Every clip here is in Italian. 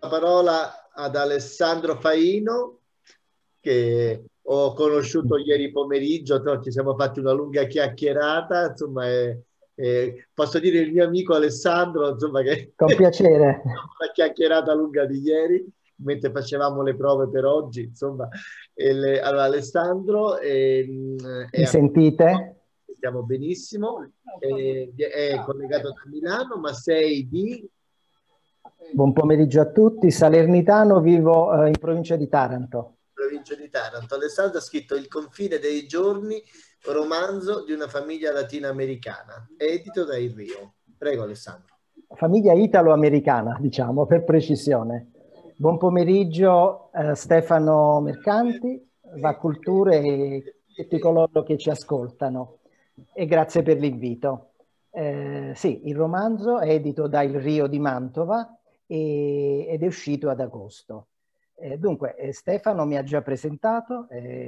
parola ad Alessandro Faino, che ho conosciuto ieri pomeriggio, ci siamo fatti una lunga chiacchierata, insomma, posso dire il mio amico Alessandro, insomma, che Con piacere. una chiacchierata lunga di ieri, mentre facevamo le prove per oggi, insomma. Allora, Alessandro Mi sentite? sentiamo benissimo, è collegato da Milano, ma sei di Buon pomeriggio a tutti. Salernitano, vivo in provincia di Taranto. provincia di Taranto. Alessandro ha scritto Il confine dei giorni, romanzo di una famiglia latinoamericana, edito da Il Rio. Prego, Alessandro. Famiglia italo-americana, diciamo, per precisione. Buon pomeriggio Stefano Mercanti, Va Culture e tutti coloro che ci ascoltano. E grazie per l'invito. Sì, il romanzo è edito da Il Rio di Mantova ed è uscito ad agosto. Dunque, Stefano mi ha già presentato.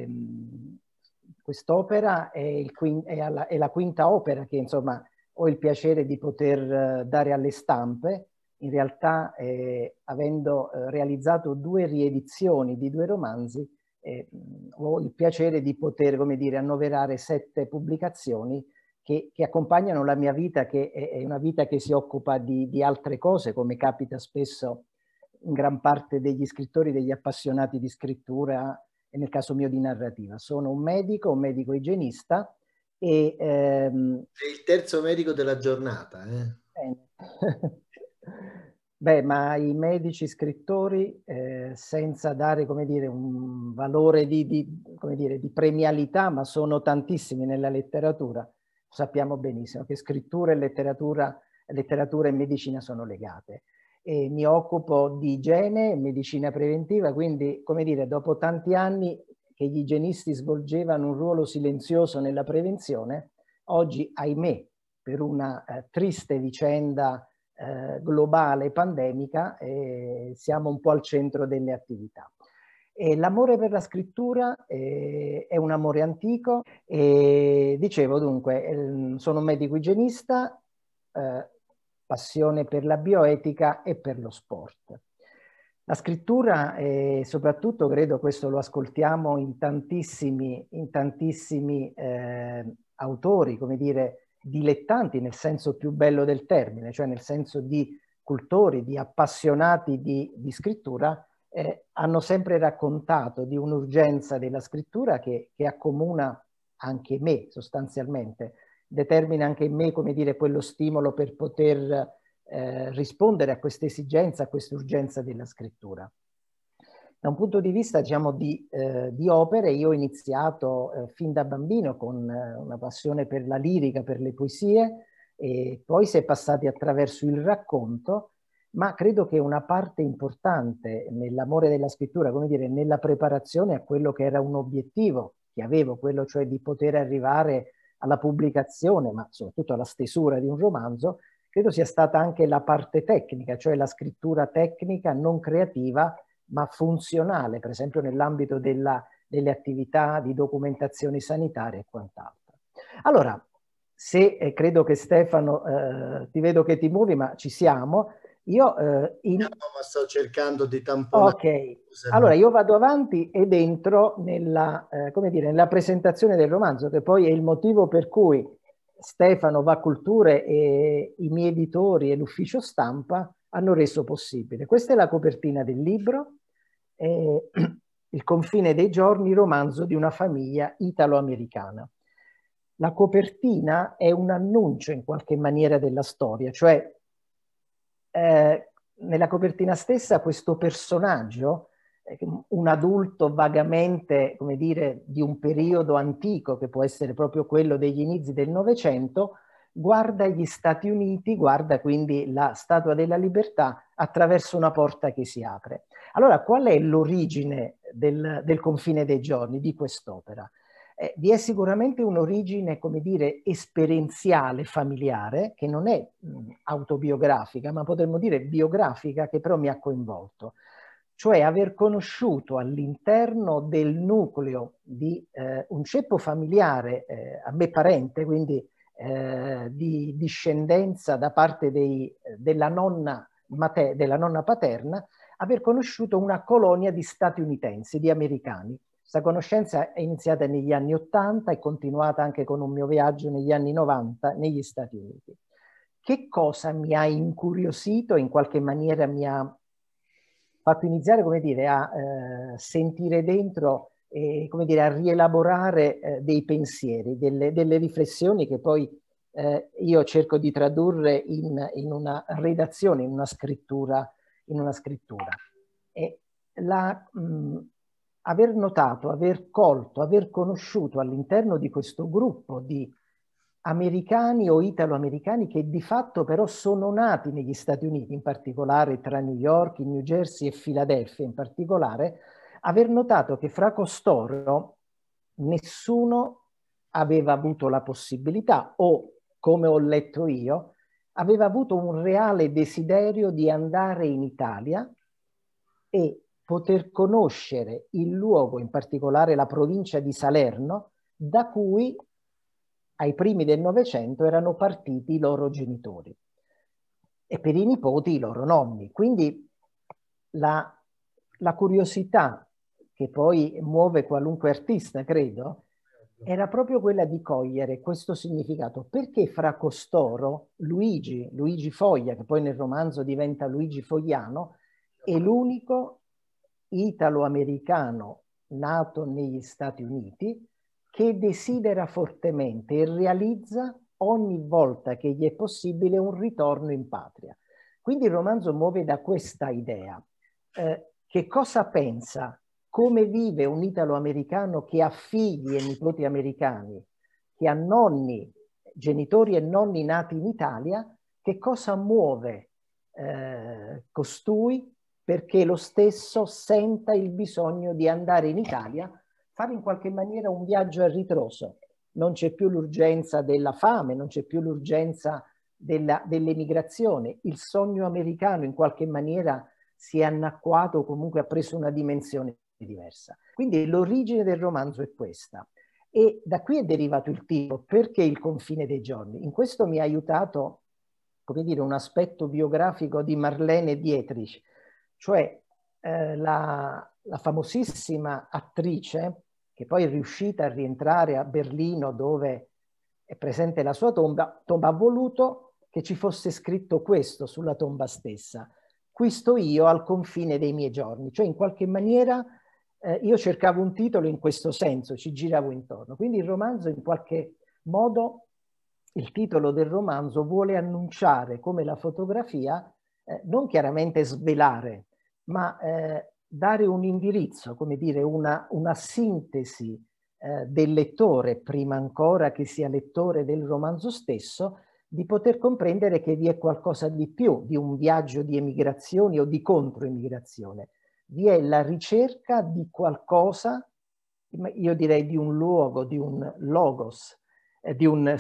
Quest'opera è la quinta opera che, insomma, ho il piacere di poter dare alle stampe. In realtà, avendo realizzato due riedizioni di due romanzi, ho il piacere di poter, come dire, annoverare 7 pubblicazioni che accompagnano la mia vita, che è una vita che si occupa di altre cose, come capita spesso in gran parte degli scrittori, degli appassionati di scrittura, e nel caso mio di narrativa. Sono un medico igienista, e Sei il terzo medico della giornata, eh? beh, ma i medici scrittori, senza dare, come dire, un valore come dire, di premialità, ma sono tantissimi nella letteratura. Sappiamo benissimo che scrittura e letteratura e medicina sono legate. E mi occupo di igiene e medicina preventiva, quindi, come dire, dopo tanti anni che gli igienisti svolgevano un ruolo silenzioso nella prevenzione, oggi, ahimè, per una triste vicenda globale pandemica, siamo un po' al centro delle attività. L'amore per la scrittura è un amore antico, e dicevo dunque, sono un medico igienista, passione per la bioetica e per lo sport. La scrittura, soprattutto credo questo lo ascoltiamo in tantissimi autori, come dire, dilettanti nel senso più bello del termine, cioè nel senso di cultori, di appassionati di scrittura, hanno sempre raccontato di un'urgenza della scrittura che accomuna anche me sostanzialmente, determina anche in me, come dire, quello stimolo per poter rispondere a questa esigenza, a questa urgenza della scrittura. Da un punto di vista, diciamo, di opere, io ho iniziato fin da bambino con una passione per la lirica, per le poesie, e poi si è passati attraverso il racconto, ma credo che una parte importante nell'amore della scrittura, come dire, nella preparazione a quello che era un obiettivo che avevo, quello cioè di poter arrivare alla pubblicazione, ma soprattutto alla stesura di un romanzo, credo sia stata anche la parte tecnica, cioè la scrittura tecnica non creativa, ma funzionale, per esempio nell'ambito delle attività di documentazione sanitaria e quant'altro. Allora, se credo che Stefano, ti vedo che ti muovi, ma ci siamo. Io Ma sto cercando di tamponare. ok, Se no. allora io vado avanti ed entro nella, come dire, nella presentazione del romanzo, che poi è il motivo per cui Stefano Va Culture e i miei editori e l'ufficio stampa hanno reso possibile. Questa è la copertina del libro, Il confine dei giorni, romanzo di una famiglia italo-americana. La copertina è un annuncio in qualche maniera della storia, cioè nella copertina stessa questo personaggio, un adulto vagamente, come dire, di un periodo antico, che può essere proprio quello degli inizi del Novecento, guarda gli Stati Uniti, guarda quindi la Statua della Libertà attraverso una porta che si apre. Allora, qual è l'origine del confine dei giorni, di quest'opera? Vi è sicuramente un'origine, come dire, esperienziale, familiare, che non è autobiografica, ma potremmo dire biografica, che però mi ha coinvolto. Cioè aver conosciuto all'interno del nucleo di un ceppo familiare, a me parente, quindi di discendenza da parte della nonna paterna, aver conosciuto una colonia di statunitensi, di americani. Questa conoscenza è iniziata negli anni 80 e continuata anche con un mio viaggio negli anni 90 negli Stati Uniti. Che cosa mi ha incuriosito, in qualche maniera mi ha fatto iniziare, come dire, a sentire dentro e, come dire, a rielaborare dei pensieri, delle riflessioni che poi io cerco di tradurre in una redazione, in una scrittura. E aver notato, aver colto, aver conosciuto all'interno di questo gruppo di americani o italo-americani che di fatto però sono nati negli Stati Uniti, in particolare tra New York, New Jersey e Filadelfia in particolare, aver notato che fra costoro nessuno aveva avuto la possibilità o, come ho letto io, aveva avuto un reale desiderio di andare in Italia e poter conoscere il luogo, in particolare la provincia di Salerno, da cui ai primi del Novecento erano partiti i loro genitori e per i nipoti i loro nonni. Quindi la curiosità che poi muove qualunque artista, credo, era proprio quella di cogliere questo significato. Perché fra costoro Luigi Foglia, che poi nel romanzo diventa Luigi Fogliano, è l'unico italo-americano nato negli Stati Uniti che desidera fortemente e realizza ogni volta che gli è possibile un ritorno in patria. Quindi il romanzo muove da questa idea. Che cosa pensa, come vive un italo-americano che ha figli e nipoti americani, che ha nonni, genitori e nonni nati in Italia, che cosa muove costui perché lo stesso senta il bisogno di andare in Italia, fare in qualche maniera un viaggio a ritroso. Non c'è più l'urgenza della fame, non c'è più l'urgenza dell'emigrazione. Il sogno americano in qualche maniera si è annacquato o comunque ha preso una dimensione diversa. Quindi l'origine del romanzo è questa. E da qui è derivato il titolo, perché il confine dei giorni. In questo mi ha aiutato, come dire, un aspetto biografico di Marlene Dietrich, cioè la famosissima attrice che poi è riuscita a rientrare a Berlino dove è presente la sua tomba ha voluto che ci fosse scritto questo sulla tomba stessa: qui sto io al confine dei miei giorni. Cioè in qualche maniera io cercavo un titolo in questo senso, ci giravo intorno. Quindi il romanzo in qualche modo, il titolo del romanzo vuole annunciare come la fotografia, non chiaramente svelare, ma dare un indirizzo, come dire, una sintesi del lettore, prima ancora che sia lettore del romanzo stesso, di poter comprendere che vi è qualcosa di più di un viaggio di emigrazione o di controemigrazione. Vi è la ricerca di qualcosa, io direi di un luogo, di un logos, di un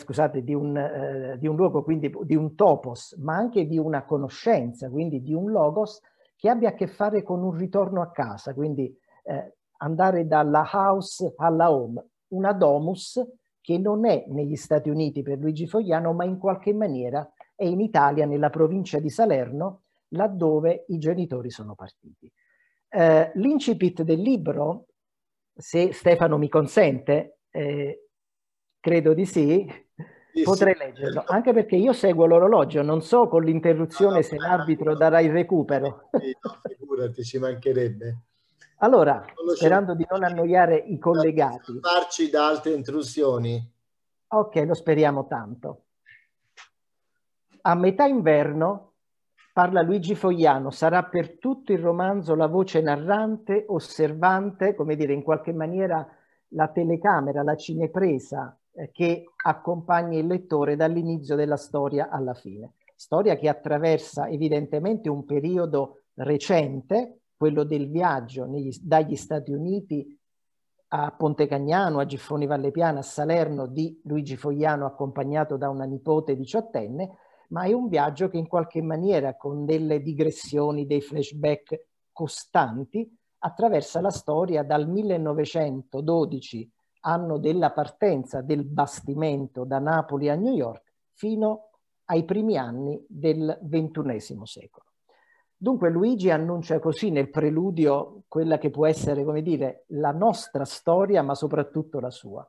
luogo, quindi di un topos, ma anche di una conoscenza, quindi di un logos che abbia a che fare con un ritorno a casa, quindi andare dalla house alla home, una domus che non è negli Stati Uniti per Luigi Fogliano, ma in qualche maniera è in Italia, nella provincia di Salerno, laddove i genitori sono partiti. L'incipit del libro, se Stefano mi consente, credo di sì, potrei leggerlo, anche perché io seguo l'orologio, non so con l'interruzione se l'arbitro darà il recupero. No, figurati, ci mancherebbe. Allora, sperando di non annoiare i collegati. Farci da altre intrusioni. Ok, lo speriamo tanto. A metà inverno, parla Luigi Fogliano, sarà per tutto il romanzo la voce narrante, osservante, come dire, in qualche maniera la telecamera, la cinepresa che accompagna il lettore dall'inizio della storia alla fine. Storia che attraversa evidentemente un periodo recente, quello del viaggio dagli Stati Uniti a Ponte Cagnano, a Giffoni Valle Piana, a Salerno di Luigi Fogliano accompagnato da una nipote diciottenne, ma è un viaggio che in qualche maniera con delle digressioni, dei flashback costanti, attraversa la storia dal 1912, anno della partenza del bastimento da Napoli a New York, fino ai primi anni del XXI secolo. Dunque Luigi annuncia così nel preludio quella che può essere, come dire, la nostra storia, ma soprattutto la sua.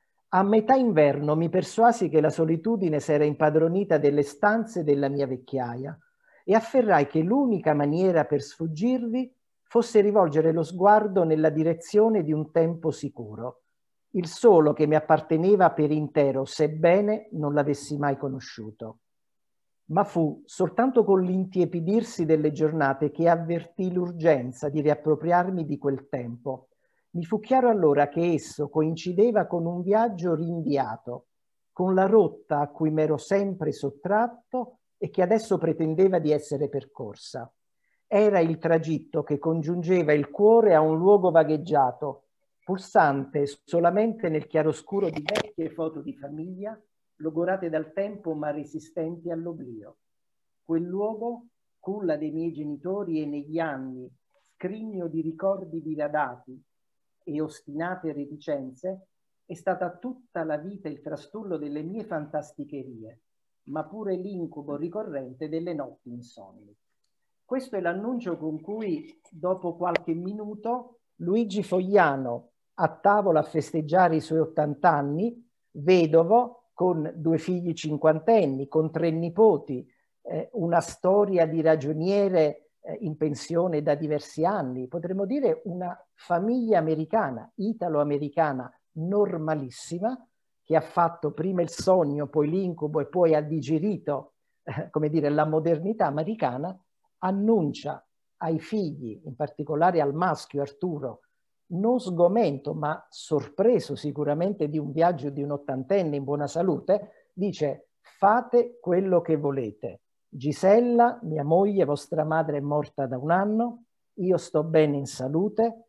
A metà inverno mi persuasi che la solitudine s'era impadronita delle stanze della mia vecchiaia e afferrai che l'unica maniera per sfuggirvi fosse rivolgere lo sguardo nella direzione di un tempo sicuro, il solo che mi apparteneva per intero, sebbene non l'avessi mai conosciuto. Ma fu soltanto con l'intiepidirsi delle giornate che avvertii l'urgenza di riappropriarmi di quel tempo. Mi fu chiaro allora che esso coincideva con un viaggio rinviato, con la rotta a cui m'ero sempre sottratto e che adesso pretendeva di essere percorsa. Era il tragitto che congiungeva il cuore a un luogo vagheggiato, pulsante solamente nel chiaroscuro di vecchie foto di famiglia, logorate dal tempo ma resistenti all'oblio. Quel luogo, culla dei miei genitori e negli anni, scrigno di ricordi diradati e ostinate reticenze, è stata tutta la vita il trastullo delle mie fantasticherie, ma pure l'incubo ricorrente delle notti insonni. Questo è l'annuncio con cui, dopo qualche minuto, Luigi Fogliano, a tavola a festeggiare i suoi 80 anni, vedovo, con 2 figli cinquantenni, con 3 nipoti, una storia di ragioniere in pensione da diversi anni, potremmo dire una famiglia americana, italo-americana, normalissima, che ha fatto prima il sogno, poi l'incubo e poi ha digerito, come dire, la modernità americana, annuncia ai figli, in particolare al maschio Arturo, non sgomento ma sorpreso sicuramente di un viaggio di un ottantenne in buona salute, dice: fate quello che volete. Gisella, mia moglie, vostra madre è morta da 1 anno, io sto bene in salute,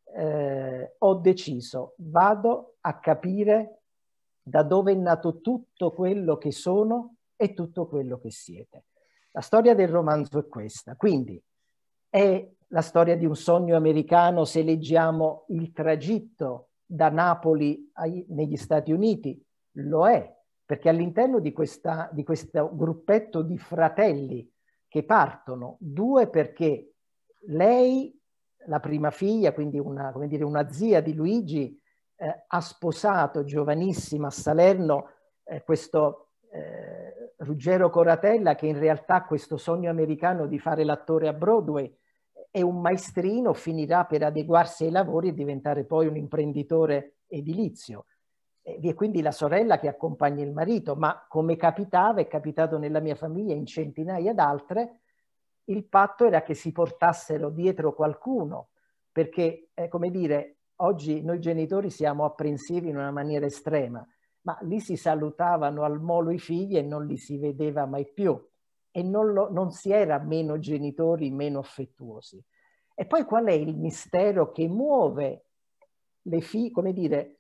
ho deciso, vado a capire da dove è nato tutto quello che sono e tutto quello che siete. La storia del romanzo è questa, quindi è la storia di un sogno americano se leggiamo il tragitto da Napoli negli Stati Uniti, lo è, perché all'interno di questo gruppetto di fratelli che partono, 2 perché lei, la prima figlia, quindi una zia di Luigi, ha sposato giovanissima a Salerno questo Ruggero Coratella, che in realtà ha questo sogno americano di fare l'attore a Broadway, è un maestrino, finirà per adeguarsi ai lavori e diventare poi un imprenditore edilizio. Vi è quindi la sorella che accompagna il marito, ma come capitava, è capitato nella mia famiglia in centinaia d'altre, il patto era che si portassero dietro qualcuno, perché, come dire, oggi noi genitori siamo apprensivi in una maniera estrema, ma lì si salutavano al molo i figli e non li si vedeva mai più. E non si era meno genitori, meno affettuosi. E poi qual è il mistero che muove le figlie, come dire,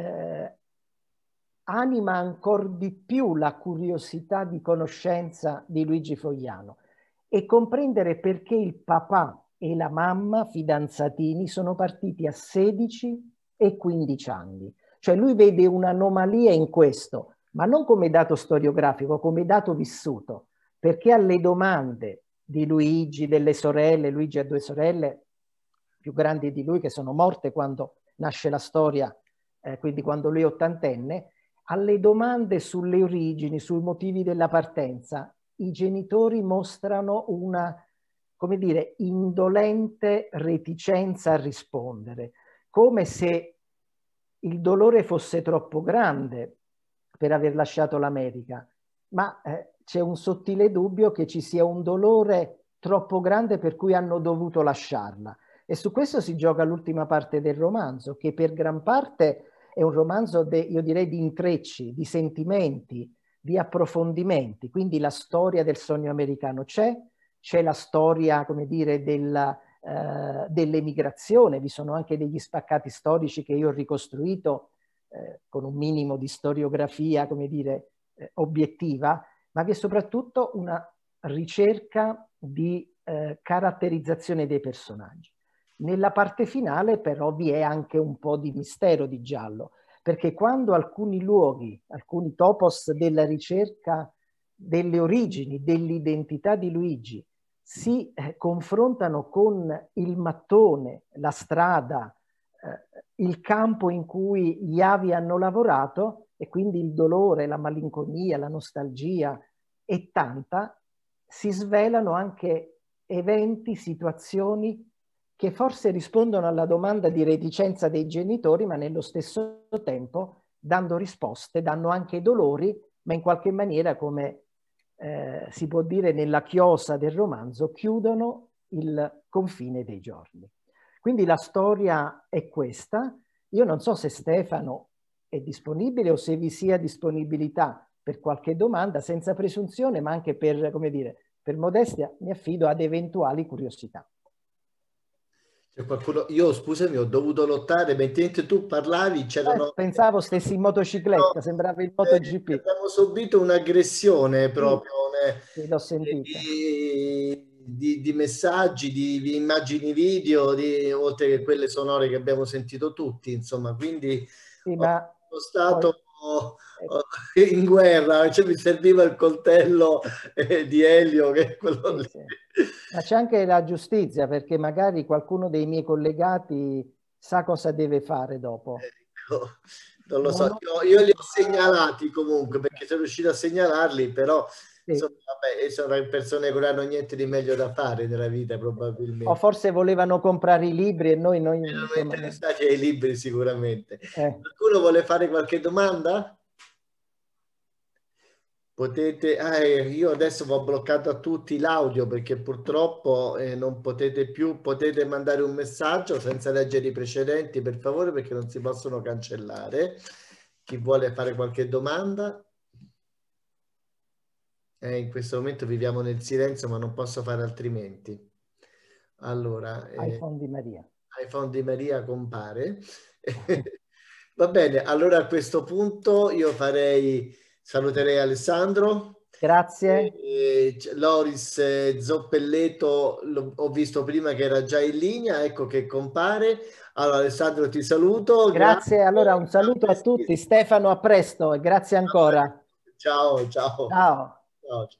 anima ancora di più la curiosità di conoscenza di Luigi Fogliano e comprendere perché il papà e la mamma fidanzatini sono partiti a 16 e 15 anni. Cioè lui vede un'anomalia in questo, ma non come dato storiografico, come dato vissuto, perché alle domande di Luigi, delle sorelle, Luigi ha 2 sorelle più grandi di lui che sono morte quando nasce la storia, quindi quando lui è ottantenne, alle domande sulle origini, sui motivi della partenza, i genitori mostrano una, come dire, indolente reticenza a rispondere, come se il dolore fosse troppo grande per aver lasciato l'America, ma c'è un sottile dubbio che ci sia un dolore troppo grande per cui hanno dovuto lasciarla. E su questo si gioca l'ultima parte del romanzo, che per gran parte è un romanzo, io direi, di intrecci, di sentimenti, di approfondimenti. Quindi la storia del sogno americano c'è la storia, come dire, dell'emigrazione, vi sono anche degli spaccati storici che io ho ricostruito con un minimo di storiografia, come dire, obiettiva, ma vi è soprattutto una ricerca di caratterizzazione dei personaggi. Nella parte finale però vi è anche un po' di mistero di giallo, perché quando alcuni luoghi, alcuni topos della ricerca delle origini, dell'identità di Luigi si confrontano con il mattone, la strada, il campo in cui gli avi hanno lavorato, e quindi il dolore, la malinconia, la nostalgia è tanta, si svelano anche eventi, situazioni che forse rispondono alla domanda di reticenza dei genitori, ma nello stesso tempo dando risposte, danno anche dolori, ma in qualche maniera, come si può dire nella chiosa del romanzo, chiudono il confine dei giorni. Quindi la storia è questa. Io non so se Stefano è disponibile o se vi sia disponibilità per qualche domanda, senza presunzione, ma anche per, come dire, per modestia, mi affido ad eventuali curiosità. C'è qualcuno? Io, scusami, ho dovuto lottare, mentre tu parlavi c'erano... Pensavo stessi in motocicletta, sembrava il MotoGP. Abbiamo subito un'aggressione Sì, proprio sì, l'ho sentita. di messaggi, di immagini video, oltre che quelle sonore che abbiamo sentito tutti, insomma, quindi Sì, ma sono stato ecco, in guerra, cioè mi serviva il coltello di Elio, che è quello lì. sì. Ma c'è anche la giustizia, perché magari qualcuno dei miei collegati sa cosa deve fare dopo. Ecco, non lo so, io li ho segnalati comunque, perché sono riuscito a segnalarli, però Sì. insomma, vabbè, sono persone che non hanno niente di meglio da fare nella vita O probabilmente. forse volevano comprare i libri e noi Erano insomma, interessati ai libri sicuramente. Qualcuno vuole fare qualche domanda? Potete, io adesso vi ho bloccato a tutti l'audio perché purtroppo non potete più, potete mandare un messaggio senza leggere i precedenti, per favore, perché non si possono cancellare. Chi vuole fare qualche domanda? In questo momento viviamo nel silenzio, ma non posso fare altrimenti. Allora, iPhone di Maria. iPhone di Maria compare. Va bene, allora a questo punto io saluterei Alessandro. Grazie. Loris Zoppelleto ho visto prima che era già in linea, ecco che compare. Allora Alessandro ti saluto. Grazie, allora un saluto a tutti. Stefano, a presto e grazie ancora. Ciao, ciao. Ciao. Ciao.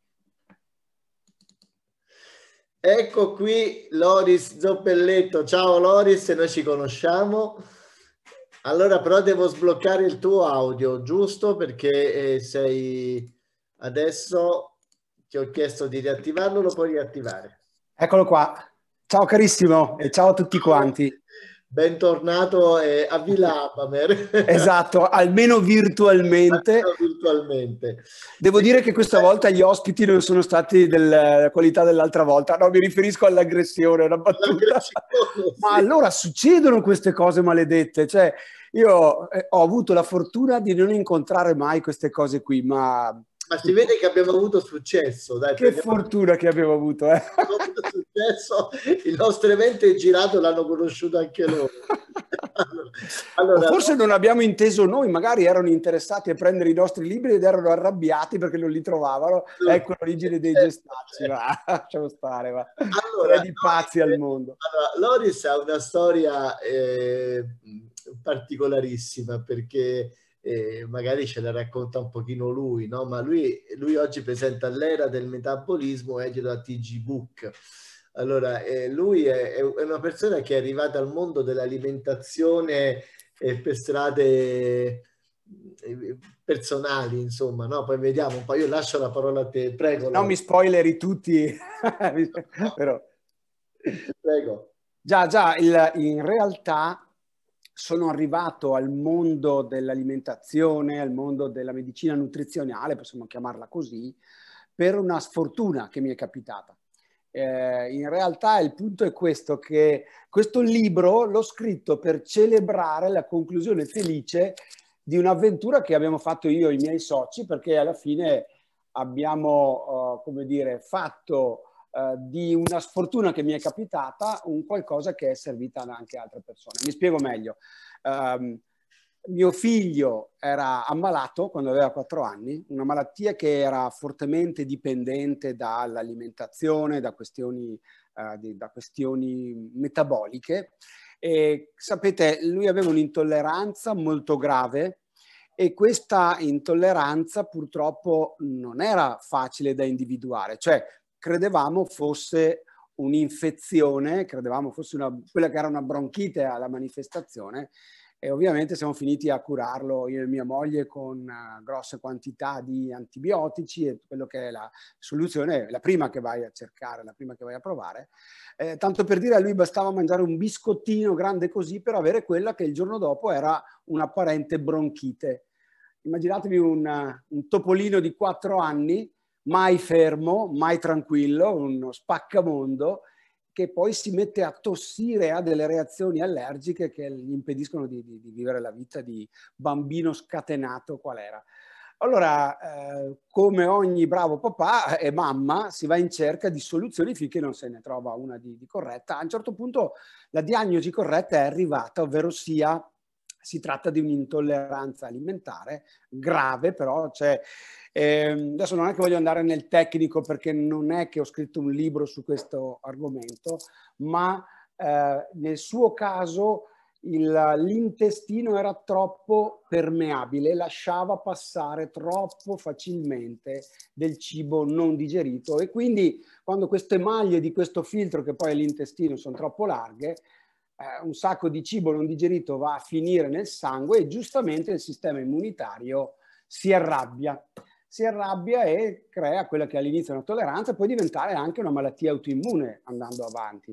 Ecco qui Loris Zoppelletto. Ciao Loris, noi ci conosciamo. Allora però devo sbloccare il tuo audio, giusto? Perché sei... Adesso ti ho chiesto di riattivarlo, lo puoi riattivare. Eccolo qua. Ciao carissimo e ciao a tutti quanti. Bentornato a Villa Apamer. Esatto, almeno virtualmente. Virtualmente. Devo dire che questa volta gli ospiti non sono stati della qualità dell'altra volta. No, mi riferisco all'aggressione, una battuta. Sì. Ma allora succedono queste cose maledette. Cioè, io ho avuto la fortuna di non incontrare mai queste cose qui, ma si vede che abbiamo avuto successo. Dai, che fortuna che abbiamo avuto. Abbiamo avuto successo. Il nostro evento è girato, l'hanno conosciuto anche loro. Allora, forse non abbiamo inteso noi, magari erano interessati a prendere i nostri libri ed erano arrabbiati perché non li trovavano. Ecco l'origine dei gestacci. Lasciamo stare, va. Allora, di pazzi al mondo. Allora, Loris ha una storia particolarissima perché magari ce la racconta un pochino lui, no? Ma lui oggi presenta l'era del metabolismo edito da TG Book. Allora, lui è una persona che è arrivata al mondo dell'alimentazione per strade personali, insomma, no? Poi vediamo un po', io lascio la parola a te, prego. No, mi spoileri tutti. Però... Prego. Già, in realtà sono arrivato al mondo dell'alimentazione, al mondo della medicina nutrizionale, possiamo chiamarla così, per una sfortuna che mi è capitata. In realtà il punto è questo, che questo libro l'ho scritto per celebrare la conclusione felice di un'avventura che abbiamo fatto io e i miei soci, perché alla fine abbiamo, come dire, fatto di una sfortuna che mi è capitata un qualcosa che è servita anche a altre persone. Mi spiego meglio. Mio figlio era ammalato quando aveva 4 anni, una malattia che era fortemente dipendente dall'alimentazione, da questioni metaboliche. E sapete, lui aveva un'intolleranza molto grave e questa intolleranza purtroppo non era facile da individuare. Cioè, credevamo fosse un'infezione, credevamo fosse quella che era una bronchite alla manifestazione, e ovviamente siamo finiti a curarlo io e mia moglie con grosse quantità di antibiotici, e quello che è la soluzione, la prima che vai a cercare, la prima che vai a provare. Tanto per dire, a lui bastava mangiare un biscottino grande così per avere quella che il giorno dopo era un'apparente bronchite. Immaginatevi un topolino di 4 anni, mai fermo, mai tranquillo, uno spaccamondo, che poi si mette a tossire, ha delle reazioni allergiche che gli impediscono di vivere la vita di bambino scatenato qual era. Allora, come ogni bravo papà e mamma, si va in cerca di soluzioni finché non se ne trova una di corretta. A un certo punto la diagnosi corretta è arrivata, ovvero sia si tratta di un'intolleranza alimentare grave, però adesso non è che voglio andare nel tecnico, perché non è che ho scritto un libro su questo argomento, ma nel suo caso l'intestino era troppo permeabile, lasciava passare troppo facilmente del cibo non digerito, e quindi quando queste maglie di questo filtro, che poi è l'intestino, sono troppo larghe, un sacco di cibo non digerito va a finire nel sangue e giustamente il sistema immunitario si arrabbia e crea quella che all'inizio è una tolleranza e può diventare anche una malattia autoimmune andando avanti.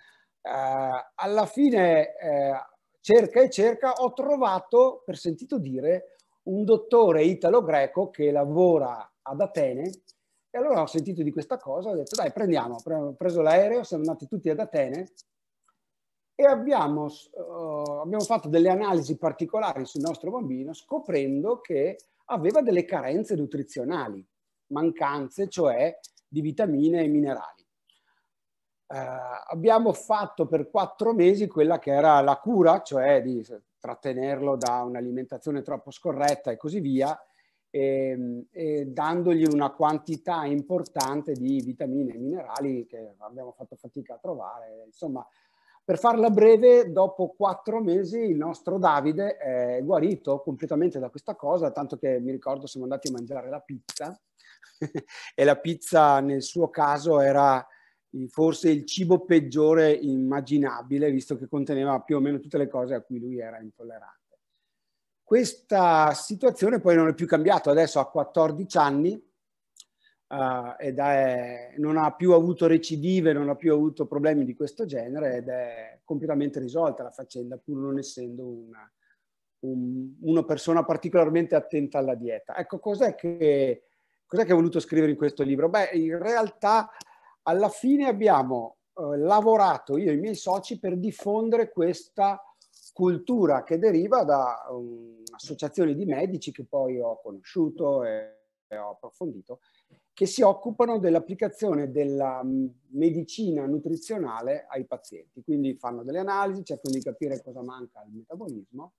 Alla fine cerca e cerca, ho trovato, per sentito dire, un dottore italo-greco che lavora ad Atene, e allora ho sentito di questa cosa, ho detto dai, ho preso l'aereo, siamo andati tutti ad Atene e abbiamo fatto delle analisi particolari sul nostro bambino, scoprendo che aveva delle carenze nutrizionali, mancanze cioè di vitamine e minerali. Abbiamo fatto per 4 mesi quella che era la cura, cioè di trattenerlo da un'alimentazione troppo scorretta e così via, e dandogli una quantità importante di vitamine e minerali che abbiamo fatto fatica a trovare. Insomma, per farla breve, dopo 4 mesi il nostro Davide è guarito completamente da questa cosa, tanto che mi ricordo siamo andati a mangiare la pizza e la pizza nel suo caso era forse il cibo peggiore immaginabile, visto che conteneva più o meno tutte le cose a cui lui era intollerante. Questa situazione poi non è più cambiata, adesso ha 14 anni, non ha più avuto recidive, non ha più avuto problemi di questo genere ed è completamente risolta la faccenda, pur non essendo una persona particolarmente attenta alla dieta. Ecco, cos'è che ho voluto scrivere in questo libro? Beh, in realtà alla fine abbiamo lavorato io e i miei soci per diffondere questa cultura che deriva da un'associazione di medici che poi ho conosciuto e ho approfondito, che si occupano dell'applicazione della medicina nutrizionale ai pazienti. Quindi fanno delle analisi, cercano di capire cosa manca al metabolismo.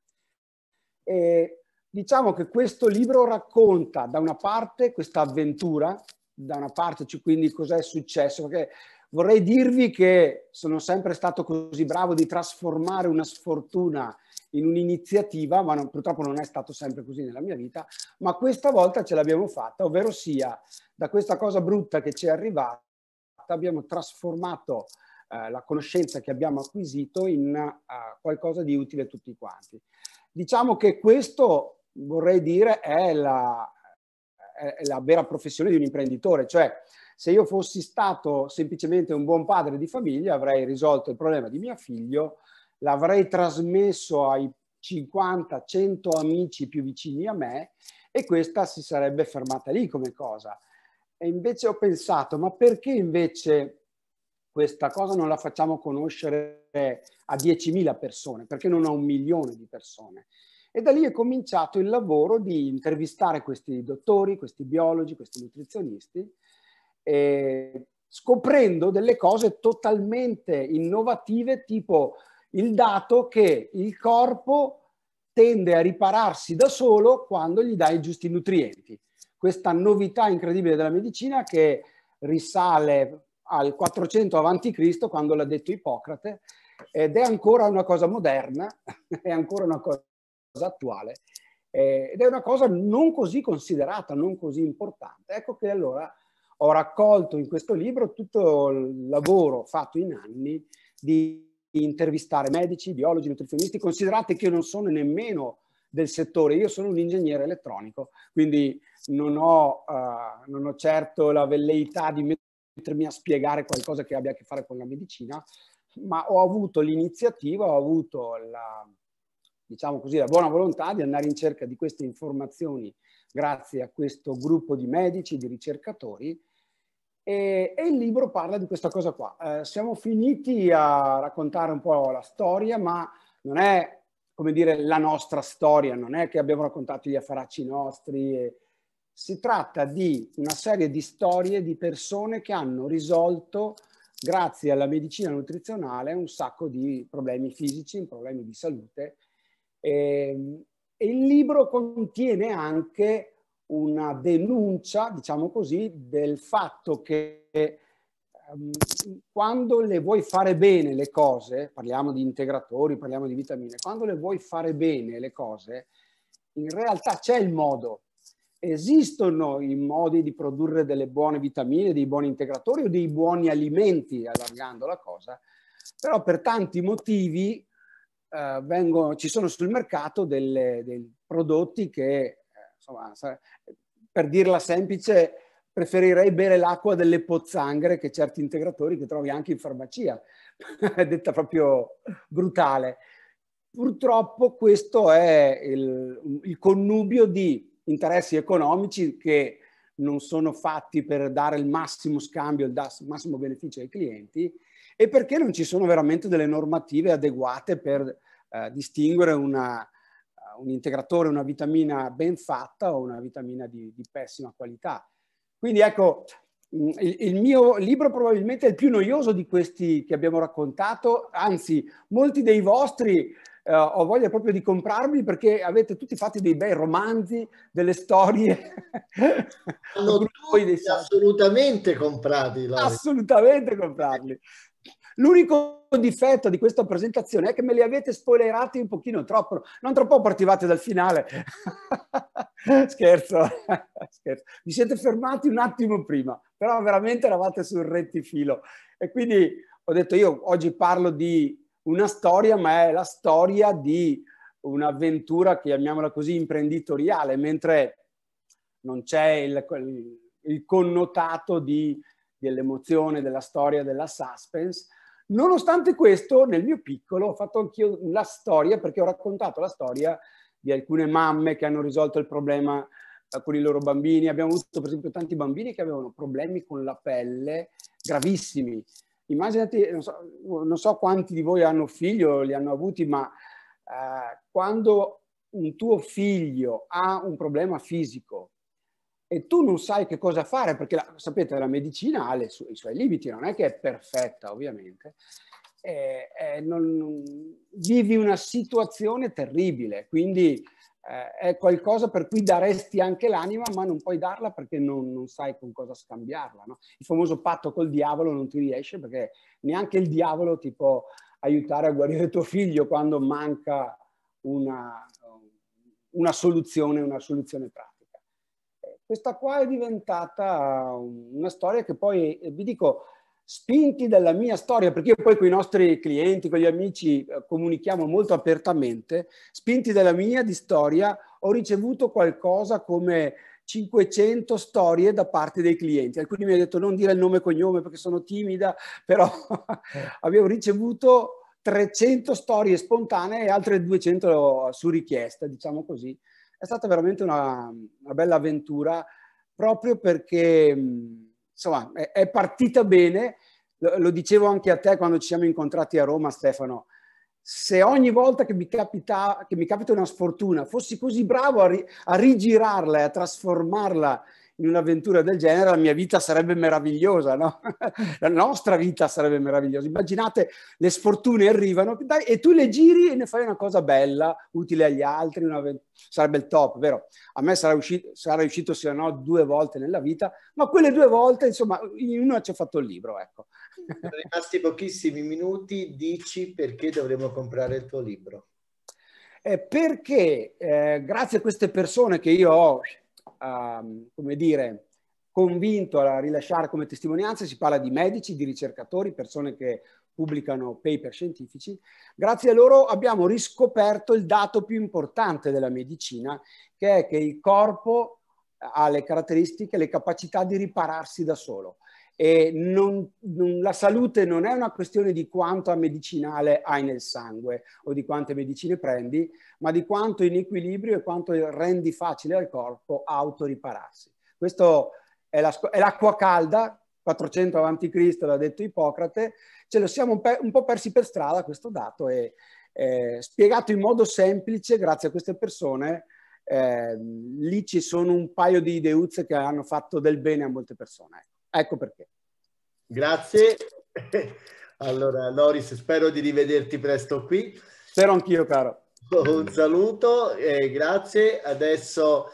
E diciamo che questo libro racconta da una parte questa avventura, da una parte cioè, quindi cos'è successo, perché vorrei dirvi che sono sempre stato così bravo di trasformare una sfortuna in un'iniziativa, ma purtroppo non è stato sempre così nella mia vita, ma questa volta ce l'abbiamo fatta, ovvero sia da questa cosa brutta che ci è arrivata abbiamo trasformato la conoscenza che abbiamo acquisito in qualcosa di utile a tutti quanti. Diciamo che questo, vorrei dire, è la vera professione di un imprenditore, cioè se io fossi stato semplicemente un buon padre di famiglia avrei risolto il problema di mio figlio, l'avrei trasmesso ai 50-100 amici più vicini a me e questa si sarebbe fermata lì come cosa. E invece ho pensato, ma perché invece questa cosa non la facciamo conoscere a 10.000 persone? Perché non a 1 milione di persone? E da lì è cominciato il lavoro di intervistare questi dottori, questi biologi, questi nutrizionisti, scoprendo delle cose totalmente innovative, tipo il dato che il corpo tende a ripararsi da solo quando gli dai i giusti nutrienti. Questa novità incredibile della medicina che risale al 400 a.C., quando l'ha detto Ippocrate, ed è ancora una cosa moderna, è ancora una cosa attuale, ed è una cosa non così considerata, non così importante. Ecco che allora ho raccolto in questo libro tutto il lavoro fatto in anni di intervistare medici, biologi, nutrizionisti. Considerate che io non sono nemmeno del settore, io sono un ingegnere elettronico, quindi non ho certo la velleità di mettermi a spiegare qualcosa che abbia a che fare con la medicina, ma ho avuto l'iniziativa, ho avuto diciamo così, la buona volontà di andare in cerca di queste informazioni grazie a questo gruppo di medici, di ricercatori, e il libro parla di questa cosa qua. Siamo finiti a raccontare un po' la storia, ma non è, come dire, la nostra storia, non è che abbiamo raccontato gli affaracci nostri. Si tratta di una serie di storie di persone che hanno risolto, grazie alla medicina nutrizionale, un sacco di problemi fisici, problemi di salute. E il libro contiene anche una denuncia, diciamo così, del fatto che quando le vuoi fare bene le cose, parliamo di integratori, parliamo di vitamine, quando le vuoi fare bene le cose, in realtà c'è il modo. Esistono i modi di produrre delle buone vitamine, dei buoni integratori o dei buoni alimenti, allargando la cosa, però per tanti motivi ci sono sul mercato dei prodotti che, insomma, per dirla semplice, preferirei bere l'acqua delle pozzanghere che certi integratori che trovi anche in farmacia, detta proprio brutale. Purtroppo questo è il connubio di interessi economici che non sono fatti per dare il massimo scambio, il massimo beneficio ai clienti, e perché non ci sono veramente delle normative adeguate per distinguere un integratore, una vitamina ben fatta o una vitamina di pessima qualità. Quindi ecco, il mio libro probabilmente è il più noioso di questi che abbiamo raccontato, anzi molti dei vostri ho voglia proprio di comprarli perché avete tutti fatti dei bei romanzi, delle storie. Hanno tutti assolutamente comprati, Lori. Assolutamente comprarli. L'unico difetto di questa presentazione è che me li avete spoilerati un pochino troppo, non troppo partivate dal finale. Scherzo, scherzo. Vi siete fermati un attimo prima, però veramente eravate sul rettifilo. E quindi ho detto, io oggi parlo di una storia, ma è la storia di un'avventura, chiamiamola così, imprenditoriale, mentre non c'è il connotato dell'emozione, della storia, della suspense. Nonostante questo, nel mio piccolo ho fatto anch'io la storia, perché ho raccontato la storia di alcune mamme che hanno risolto il problema con i loro bambini. Abbiamo avuto per esempio tanti bambini che avevano problemi con la pelle gravissimi. Immaginati, non so quanti di voi hanno figli o li hanno avuti, ma quando un tuo figlio ha un problema fisico e tu non sai che cosa fare, perché sapete, la medicina ha i suoi limiti, non è che è perfetta ovviamente, vivi una situazione terribile, quindi è qualcosa per cui daresti anche l'anima, ma non puoi darla perché non sai con cosa scambiarla, no? Il famoso patto col diavolo non ti riesce perché neanche il diavolo ti può aiutare a guarire tuo figlio quando manca una soluzione pratica. Questa qua è diventata una storia che poi, vi dico, spinti dalla mia storia, perché io poi con i nostri clienti, con gli amici comunichiamo molto apertamente, spinti dalla mia di storia, ho ricevuto qualcosa come 500 storie da parte dei clienti. Alcuni mi hanno detto non dire il nome e cognome perché sono timida, però avevo ricevuto 300 storie spontanee e altre 200 su richiesta, diciamo così. È stata veramente una bella avventura, proprio perché insomma è partita bene. Lo dicevo anche a te quando ci siamo incontrati a Roma, Stefano. Se ogni volta che mi capita una sfortuna fossi così bravo a rigirarla e a trasformarla in un'avventura del genere, la mia vita sarebbe meravigliosa, no? La nostra vita sarebbe meravigliosa. Immaginate, le sfortune arrivano dai, e tu le giri e ne fai una cosa bella, utile agli altri, sarebbe il top, vero? A me sarà riuscito se no 2 volte nella vita, ma quelle 2 volte, insomma, in una ci ho fatto il libro, ecco. Sono rimasti pochissimi minuti, dici perché dovremmo comprare il tuo libro. Perché grazie a queste persone che io ho, come dire, convinto a rilasciare come testimonianze, si parla di medici, di ricercatori, persone che pubblicano paper scientifici. Grazie a loro abbiamo riscoperto il dato più importante della medicina, che è che il corpo ha le caratteristiche, le capacità di ripararsi da solo. E la salute non è una questione di quanto medicinale hai nel sangue o di quante medicine prendi, ma di quanto in equilibrio e quanto rendi facile al corpo autoripararsi. Questo è l'acqua calda, 400 avanti Cristo, l'ha detto Ippocrate, ce lo siamo un po' persi per strada questo dato, e spiegato in modo semplice grazie a queste persone. Lì ci sono un paio di ideuzze che hanno fatto del bene a molte persone. Ecco perché. Grazie. Allora, Loris, spero di rivederti presto qui. Spero anch'io, caro. Un saluto, grazie. Adesso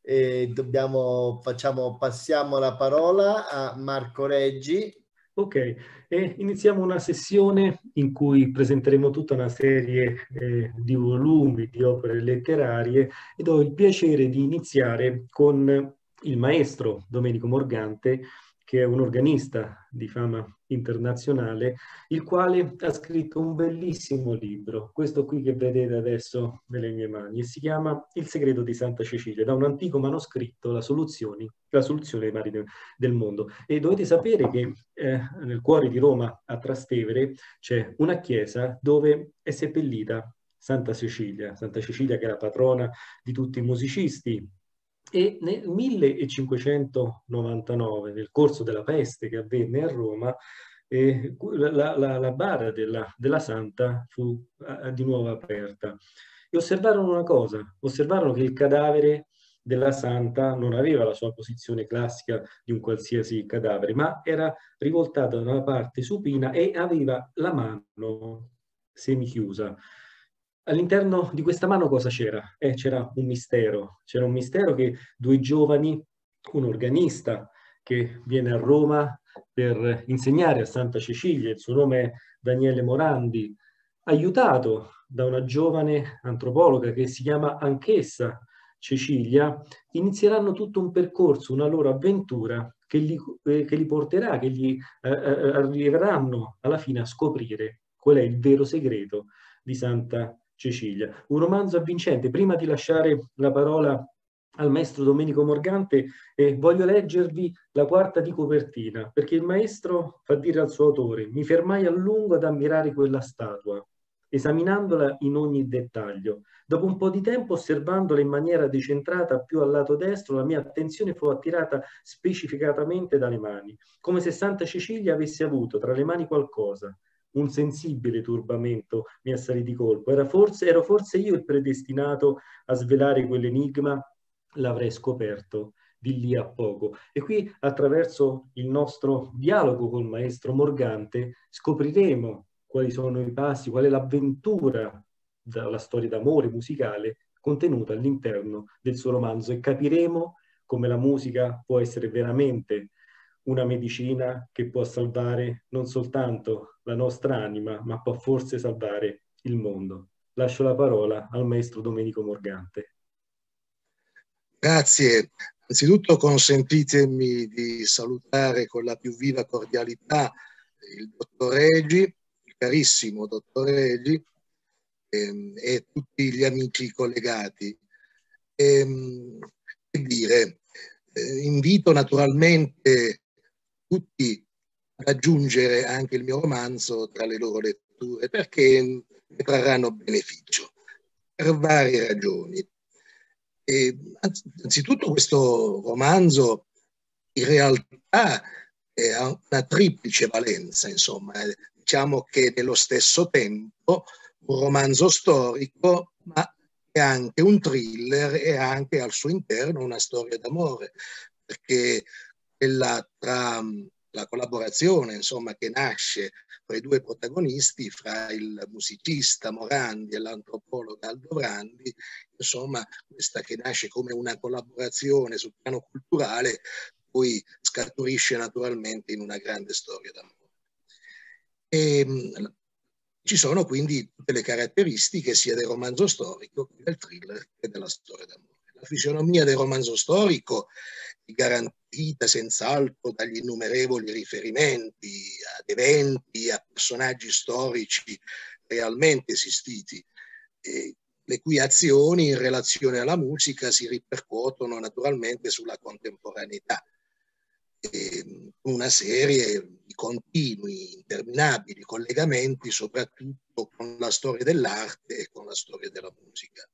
passiamo la parola a Marco Reggi. Ok, iniziamo una sessione in cui presenteremo tutta una serie di volumi, di opere letterarie, ed ho il piacere di iniziare con il maestro Domenico Morgante, che è un organista di fama internazionale, il quale ha scritto un bellissimo libro, questo qui che vedete adesso nelle mie mani, e si chiama Il segreto di Santa Cecilia, da un antico manoscritto, la soluzione dei mari del mondo. E dovete sapere che nel cuore di Roma, a Trastevere, c'è una chiesa dove è seppellita Santa Cecilia che è la patrona di tutti i musicisti. E nel 1599, nel corso della peste che avvenne a Roma, la bara della santa fu di nuovo aperta. E osservarono una cosa, osservarono che il cadavere della santa non aveva la sua posizione classica di un qualsiasi cadavere, ma era rivoltato da una parte supina e aveva la mano semichiusa. All'interno di questa mano cosa c'era? C'era un mistero. C'era un mistero che due giovani, un organista che viene a Roma per insegnare a Santa Cecilia, il suo nome è Daniele Morandi, aiutato da una giovane antropologa che si chiama anch'essa Cecilia, inizieranno tutto un percorso, una loro avventura che li porterà, che gli arriveranno alla fine a scoprire qual è il vero segreto di Santa Cecilia. Un romanzo avvincente. Prima di lasciare la parola al maestro Domenico Morgante, voglio leggervi la quarta di copertina, perché il maestro fa dire al suo autore: mi fermai a lungo ad ammirare quella statua, esaminandola in ogni dettaglio. Dopo un po' di tempo, osservandola in maniera decentrata più al lato destro, la mia attenzione fu attirata specificatamente dalle mani, come se Santa Cecilia avesse avuto tra le mani qualcosa. Un sensibile turbamento mi assalì di colpo. Ero forse io il predestinato a svelare quell'enigma? L'avrei scoperto di lì a poco. E qui, attraverso il nostro dialogo col maestro Morgante, scopriremo quali sono i passi, qual è l'avventura dalla storia d'amore musicale contenuta all'interno del suo romanzo, e capiremo come la musica può essere veramente una medicina che può salvare non soltanto la nostra anima, ma può forse salvare il mondo. Lascio la parola al maestro Domenico Morgante. Grazie. Anzitutto consentitemi di salutare con la più viva cordialità il dottor Reggi, il carissimo dottor Reggi, e tutti gli amici collegati. Invito naturalmente tutti ad aggiungere anche il mio romanzo tra le loro letture, perché ne trarranno beneficio per varie ragioni. Anzitutto questo romanzo in realtà ha una triplice valenza, insomma, diciamo che nello stesso tempo un romanzo storico, ma è anche un thriller e anche al suo interno una storia d'amore, perché quella tra la collaborazione, insomma, che nasce tra i due protagonisti, fra il musicista Morandi e l'antropologa Aldovrandi, insomma, questa che nasce come una collaborazione sul piano culturale, poi scaturisce naturalmente in una grande storia d'amore. Ci sono quindi tutte le caratteristiche sia del romanzo storico che del thriller che della storia d'amore. La fisionomia del romanzo storico è garantita senz'altro dagli innumerevoli riferimenti ad eventi, a personaggi storici realmente esistiti, le cui azioni in relazione alla musica si ripercuotono naturalmente sulla contemporaneità. Una serie di continui, interminabili collegamenti, soprattutto con la storia dell'arte e con la storia della musica.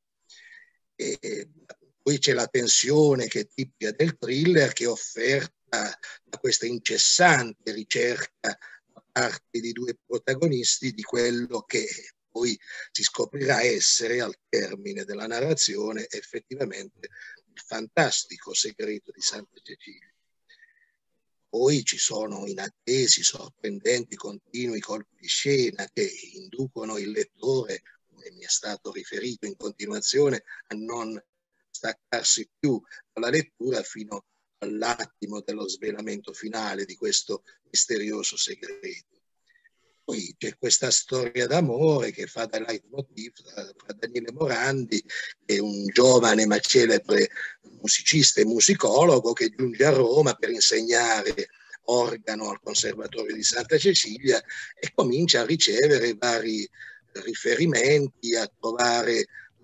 Poi c'è la tensione che è tipica del thriller, che è offerta da questa incessante ricerca da parte di due protagonisti di quello che poi si scoprirà essere, al termine della narrazione, effettivamente il fantastico segreto di Santa Cecilia. Poi ci sono inattesi, sorprendenti, continui colpi di scena che inducono il lettore, come mi è stato riferito in continuazione, a non staccarsi più dalla lettura fino all'attimo dello svelamento finale di questo misterioso segreto. Poi c'è questa storia d'amore che fa da leitmotiv tra Daniele Morandi, che è un giovane ma celebre musicista e musicologo che giunge a Roma per insegnare organo al Conservatorio di Santa Cecilia e comincia a ricevere vari riferimenti, a trovare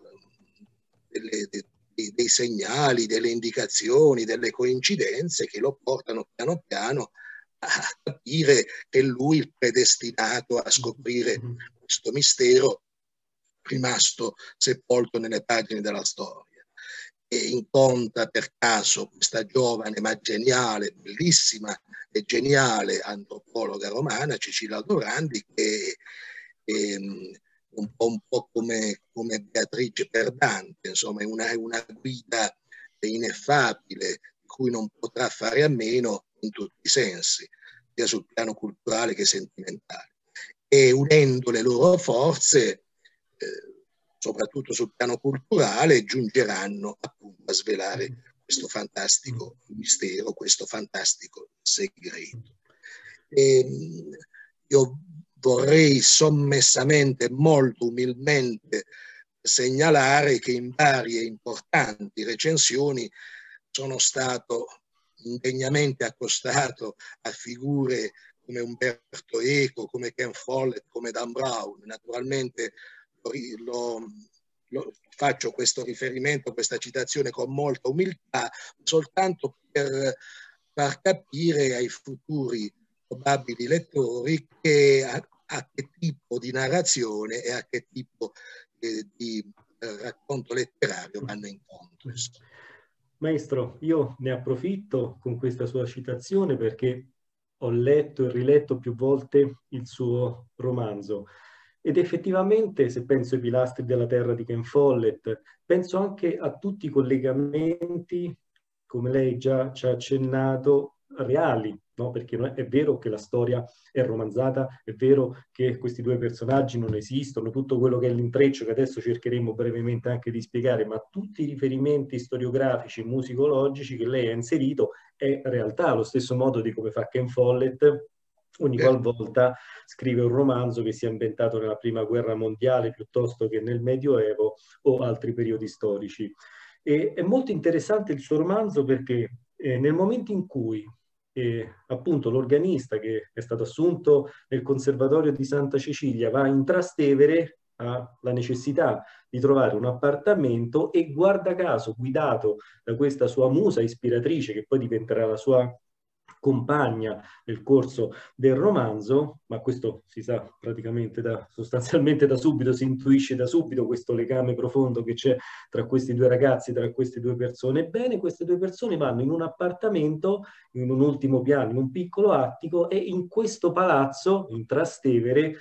dei segnali, delle indicazioni, delle coincidenze che lo portano piano piano a capire che lui è il predestinato a scoprire questo mistero rimasto sepolto nelle pagine della storia. E incontra per caso questa giovane ma geniale, bellissima e geniale antropologa romana, Cecilia Aldorandi, che è un po' come Beatrice Perdante, insomma è una guida ineffabile di cui non potrà fare a meno in tutti i sensi, sia sul piano culturale che sentimentale. E unendo le loro forze, soprattutto sul piano culturale, giungeranno appunto a svelare questo fantastico mistero, questo fantastico segreto. Io vorrei sommessamente, molto umilmente, segnalare che in varie importanti recensioni sono stato indegnamente accostato a figure come Umberto Eco, come Ken Follett, come Dan Brown. Naturalmente faccio questo riferimento, questa citazione con molta umiltà, soltanto per far capire ai futuri probabili lettori a che tipo di narrazione e a che tipo di racconto letterario vanno incontro. Maestro, io ne approfitto con questa sua citazione perché ho letto e riletto più volte il suo romanzo ed effettivamente, se penso ai pilastri della terra di Ken Follett, penso anche a tutti i collegamenti, come lei già ci ha accennato, reali, no? Perché è vero che la storia è romanzata, è vero che questi due personaggi non esistono, tutto quello che è l'intreccio che adesso cercheremo brevemente anche di spiegare, ma tutti i riferimenti storiografici, musicologici che lei ha inserito è realtà, allo stesso modo di come fa Ken Follett ogni qualvolta scrive un romanzo che sia ambientato nella Prima Guerra Mondiale piuttosto che nel Medioevo o altri periodi storici. E è molto interessante il suo romanzo perché nel momento in cui appunto l'organista che è stato assunto nel Conservatorio di Santa Cecilia va in Trastevere, ha la necessità di trovare un appartamento e guarda caso, guidato da questa sua musa ispiratrice che poi diventerà la sua compagna nel corso del romanzo, ma questo si sa praticamente sostanzialmente da subito, si intuisce da subito questo legame profondo che c'è tra questi due ragazzi, tra queste due persone. Ebbene, queste due persone vanno in un appartamento, in un ultimo piano, in un piccolo attico, e in questo palazzo, in Trastevere,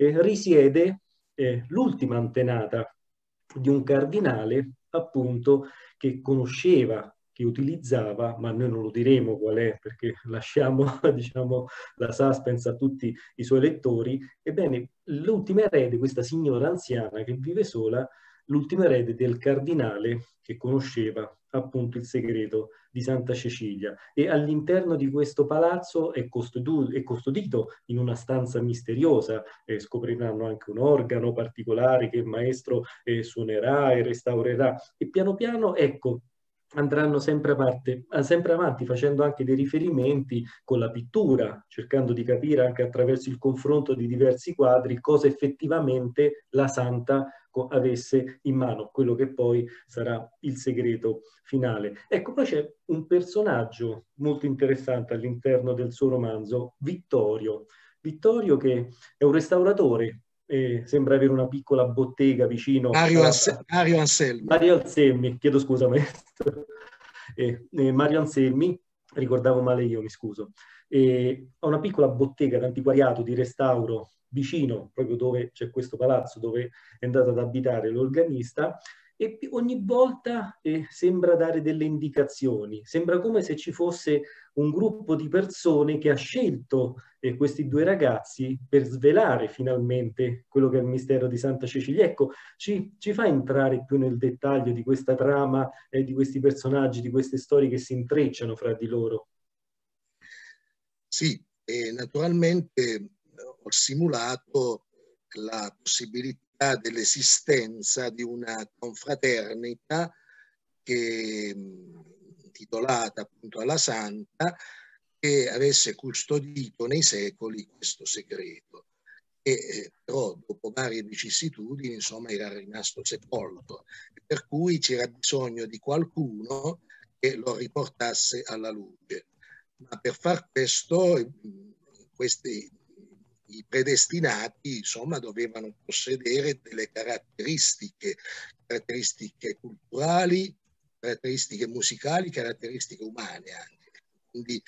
risiede l'ultima antenata di un cardinale, appunto, che conosceva, che utilizzava, ma noi non lo diremo qual è perché lasciamo diciamo, la suspense a tutti i suoi lettori. Ebbene, l'ultima erede, questa signora anziana che vive sola, l'ultima erede del cardinale che conosceva appunto il segreto di Santa Cecilia, e all'interno di questo palazzo è custodito in una stanza misteriosa, scopriranno anche un organo particolare che il maestro suonerà e restaurerà, e piano piano, ecco, andranno sempre avanti, facendo anche dei riferimenti con la pittura, cercando di capire anche attraverso il confronto di diversi quadri cosa effettivamente la santa avesse in mano, quello che poi sarà il segreto finale. Ecco, poi c'è un personaggio molto interessante all'interno del suo romanzo, Vittorio. Vittorio che è un restauratore, sembra avere una piccola bottega vicino Mario Anselmi. Mario Anselmi, chiedo scusa maestro. Mario Anselmi, ricordavo male io, mi scuso. Ha una piccola bottega d'antiquariato, di restauro, vicino, proprio dove c'è questo palazzo dove è andato ad abitare l'organista, e ogni volta sembra dare delle indicazioni, sembra come se ci fosse un gruppo di persone che ha scelto questi due ragazzi per svelare finalmente quello che è il mistero di Santa Cecilia. Ecco, ci fa entrare più nel dettaglio di questa trama, di questi personaggi, di queste storie che si intrecciano fra di loro. Sì, e naturalmente ho simulato la possibilità dell'esistenza di una confraternita che, intitolata appunto alla Santa, che avesse custodito nei secoli questo segreto. E però dopo varie vicissitudini, insomma, era rimasto sepolto, per cui c'era bisogno di qualcuno che lo riportasse alla luce. Ma per far questo, i predestinati, insomma, dovevano possedere delle caratteristiche culturali, caratteristiche musicali, caratteristiche umane anche. Quindi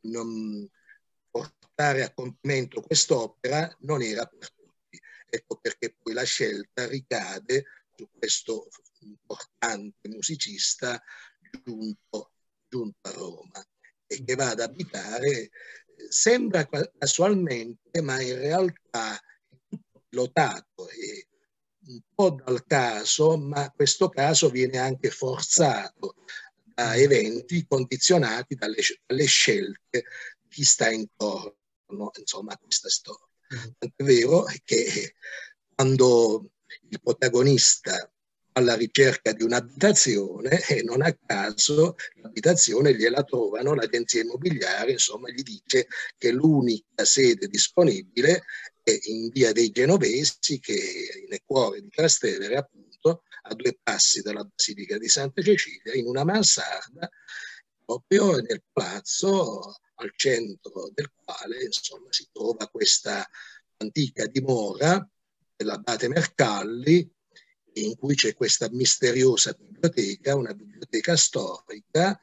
portare a compimento quest'opera non era per tutti. Ecco perché poi la scelta ricade su questo importante musicista giunto a Roma e che va ad abitare, sembra casualmente, ma in realtà è tutto pilotato e un po' dal caso, ma questo caso viene anche forzato da eventi condizionati dalle scelte di chi sta intorno, insomma, a questa storia. È vero che quando il protagonista alla ricerca di un'abitazione e non a caso l'abitazione gliela trovano, l'agenzia immobiliare insomma gli dice che l'unica sede disponibile è in via dei Genovesi, che è nel cuore di Trastevere, appunto a 2 passi dalla Basilica di Santa Cecilia, in una mansarda proprio nel palazzo al centro del quale insomma si trova questa antica dimora dell'abate Mercalli, in cui c'è questa misteriosa biblioteca, una biblioteca storica,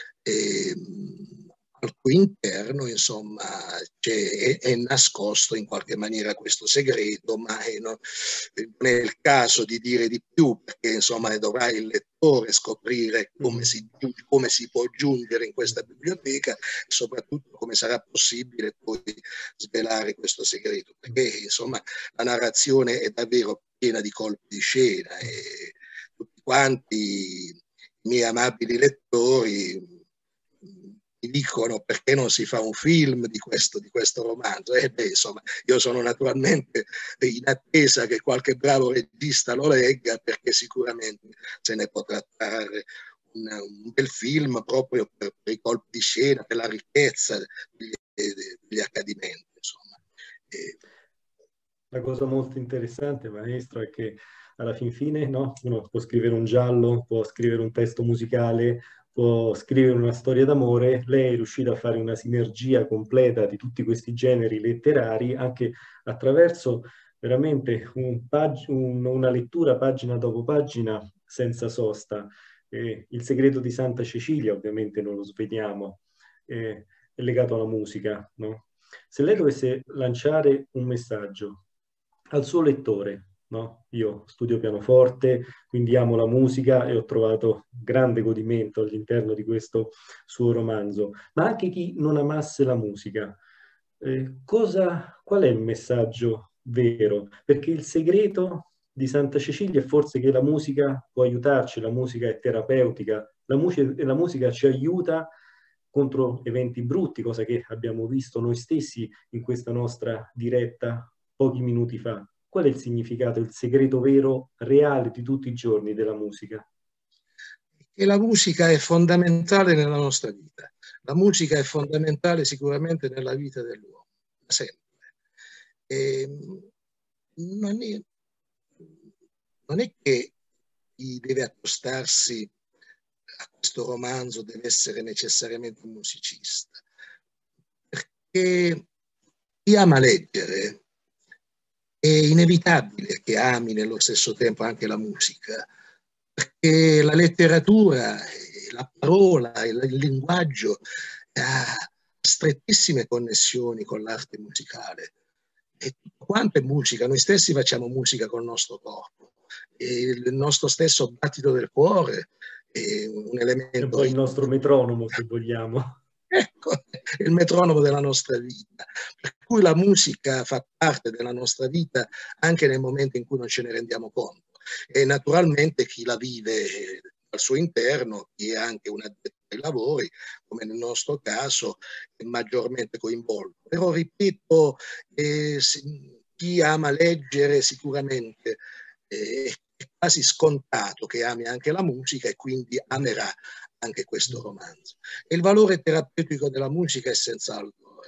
al cui interno insomma è nascosto in qualche maniera questo segreto, ma non è il caso di dire di più, perché insomma dovrà il lettore scoprire come si può giungere in questa biblioteca e soprattutto come sarà possibile poi svelare questo segreto, perché insomma la narrazione è davvero piena di colpi di scena e tutti quanti i miei amabili lettori mi dicono perché non si fa un film di questo romanzo. Insomma, io sono naturalmente in attesa che qualche bravo regista lo legga, perché sicuramente se ne potrà trarre un bel film proprio per i colpi di scena, per la ricchezza degli accadimenti. Insomma. La cosa molto interessante, maestro, è che alla fin fine, no? Uno può scrivere un giallo, può scrivere un testo musicale, può scrivere una storia d'amore. Lei è riuscita a fare una sinergia completa di tutti questi generi letterari, anche attraverso veramente una lettura pagina dopo pagina senza sosta. Il segreto di Santa Cecilia, ovviamente non lo sveliamo, è legato alla musica, no? Se lei dovesse lanciare un messaggio al suo lettore, no? Io studio pianoforte, quindi amo la musica e ho trovato grande godimento all'interno di questo suo romanzo, ma anche chi non amasse la musica, qual è il messaggio vero? Perché il segreto di Santa Cecilia è forse che la musica può aiutarci, la musica è terapeutica, la musica ci aiuta contro eventi brutti, cosa che abbiamo visto noi stessi in questa nostra diretta pochi minuti fa. Qual è il significato, il segreto vero, reale di tutti i giorni della musica? che la musica è fondamentale nella nostra vita. La musica è fondamentale sicuramente nella vita dell'uomo, sempre. E non è che chi deve accostarsi a questo romanzo deve essere necessariamente un musicista, perché chi ama leggere è inevitabile che ami nello stesso tempo anche la musica, perché la letteratura, la parola, il linguaggio ha strettissime connessioni con l'arte musicale. E tutto quanto è musica, noi stessi facciamo musica col nostro corpo, e il nostro stesso battito del cuore è un elemento. È un po' il nostro metronomo, se vogliamo. Ecco, è il metronomo della nostra vita. Per cui la musica fa parte della nostra vita anche nel momento in cui non ce ne rendiamo conto. E naturalmente chi la vive al suo interno, chi è anche un addetto ai lavori, come nel nostro caso, è maggiormente coinvolto. Però ripeto, chi ama leggere sicuramente è quasi scontato che ami anche la musica e quindi amerà anche questo romanzo. E il valore terapeutico della musica è senz'altro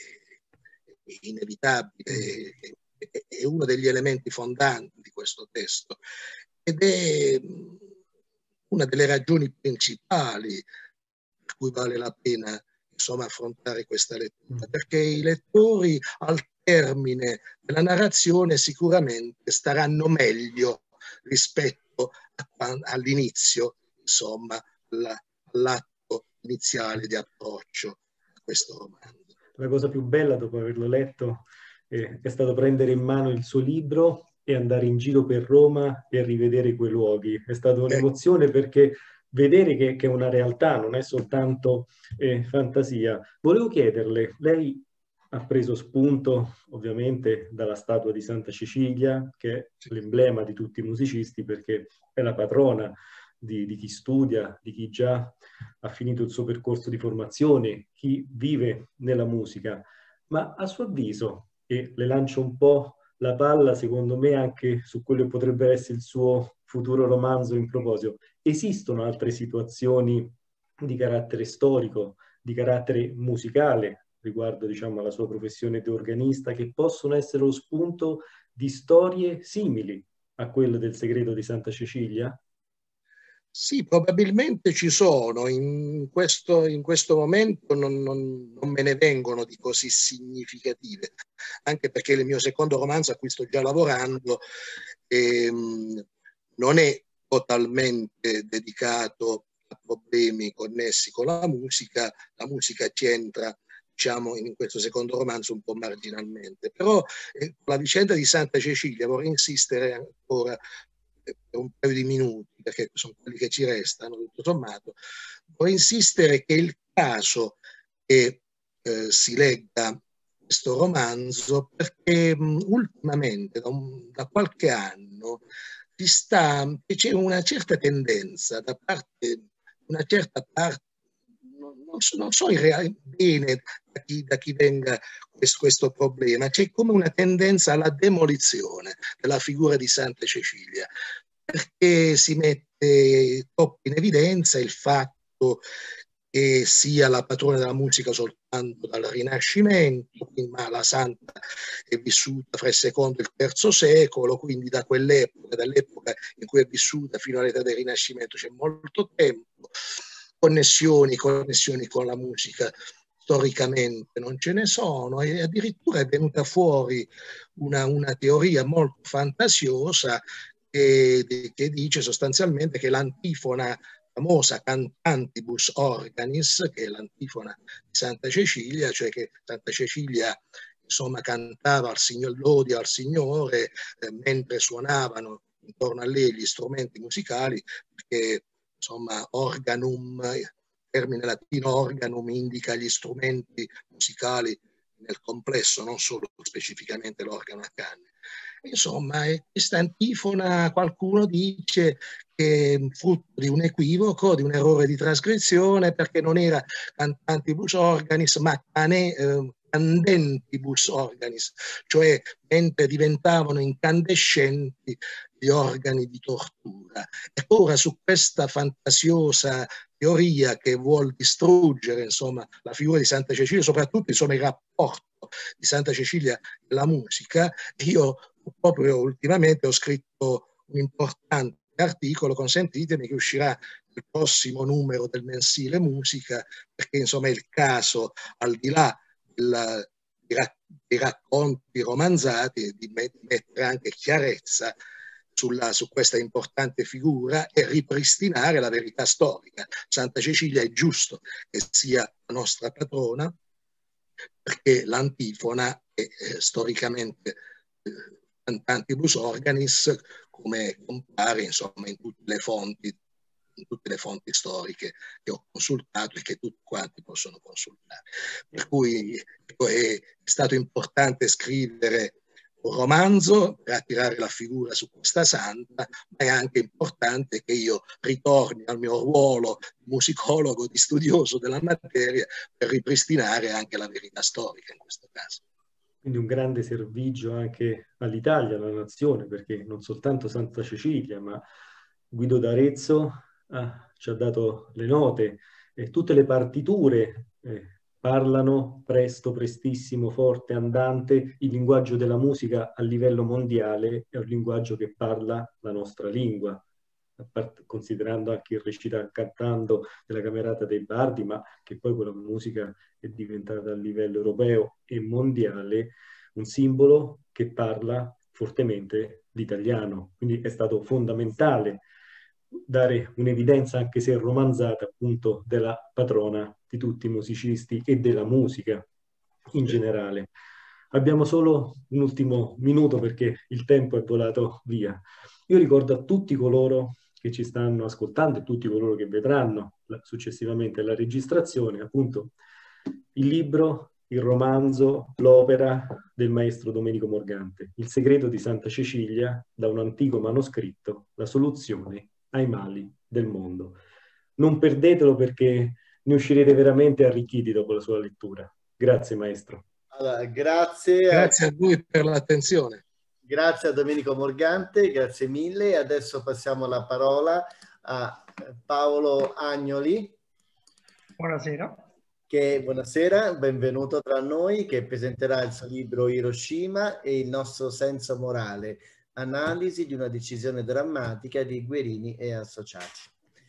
è inevitabile, è uno degli elementi fondanti di questo testo ed è una delle ragioni principali per cui vale la pena, insomma, affrontare questa lettura, perché i lettori al termine della narrazione sicuramente staranno meglio rispetto all'inizio, insomma, all'atto iniziale di approccio a questo romanzo. La cosa più bella dopo averlo letto è stato prendere in mano il suo libro e andare in giro per Roma e rivedere quei luoghi. È stata un'emozione perché vedere che è una realtà, non è soltanto fantasia. Volevo chiederle, lei ha preso spunto ovviamente dalla statua di Santa Cecilia, che è l'emblema di tutti i musicisti perché è la patrona di chi studia, di chi già ha finito il suo percorso di formazione, chi vive nella musica. Ma a suo avviso, e le lancio un po' la palla, secondo me, anche su quello che potrebbe essere il suo futuro romanzo in proposito, esistono altre situazioni di carattere storico, di carattere musicale, riguardo, diciamo, alla sua professione di organista, che possono essere lo spunto di storie simili a quelle del Segreto di Santa Cecilia? Sì, probabilmente ci sono, in questo momento non me ne vengono di così significative, anche perché il mio secondo romanzo a cui sto già lavorando non è totalmente dedicato a problemi connessi con la musica c'entra, diciamo, in questo secondo romanzo un po' marginalmente, però la vicenda di Santa Cecilia vorrei insistere ancora per un paio di minuti, perché sono quelli che ci restano, tutto sommato, vorrei insistere che il caso che si legga questo romanzo, perché ultimamente, da qualche anno, c'è una certa tendenza da parte, una certa parte, non so bene da chi venga questo problema, c'è come una tendenza alla demolizione della figura di Santa Cecilia, perché si mette troppo in evidenza il fatto che sia la patrona della musica soltanto dal Rinascimento, ma la santa è vissuta fra il secondo e il terzo secolo, quindi da quell'epoca, dall'epoca in cui è vissuta fino all'età del Rinascimento c'è molto tempo, connessioni con la musica storicamente non ce ne sono, e addirittura è venuta fuori una teoria molto fantasiosa che dice sostanzialmente che l'antifona famosa Cantantibus Organis, che è l'antifona di Santa Cecilia, cioè che Santa Cecilia, insomma, cantava lodi al Signore mentre suonavano intorno a lei gli strumenti musicali, perché insomma organum, termine latino organum, indica gli strumenti musicali nel complesso, non solo specificamente l'organo a canne. Insomma, questa antifona qualcuno dice che è frutto di un equivoco, di un errore di trascrizione, perché non era Cantantibus Organis, ma candentibus organis, cioè mentre diventavano incandescenti gli organi di tortura. E ora su questa fantasiosa teoria che vuol distruggere, insomma, la figura di Santa Cecilia, soprattutto, insomma, il rapporto di Santa Cecilia e la musica, io proprio ultimamente ho scritto un importante articolo, consentitemi, che uscirà nel prossimo numero del mensile Musica, perché insomma è il caso, al di là dei racconti romanzati, di mettere anche chiarezza su questa importante figura e ripristinare la verità storica. Santa Cecilia è giusto che sia la nostra patrona, perché l'antifona è storicamente cantantibus organis, come compare insomma in tutte le fonti storiche che ho consultato e che tutti quanti possono consultare. Per cui è stato importante scrivere un romanzo per attirare la figura su questa santa, ma è anche importante che io ritorni al mio ruolo di musicologo, di studioso della materia, per ripristinare anche la verità storica in questo caso. Quindi un grande servigio anche all'Italia, alla nazione, perché non soltanto Santa Cecilia, ma Guido d'Arezzo ci ha dato le note e tutte le partiture parlano presto, prestissimo, forte, andante, il linguaggio della musica a livello mondiale è un linguaggio che parla la nostra lingua, considerando anche il recitare cantando della Camerata dei Bardi, ma che poi quella musica è diventata a livello europeo e mondiale un simbolo che parla fortemente l'italiano. Quindi è stato fondamentale dare un'evidenza, anche se romanzata, appunto, della patrona di tutti i musicisti e della musica in generale. Abbiamo solo un ultimo minuto perché il tempo è volato via. Io ricordo a tutti coloro che ci stanno ascoltando e tutti coloro che vedranno successivamente la registrazione, appunto, il libro, il romanzo, l'opera del maestro Domenico Morgante, Il segreto di Santa Cecilia, da un antico manoscritto, la soluzione ai mali del mondo. Non perdetelo perché ne uscirete veramente arricchiti dopo la sua lettura. Grazie maestro. Allora, grazie a voi per l'attenzione. Grazie a Domenico Morgante, grazie mille. Adesso passiamo la parola a Paolo Agnoli. Buonasera. Buonasera, benvenuto tra noi, che presenterà il suo libro Hiroshima e il nostro senso morale, analisi di una decisione drammatica di Guerini e associati.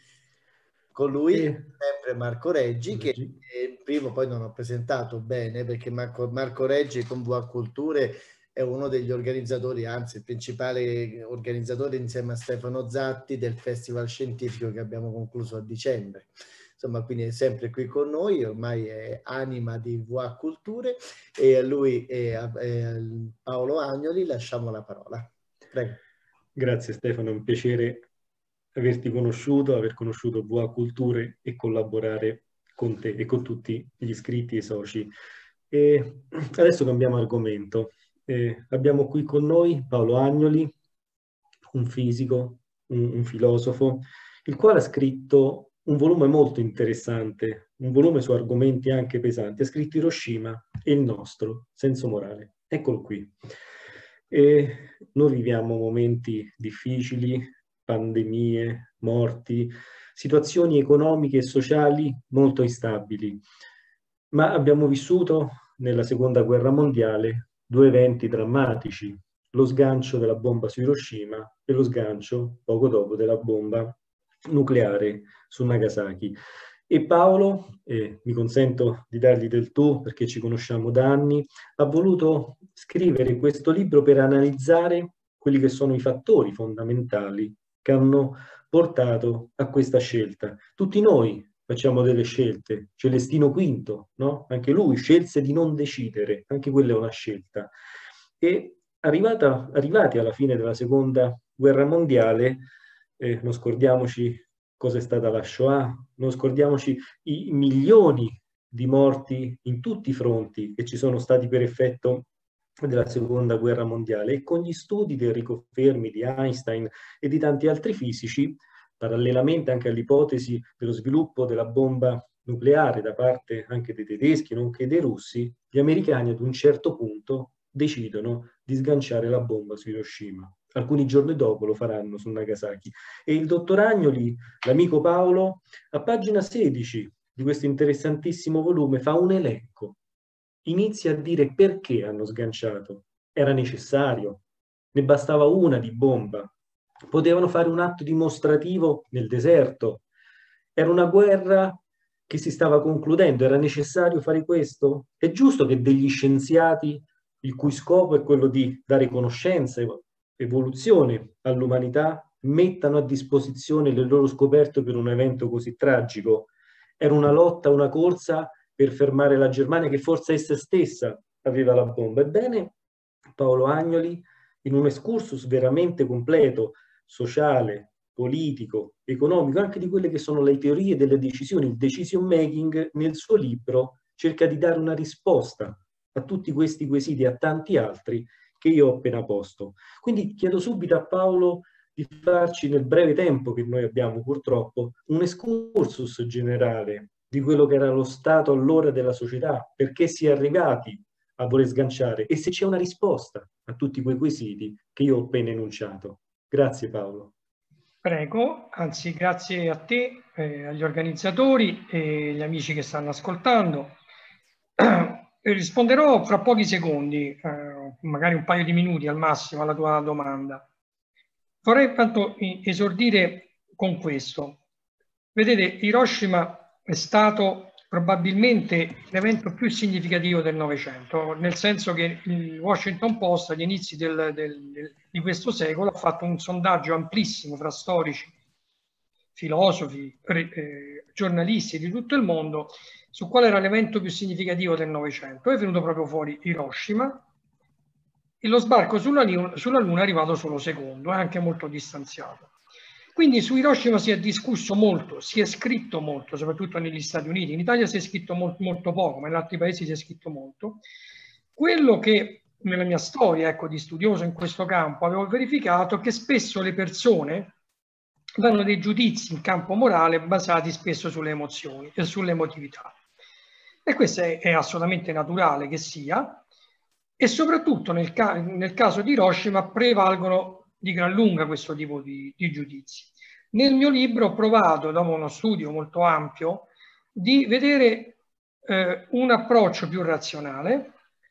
Con lui sempre Marco Reggi, che prima poi non ho presentato bene, perché Marco Reggi con VA Culture è uno degli organizzatori, anzi il principale organizzatore insieme a Stefano Zatti del Festival Scientifico che abbiamo concluso a dicembre. Insomma, quindi è sempre qui con noi, ormai è anima di VA Culture, e a lui e a Paolo Agnoli lasciamo la parola. Prego. Grazie Stefano, è un piacere averti conosciuto, aver conosciuto VA Culture e collaborare con te e con tutti gli iscritti e soci. E adesso cambiamo argomento. Abbiamo qui con noi Paolo Agnoli, un fisico, un filosofo, il quale ha scritto un volume molto interessante, un volume su argomenti anche pesanti. Ha scritto Hiroshima e il nostro senso morale. Eccolo qui. Noi viviamo momenti difficili, pandemie, morti, situazioni economiche e sociali molto instabili, ma abbiamo vissuto nella Seconda Guerra Mondiale due eventi drammatici, lo sgancio della bomba su Hiroshima e lo sgancio, poco dopo, della bomba nucleare su Nagasaki. E Paolo, mi consento di dargli del tu perché ci conosciamo da anni, ha voluto scrivere questo libro per analizzare quelli che sono i fattori fondamentali che hanno portato a questa scelta. Tutti noi facciamo delle scelte. Celestino V, no? Anche lui scelse di non decidere, anche quella è una scelta. E arrivati alla fine della Seconda Guerra Mondiale, non scordiamoci cosa è stata la Shoah, non scordiamoci i milioni di morti in tutti i fronti che ci sono stati per effetto della Seconda Guerra Mondiale, e con gli studi di Enrico Fermi, di Einstein e di tanti altri fisici, parallelamente anche all'ipotesi dello sviluppo della bomba nucleare da parte anche dei tedeschi, nonché dei russi, gli americani ad un certo punto decidono di sganciare la bomba su Hiroshima. Alcuni giorni dopo lo faranno su Nagasaki. E il dottor Agnoli, l'amico Paolo, a pagina 16 di questo interessantissimo volume fa un elenco. Inizia a dire perché hanno sganciato. Era necessario. Ne bastava una di bomba. Potevano fare un atto dimostrativo nel deserto. Era una guerra che si stava concludendo. Era necessario fare questo? È giusto che degli scienziati, il cui scopo è quello di dare conoscenza e evoluzione all'umanità, mettano a disposizione le loro scoperte per un evento così tragico? Era una lotta, una corsa per fermare la Germania, che forse essa stessa aveva la bomba. Ebbene, Paolo Agnoli, in un excursus veramente completo, sociale, politico, economico, anche di quelle che sono le teorie delle decisioni, il decision making, nel suo libro cerca di dare una risposta a tutti questi quesiti e a tanti altri che io ho appena posto. Quindi chiedo subito a Paolo di farci, nel breve tempo che noi abbiamo purtroppo, un excursus generale di quello che era lo stato allora della società, perché si è arrivati a voler sganciare e se c'è una risposta a tutti quei quesiti che io ho appena enunciato. Grazie Paolo. Prego, anzi grazie a te, agli organizzatori e agli amici che stanno ascoltando. Risponderò fra pochi secondi, magari un paio di minuti al massimo, alla tua domanda. Vorrei intanto esordire con questo. Vedete, Hiroshima è stato probabilmente l'evento più significativo del Novecento, nel senso che il Washington Post agli inizi di questo secolo ha fatto un sondaggio amplissimo fra storici, filosofi, giornalisti di tutto il mondo su qual era l'evento più significativo del Novecento. È venuto proprio fuori Hiroshima e lo sbarco sulla Luna è arrivato solo secondo, è anche molto distanziato. Quindi su Hiroshima si è discusso molto, si è scritto molto, soprattutto negli Stati Uniti. In Italia si è scritto molto poco, ma in altri paesi si è scritto molto. Quello che nella mia storia, ecco, di studioso in questo campo, avevo verificato che spesso le persone danno dei giudizi in campo morale basati spesso sulle emozioni e sull'emotività. E questo è assolutamente naturale che sia, e soprattutto nel caso di Hiroshima prevalgono di gran lunga questo tipo di giudizi. Nel mio libro ho provato, dopo uno studio molto ampio, di vedere un approccio più razionale,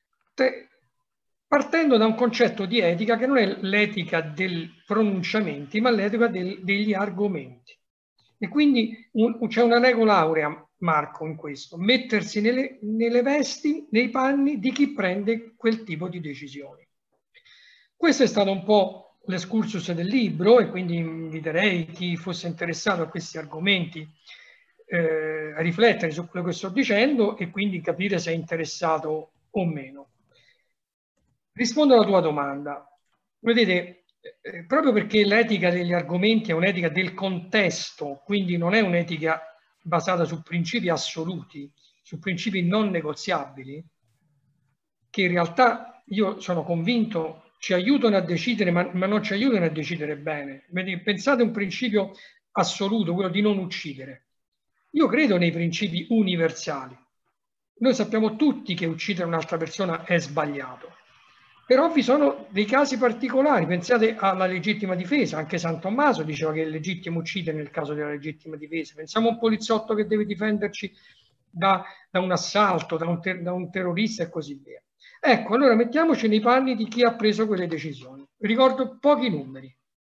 partendo da un concetto di etica che non è l'etica dei pronunciamenti, ma l'etica degli argomenti. E quindi c'è una regola aurea, Marco, in questo: mettersi nelle vesti, nei panni di chi prende quel tipo di decisioni. Questo è stato un po' l'escursus del libro, e quindi inviterei chi fosse interessato a questi argomenti a riflettere su quello che sto dicendo e quindi capire se è interessato o meno. Rispondo alla tua domanda. Vedete, proprio perché l'etica degli argomenti è un'etica del contesto, quindi non è un'etica basata su principi assoluti, su principi non negoziabili, che in realtà io sono convinto ci aiutano a decidere, ma non ci aiutano a decidere bene. Pensate a un principio assoluto, quello di non uccidere. Io credo nei principi universali. Noi sappiamo tutti che uccidere un'altra persona è sbagliato. Però vi sono dei casi particolari. Pensate alla legittima difesa. Anche San Tommaso diceva che è legittimo uccidere nel caso della legittima difesa. Pensiamo a un poliziotto che deve difenderci da un assalto, da un terrorista e così via. Ecco, allora mettiamoci nei panni di chi ha preso quelle decisioni. Ricordo pochi numeri.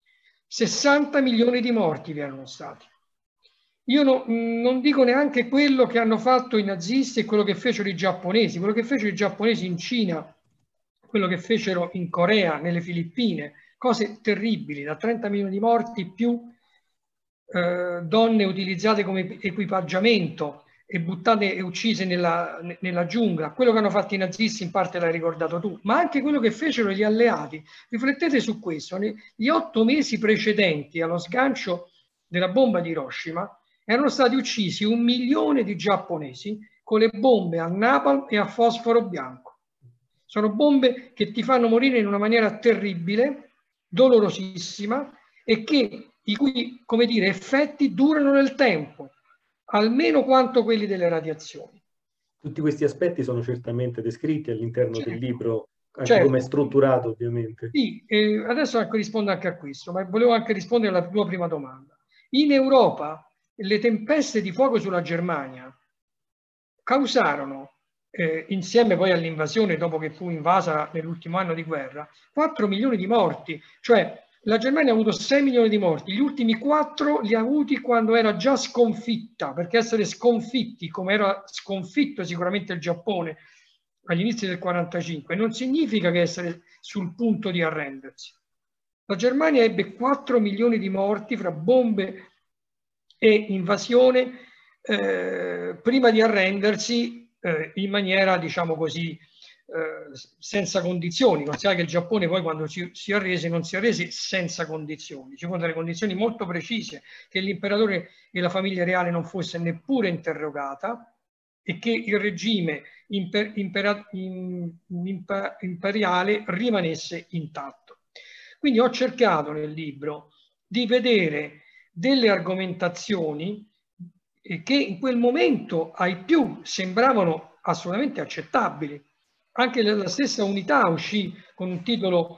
60 milioni di morti vi erano stati. Io non dico neanche quello che hanno fatto i nazisti e quello che fecero i giapponesi. Quello che fecero i giapponesi in Cina, quello che fecero in Corea, nelle Filippine, cose terribili, da 30 milioni di morti più donne utilizzate come equipaggiamento e buttate e uccise nella giungla. Quello che hanno fatto i nazisti in parte l'hai ricordato tu, ma anche quello che fecero gli alleati. Riflettete su questo. Negli 8 mesi precedenti allo sgancio della bomba di Hiroshima erano stati uccisi 1 milione di giapponesi con le bombe a napalm e a fosforo bianco. Sono bombe che ti fanno morire in una maniera terribile, dolorosissima, e i cui, come dire, effetti durano nel tempo. almeno quanto quelli delle radiazioni. Tutti questi aspetti sono certamente descritti all'interno del libro, anche certo, come è strutturato ovviamente. Sì, adesso rispondo anche a questo, ma volevo anche rispondere alla tua prima domanda. In Europa le tempeste di fuoco sulla Germania causarono, insieme poi all'invasione dopo che fu invasa nell'ultimo anno di guerra, 4 milioni di morti, cioè la Germania ha avuto 6 milioni di morti, gli ultimi 4 li ha avuti quando era già sconfitta, perché essere sconfitti, come era sconfitto sicuramente il Giappone agli inizi del 45, non significa che essere sul punto di arrendersi. La Germania ebbe 4 milioni di morti fra bombe e invasione prima di arrendersi in maniera, diciamo così, senza condizioni. Non si sa che il Giappone poi quando si arrese non si arrese senza condizioni, ci furono delle condizioni molto precise, che l'imperatore e la famiglia reale non fosse neppure interrogata e che il regime imperiale rimanesse intatto. Quindi ho cercato nel libro di vedere delle argomentazioni che in quel momento ai più sembravano assolutamente accettabili. Anche la stessa Unità uscì con un titolo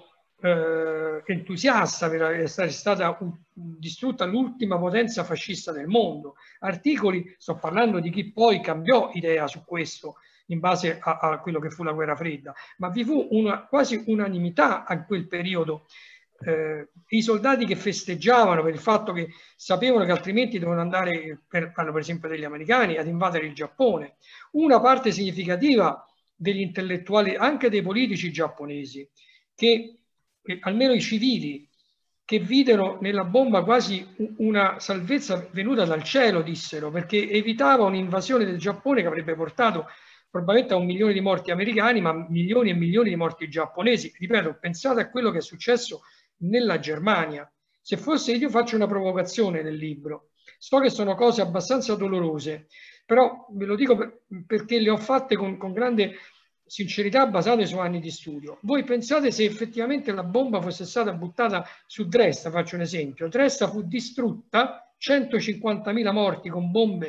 entusiasta per essere stata distrutta l'ultima potenza fascista del mondo. Articoli, sto parlando di chi poi cambiò idea su questo in base a quello che fu la guerra fredda, ma vi fu quasi unanimità a quel periodo. I soldati che festeggiavano per il fatto che sapevano che altrimenti dovevano andare, parlo per esempio degli americani, ad invadere il Giappone. Una parte significativa degli intellettuali, anche dei politici giapponesi, che almeno i civili, che videro nella bomba quasi una salvezza venuta dal cielo, dissero, perché evitava un'invasione del Giappone che avrebbe portato probabilmente a 1 milione di morti americani, ma milioni e milioni di morti giapponesi. Ripeto, pensate a quello che è successo nella Germania. Se fosse, io faccio una provocazione nel libro, so che sono cose abbastanza dolorose, però ve lo dico perché le ho fatte con grande sincerità, basate su anni di studio. Voi pensate se effettivamente la bomba fosse stata buttata su Dresda, faccio un esempio, Dresda fu distrutta, 150.000 morti con bombe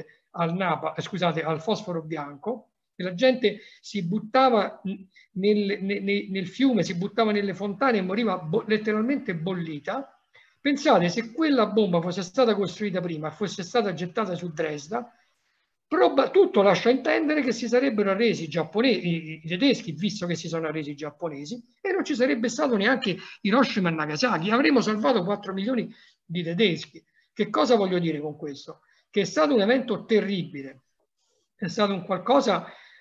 al fosforo bianco, e la gente si buttava nel fiume, si buttava nelle fontane e moriva letteralmente bollita. Pensate se quella bomba fosse stata costruita prima, fosse stata gettata su Dresda, tutto lascia intendere che si sarebbero arresi i tedeschi, visto che si sono arresi i giapponesi, e non ci sarebbe stato neanche Hiroshima e Nagasaki. Avremmo salvato 4 milioni di tedeschi. Che cosa voglio dire con questo? Che è stato un evento terribile, è stato un qualcosa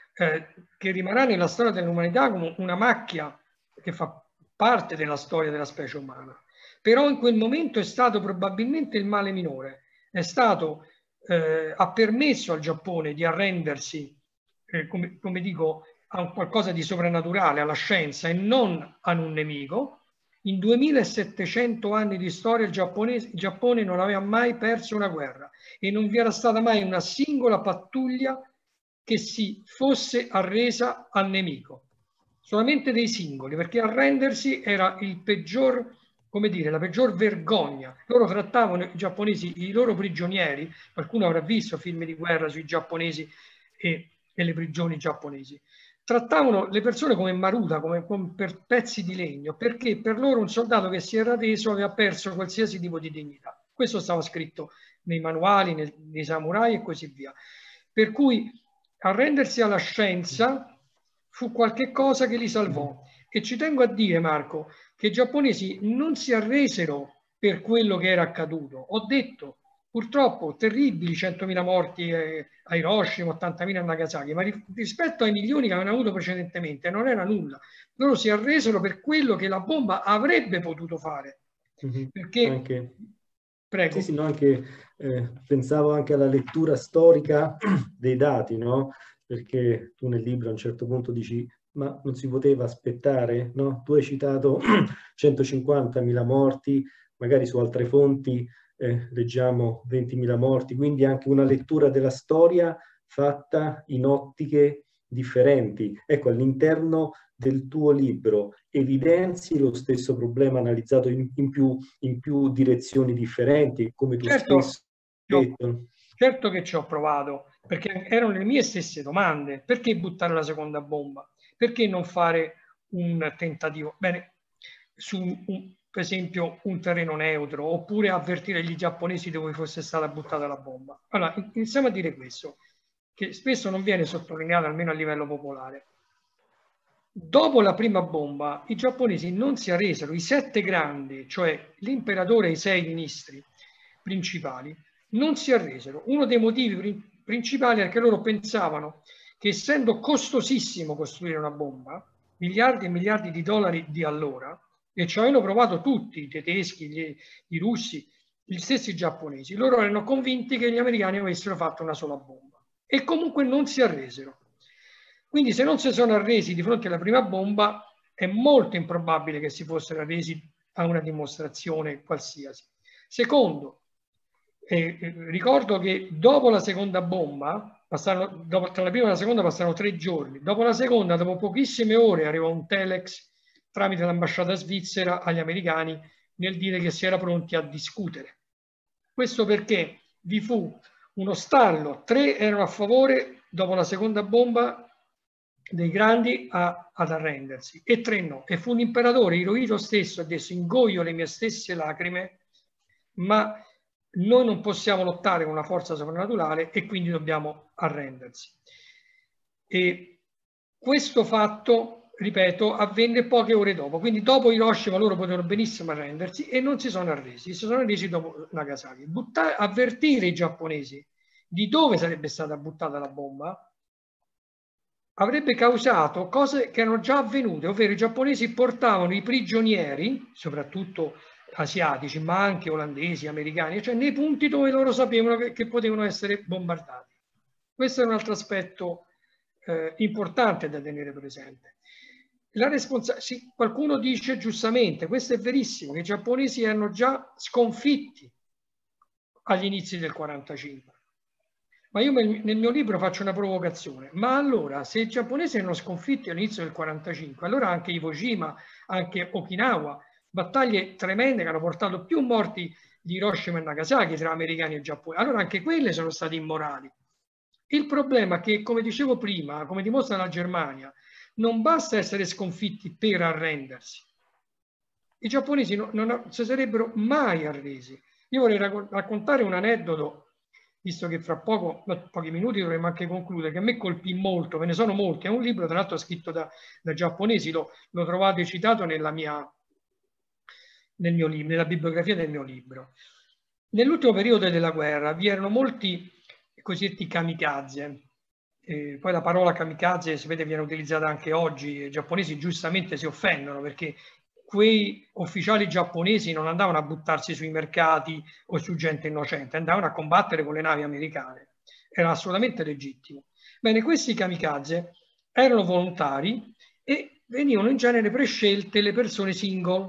che rimarrà nella storia dell'umanità come una macchia che fa parte della storia della specie umana. Però in quel momento è stato probabilmente il male minore, è stato ha permesso al Giappone di arrendersi, come dico, a un qualcosa di soprannaturale, alla scienza e non a un nemico. In 2700 anni di storia il Giappone non aveva mai perso una guerra e non vi era stata mai una singola pattuglia che si fosse arresa al nemico. Solamente dei singoli, perché arrendersi era il peggior, come dire, la peggior vergogna. Loro trattavano i giapponesi, i loro prigionieri, qualcuno avrà visto film di guerra sui giapponesi e le prigioni giapponesi, trattavano le persone come maruta, come per pezzi di legno, perché per loro un soldato che si era reso aveva perso qualsiasi tipo di dignità. Questo stava scritto nei manuali, nei samurai e così via. Per cui arrendersi alla scienza fu qualche cosa che li salvò. E ci tengo a dire, Marco, che i giapponesi non si arresero per quello che era accaduto. Ho detto, purtroppo, terribili 100.000 morti a Hiroshima, 80.000 a Nagasaki, ma rispetto ai milioni che avevano avuto precedentemente non era nulla. Loro si arresero per quello che la bomba avrebbe potuto fare. Perché... Anche... Prego. Sì, no, anche, pensavo anche alla lettura storica dei dati, no? Perché tu nel libro a un certo punto dici, ma non si poteva aspettare, no? Tu hai citato 150.000 morti, magari su altre fonti leggiamo 20.000 morti, quindi anche una lettura della storia fatta in ottiche differenti. Ecco, all'interno del tuo libro evidenzi lo stesso problema analizzato in più direzioni differenti, come tu stesso hai detto. Certo che ci ho provato, perché erano le mie stesse domande. Perché buttare la seconda bomba? Perché non fare un tentativo? Bene, per esempio un terreno neutro, oppure avvertire gli giapponesi dove fosse stata buttata la bomba. Allora, iniziamo a dire questo, che spesso non viene sottolineato, almeno a livello popolare. Dopo la prima bomba, i giapponesi non si arresero, i 7 grandi, cioè l'imperatore e i 6 ministri principali, non si arresero. Uno dei motivi principali è che loro pensavano che, essendo costosissimo costruire una bomba, miliardi e miliardi di dollari di allora, e ci avevano provato tutti, i tedeschi, i russi, gli stessi giapponesi, loro erano convinti che gli americani avessero fatto una sola bomba e comunque non si arresero. Quindi se non si sono arresi di fronte alla prima bomba, è molto improbabile che si fossero arresi a una dimostrazione qualsiasi. Secondo, ricordo che dopo la seconda bomba, tra la prima e la seconda passano 3 giorni, dopo la seconda, dopo pochissime ore, arrivò un telex tramite l'ambasciata svizzera agli americani nel dire che si era pronti a discutere. Questo perché vi fu uno stallo, 3 erano a favore dopo la seconda bomba dei grandi ad arrendersi e 3 no. E fu un imperatore, Hirohito stesso, adesso ingoio le mie stesse lacrime, ma noi non possiamo lottare con una forza soprannaturale e quindi dobbiamo arrendersi. E questo fatto, ripeto, avvenne poche ore dopo. Quindi dopo Hiroshima loro potevano benissimo arrendersi e non si sono arresi. Si sono arresi dopo Nagasaki. Avvertire i giapponesi di dove sarebbe stata buttata la bomba avrebbe causato cose che erano già avvenute, ovvero i giapponesi portavano i prigionieri, soprattutto asiatici, ma anche olandesi, americani, cioè nei punti dove loro sapevano che potevano essere bombardati. Questo è un altro aspetto importante da tenere presente. Sì, qualcuno dice giustamente, questo è verissimo, che i giapponesi erano già sconfitti agli inizi del 1945. Ma io nel mio libro faccio una provocazione. Ma allora, se i giapponesi erano sconfitti all'inizio del 1945, allora anche Iwo Jima, anche Okinawa, battaglie tremende che hanno portato più morti di Hiroshima e Nagasaki tra americani e giapponesi, allora anche quelle sono state immorali. Il problema è che, come dicevo prima, come dimostra la Germania, non basta essere sconfitti per arrendersi. I giapponesi non si sarebbero mai arresi. Io vorrei raccontare un aneddoto, visto che fra pochi minuti dovremmo anche concludere, che a me colpì molto, ve ne sono molti. È un libro, tra l'altro, scritto da giapponesi, lo trovate citato nella bibliografia del mio libro. Nell'ultimo periodo della guerra vi erano molti cosiddetti kamikaze. Poi la parola kamikaze, si vede, viene utilizzata anche oggi. I giapponesi giustamente si offendono perché quei ufficiali giapponesi non andavano a buttarsi sui mercati o su gente innocente, andavano a combattere con le navi americane. Era assolutamente legittimo. Bene, questi kamikaze erano volontari e venivano in genere prescelte le persone single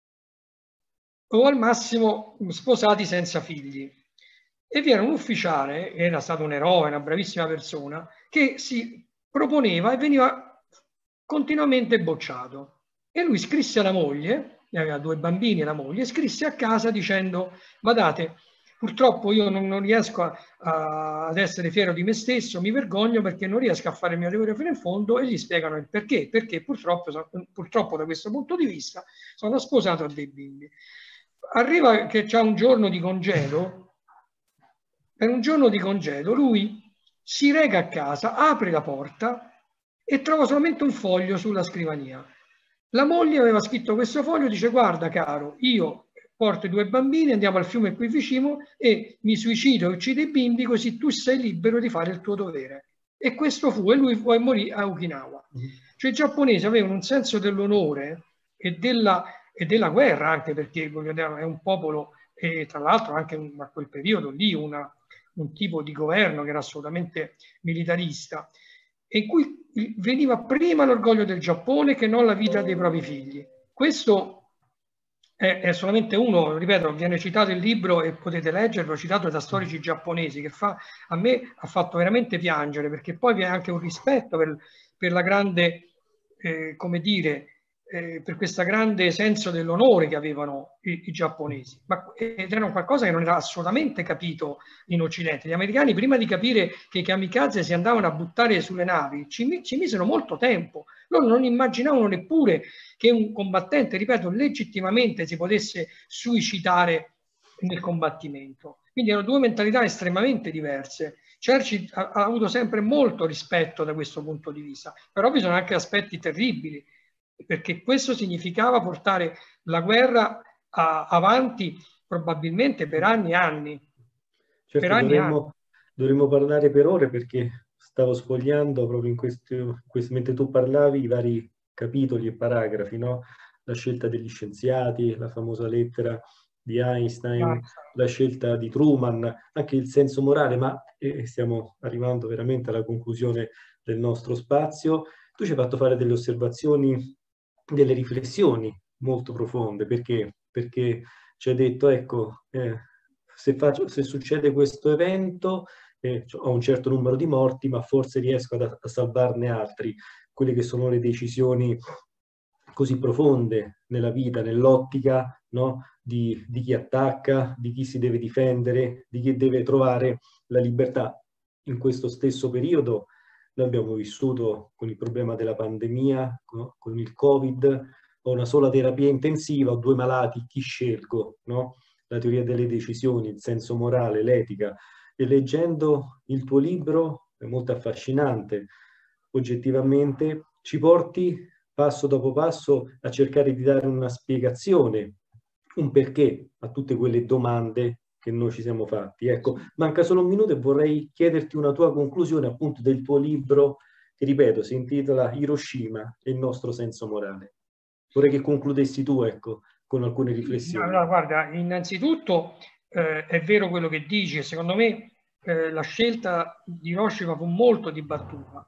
o al massimo sposati senza figli. E vi era un ufficiale, era stato un eroe, una bravissima persona, che si proponeva e veniva continuamente bocciato. E lui scrisse alla moglie, aveva 2 bambini e la moglie, scrisse a casa dicendo: guardate, purtroppo io non riesco ad essere fiero di me stesso, mi vergogno perché non riesco a fare il mio lavoro fino in fondo, e gli spiegano il perché. Perché purtroppo da questo punto di vista sono sposato a dei bimbi. Arriva che c'è un giorno di congedo, per un giorno di congedo lui si reca a casa, apre la porta e trova solamente un foglio sulla scrivania. La moglie aveva scritto questo foglio, dice: guarda caro, io porto i 2 bambini, andiamo al fiume qui vicino e mi suicido e uccido i bimbi, così tu sei libero di fare il tuo dovere. E questo fu, e lui poi morì a Okinawa. Cioè i giapponesi avevano un senso dell'onore e della guerra, anche perché è un popolo, e tra l'altro anche a quel periodo lì un tipo di governo che era assolutamente militarista, e in cui veniva prima l'orgoglio del Giappone che non la vita dei propri figli. Questo è solamente uno, ripeto, viene citato il libro e potete leggerlo, citato da storici giapponesi, che a me ha fatto veramente piangere, perché poi vi è anche un rispetto per la grande, come dire, per questo grande senso dell'onore che avevano i giapponesi, ed era qualcosa che non era assolutamente capito in Occidente. Gli americani, prima di capire che i kamikaze si andavano a buttare sulle navi, ci misero molto tempo. Loro non immaginavano neppure che un combattente, ripeto, legittimamente si potesse suicidare nel combattimento. Quindi erano due mentalità estremamente diverse. Churchill ha avuto sempre molto rispetto da questo punto di vista, però vi sono anche aspetti terribili, perché questo significava portare la guerra avanti probabilmente per anni e anni. Certo, per anni e anni. dovremmo parlare per ore, perché stavo sfogliando proprio mentre tu parlavi i vari capitoli e paragrafi, no? La scelta degli scienziati, la famosa lettera di Einstein, la scelta di Truman, anche il senso morale, ma stiamo arrivando veramente alla conclusione del nostro spazio. Tu ci hai fatto fare delle osservazioni, delle riflessioni molto profonde, perché ci hai detto, ecco, se succede questo evento, ho un certo numero di morti, ma forse riesco a salvarne altri. Quelle che sono le decisioni così profonde nella vita, nell'ottica, no? di chi attacca, di chi si deve difendere, di chi deve trovare la libertà. In questo stesso periodo noi abbiamo vissuto con il problema della pandemia, con il Covid, ho una sola terapia intensiva, ho 2 malati, chi scelgo, no? La teoria delle decisioni, il senso morale, l'etica. E leggendo il tuo libro, è molto affascinante, oggettivamente, ci porti passo dopo passo a cercare di dare una spiegazione, un perché a tutte quelle domande che noi ci siamo fatti. Ecco, manca solo un minuto e vorrei chiederti una tua conclusione appunto del tuo libro, che ripeto, si intitola Hiroshima e il nostro senso morale. Vorrei che concludessi tu, ecco, con alcune riflessioni. Allora, guarda, innanzitutto è vero quello che dici, secondo me la scelta di Hiroshima fu molto dibattuta.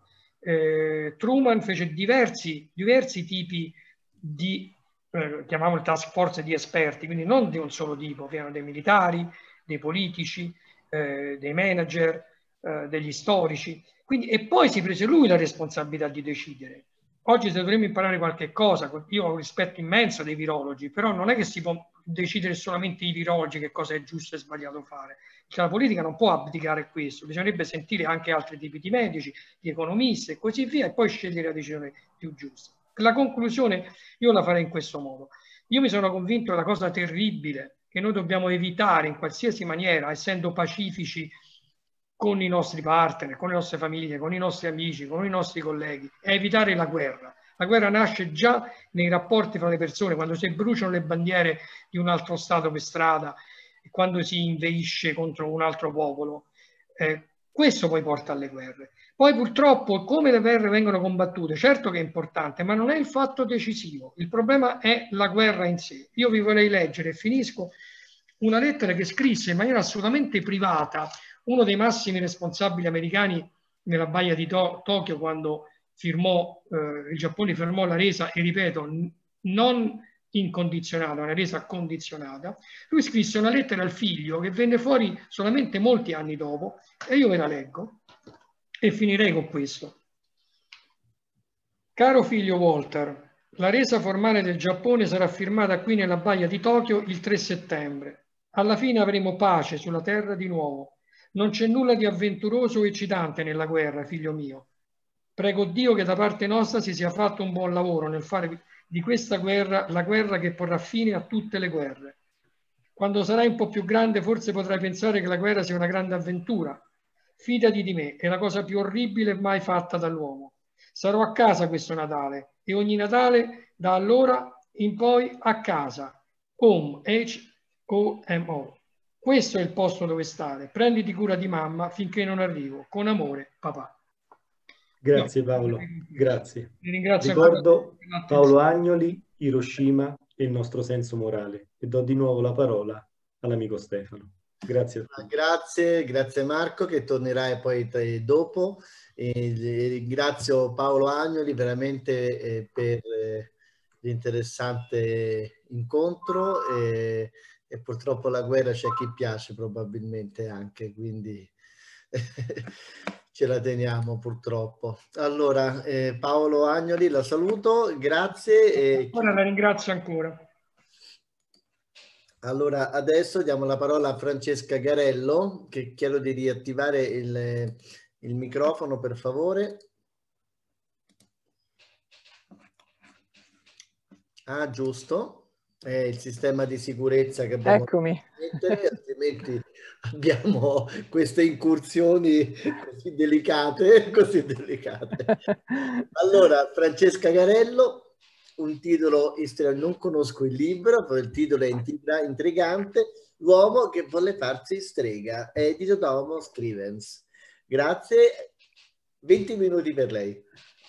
Truman fece diversi tipi di, chiamiamolo task force di esperti, quindi non di un solo tipo, erano dei militari, dei politici, dei manager, degli storici, quindi, e poi si prese lui la responsabilità di decidere. Oggi se dovremmo imparare qualche cosa, io ho un rispetto immenso dei virologi, però non è che si può decidere solamente i virologi che cosa è giusto e sbagliato fare. Cioè, la politica non può abdicare a questo, bisognerebbe sentire anche altri tipi di medici, di economisti e così via, e poi scegliere la decisione più giusta. La conclusione io la farei in questo modo. Io mi sono convinto della cosa terribile che noi dobbiamo evitare in qualsiasi maniera, essendo pacifici con i nostri partner, con le nostre famiglie, con i nostri amici, con i nostri colleghi, è evitare la guerra. La guerra nasce già nei rapporti fra le persone, quando si bruciano le bandiere di un altro Stato per strada, e quando si inveisce contro un altro popolo. Questo poi porta alle guerre. Poi purtroppo come le guerre vengono combattute, certo che è importante, ma non è il fatto decisivo. Il problema è la guerra in sé. Io vi vorrei leggere, e finisco, una lettera che scrisse in maniera assolutamente privata uno dei massimi responsabili americani nella baia di Tokyo quando il Giappone firmò la resa, e ripeto, non incondizionata, una resa condizionata. Lui scrisse una lettera al figlio che venne fuori solamente molti anni dopo, e io ve la leggo e finirei con questo. Caro figlio Walter, la resa formale del Giappone sarà firmata qui nella baia di Tokyo il 3 settembre. Alla fine avremo pace sulla terra di nuovo. Non c'è nulla di avventuroso o eccitante nella guerra, figlio mio. Prego Dio che da parte nostra si sia fatto un buon lavoro nel fare di questa guerra la guerra che porrà fine a tutte le guerre. Quando sarai un po' più grande forse potrai pensare che la guerra sia una grande avventura. Fidati di me, è la cosa più orribile mai fatta dall'uomo. Sarò a casa questo Natale e ogni Natale da allora in poi a casa. Home, H-O-M-O. Questo è il posto dove stare. Prenditi cura di mamma finché non arrivo. Con amore, papà. Grazie Paolo, grazie. Vi ringrazio. Ricordo Paolo Agnoli, Hiroshima e il nostro senso morale. E do di nuovo la parola all'amico Stefano. Grazie a tutti. Grazie Marco, che tornerai poi dopo. Ringrazio Paolo Agnoli veramente per l'interessante incontro, e purtroppo la guerra c'è chi piace probabilmente anche, quindi ce la teniamo purtroppo. Allora, Paolo Agnoli, la saluto, grazie. Ora la ringrazio ancora. Allora, adesso diamo la parola a Francesca Garello, che chiedo di riattivare il microfono, per favore. Ah, giusto. È il sistema di sicurezza che abbiamo da mettere, altrimenti abbiamo queste incursioni così delicate, così delicate. Allora, Francesca Garello, un titolo, non conosco il libro, però il titolo è intrigante, L'uomo che vuole farsi strega, edito da Homo Scrivens. Grazie, 20 minuti per lei.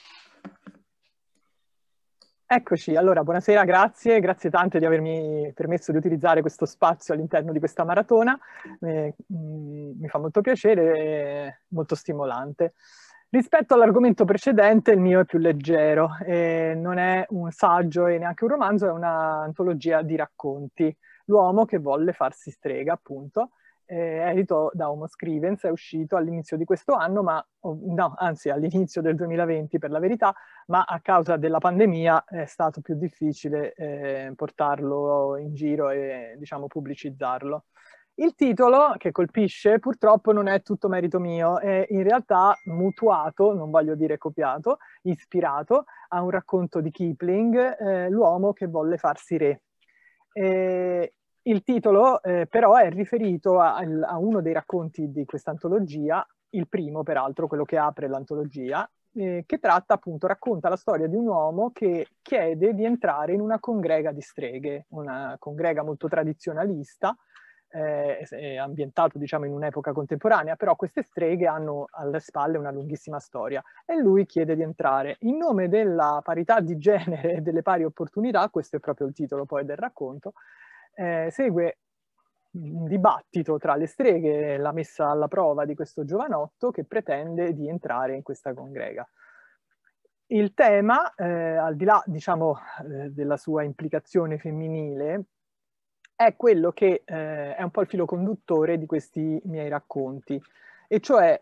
Eccoci, allora buonasera, grazie tante di avermi permesso di utilizzare questo spazio all'interno di questa maratona, mi fa molto piacere e molto stimolante. Rispetto all'argomento precedente il mio è più leggero, non è un saggio e neanche un romanzo, è un'antologia di racconti, L'uomo che volle farsi strega, appunto, edito da Homo Scrivens, è uscito all'inizio di questo anno, no, anzi all'inizio del 2020 per la verità, ma a causa della pandemia è stato più difficile portarlo in giro e, diciamo, pubblicizzarlo. Il titolo che colpisce purtroppo non è tutto merito mio, è in realtà mutuato, non voglio dire copiato, ispirato a un racconto di Kipling, L'uomo che volle farsi re. Il titolo però è riferito a uno dei racconti di questa antologia, il primo peraltro, quello che apre l'antologia, che tratta appunto, racconta la storia di un uomo che chiede di entrare in una congrega di streghe, una congrega molto tradizionalista, ambientato diciamo in un'epoca contemporanea, però queste streghe hanno alle spalle una lunghissima storia e lui chiede di entrare. In nome della parità di genere e delle pari opportunità, questo è proprio il titolo poi del racconto, segue un dibattito tra le streghe, la messa alla prova di questo giovanotto che pretende di entrare in questa congrega. Il tema, al di là diciamo della sua implicazione femminile, è quello che è un po' il filo conduttore di questi miei racconti, e cioè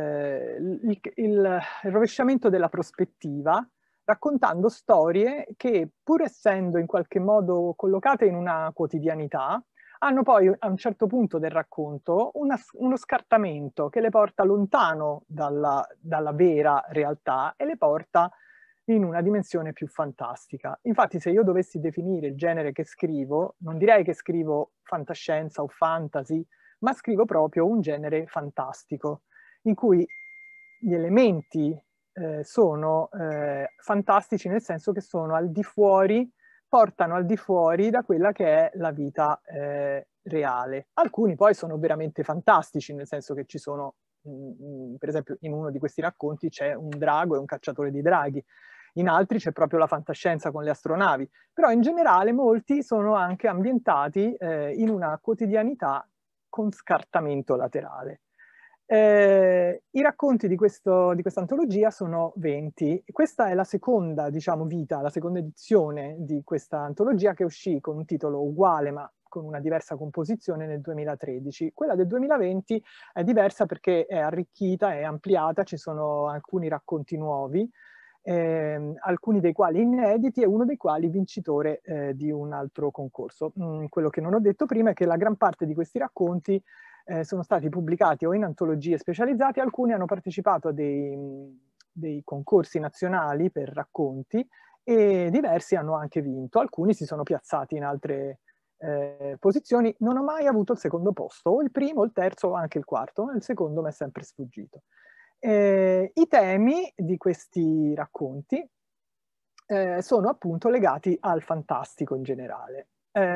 il rovesciamento della prospettiva, raccontando storie che, pur essendo in qualche modo collocate in una quotidianità, hanno poi a un certo punto del racconto uno scartamento che le porta lontano dalla vera realtà e le porta in una dimensione più fantastica. Infatti, se io dovessi definire il genere che scrivo, non direi che scrivo fantascienza o fantasy, ma scrivo proprio un genere fantastico, in cui gli elementi sono fantastici nel senso che sono al di fuori, portano al di fuori da quella che è la vita reale. Alcuni poi sono veramente fantastici, nel senso che ci sono, per esempio in uno di questi racconti c'è un drago e un cacciatore di draghi, in altri c'è proprio la fantascienza con le astronavi, però in generale molti sono anche ambientati in una quotidianità con scartamento laterale. I racconti di questa antologia sono 20. Questa è la seconda, diciamo, la seconda edizione di questa antologia, che uscì con un titolo uguale ma con una diversa composizione nel 2013. Quella del 2020 è diversa perché è arricchita, è ampliata, ci sono alcuni racconti nuovi, alcuni dei quali inediti e uno dei quali vincitore di un altro concorso. Quello che non ho detto prima è che la gran parte di questi racconti sono stati pubblicati o in antologie specializzate, alcuni hanno partecipato a dei concorsi nazionali per racconti e diversi hanno anche vinto, alcuni si sono piazzati in altre posizioni. Non ho mai avuto il secondo posto, o il primo, o il terzo, o anche il quarto, il secondo mi è sempre sfuggito. I temi di questi racconti sono appunto legati al fantastico in generale.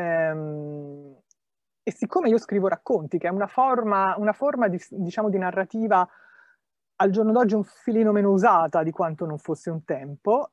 E siccome io scrivo racconti, che è una forma di, diciamo, di narrativa al giorno d'oggi un filino meno usata di quanto non fosse un tempo,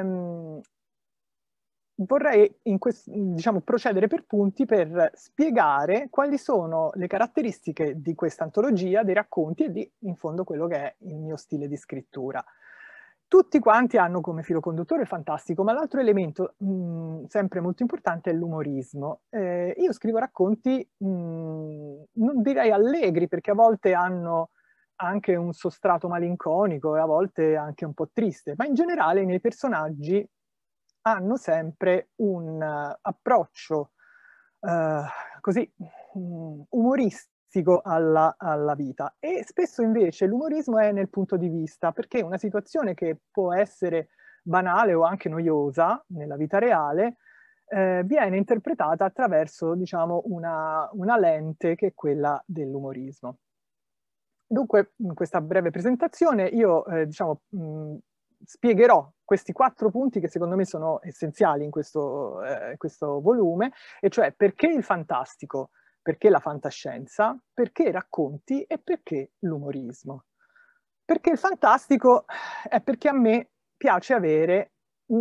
vorrei diciamo, procedere per punti per spiegare quali sono le caratteristiche di questa antologia, dei racconti e in fondo quello che è il mio stile di scrittura. Tutti quanti hanno come filo conduttore il fantastico, ma l'altro elemento sempre molto importante è l'umorismo. Io scrivo racconti, non direi allegri, perché a volte hanno anche un sostrato malinconico e a volte anche un po' triste, ma in generale i miei personaggi hanno sempre un approccio così umoristico alla vita, e spesso invece l'umorismo è nel punto di vista, perché una situazione che può essere banale o anche noiosa nella vita reale viene interpretata attraverso, diciamo, una lente che è quella dell'umorismo. Dunque, in questa breve presentazione io diciamo, spiegherò questi 4 punti che secondo me sono essenziali in questo volume, e cioè perché il fantastico, perché la fantascienza, perché i racconti e perché l'umorismo. Perché il fantastico è perché a me piace avere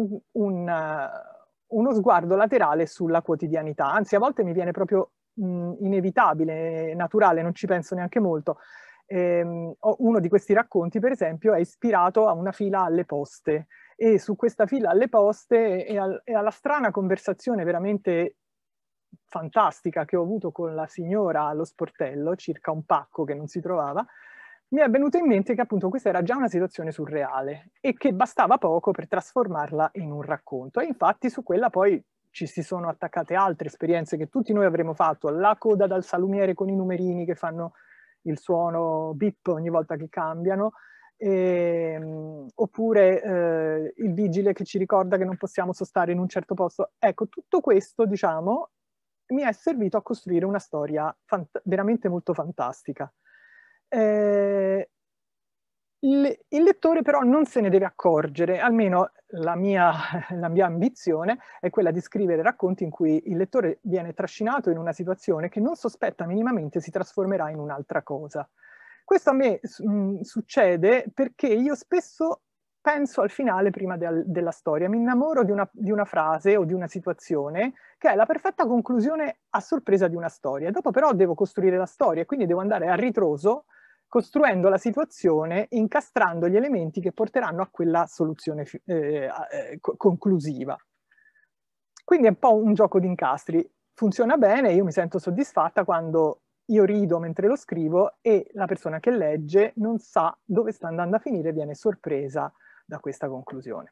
uno sguardo laterale sulla quotidianità, anzi a volte mi viene proprio inevitabile, naturale, non ci penso neanche molto. Uno di questi racconti, per esempio, è ispirato a una fila alle poste, e su questa fila alle poste e alla strana conversazione veramente fantastica che ho avuto con la signora allo sportello circa un pacco che non si trovava, mi è venuto in mente che appunto questa era già una situazione surreale e che bastava poco per trasformarla in un racconto. E infatti su quella poi ci si sono attaccate altre esperienze che tutti noi avremmo fatto, la coda dal salumiere con i numerini che fanno il suono bip ogni volta che cambiano, oppure il vigile che ci ricorda che non possiamo sostare in un certo posto. Ecco, tutto questo, diciamo, mi è servito a costruire una storia veramente molto fantastica. Il lettore però non se ne deve accorgere, almeno la mia ambizione è quella di scrivere racconti in cui il lettore viene trascinato in una situazione che non sospetta minimamente si trasformerà in un'altra cosa. Questo a me succede perché io spesso penso al finale prima della storia, mi innamoro di una frase o di una situazione che è la perfetta conclusione a sorpresa di una storia. Dopo però devo costruire la storia, quindi devo andare a ritroso costruendo la situazione, incastrando gli elementi che porteranno a quella soluzione conclusiva. Quindi è un po' un gioco di incastri. Funziona bene, io mi sento soddisfatta quando io rido mentre lo scrivo e la persona che legge non sa dove sta andando a finire e viene sorpresa da questa conclusione.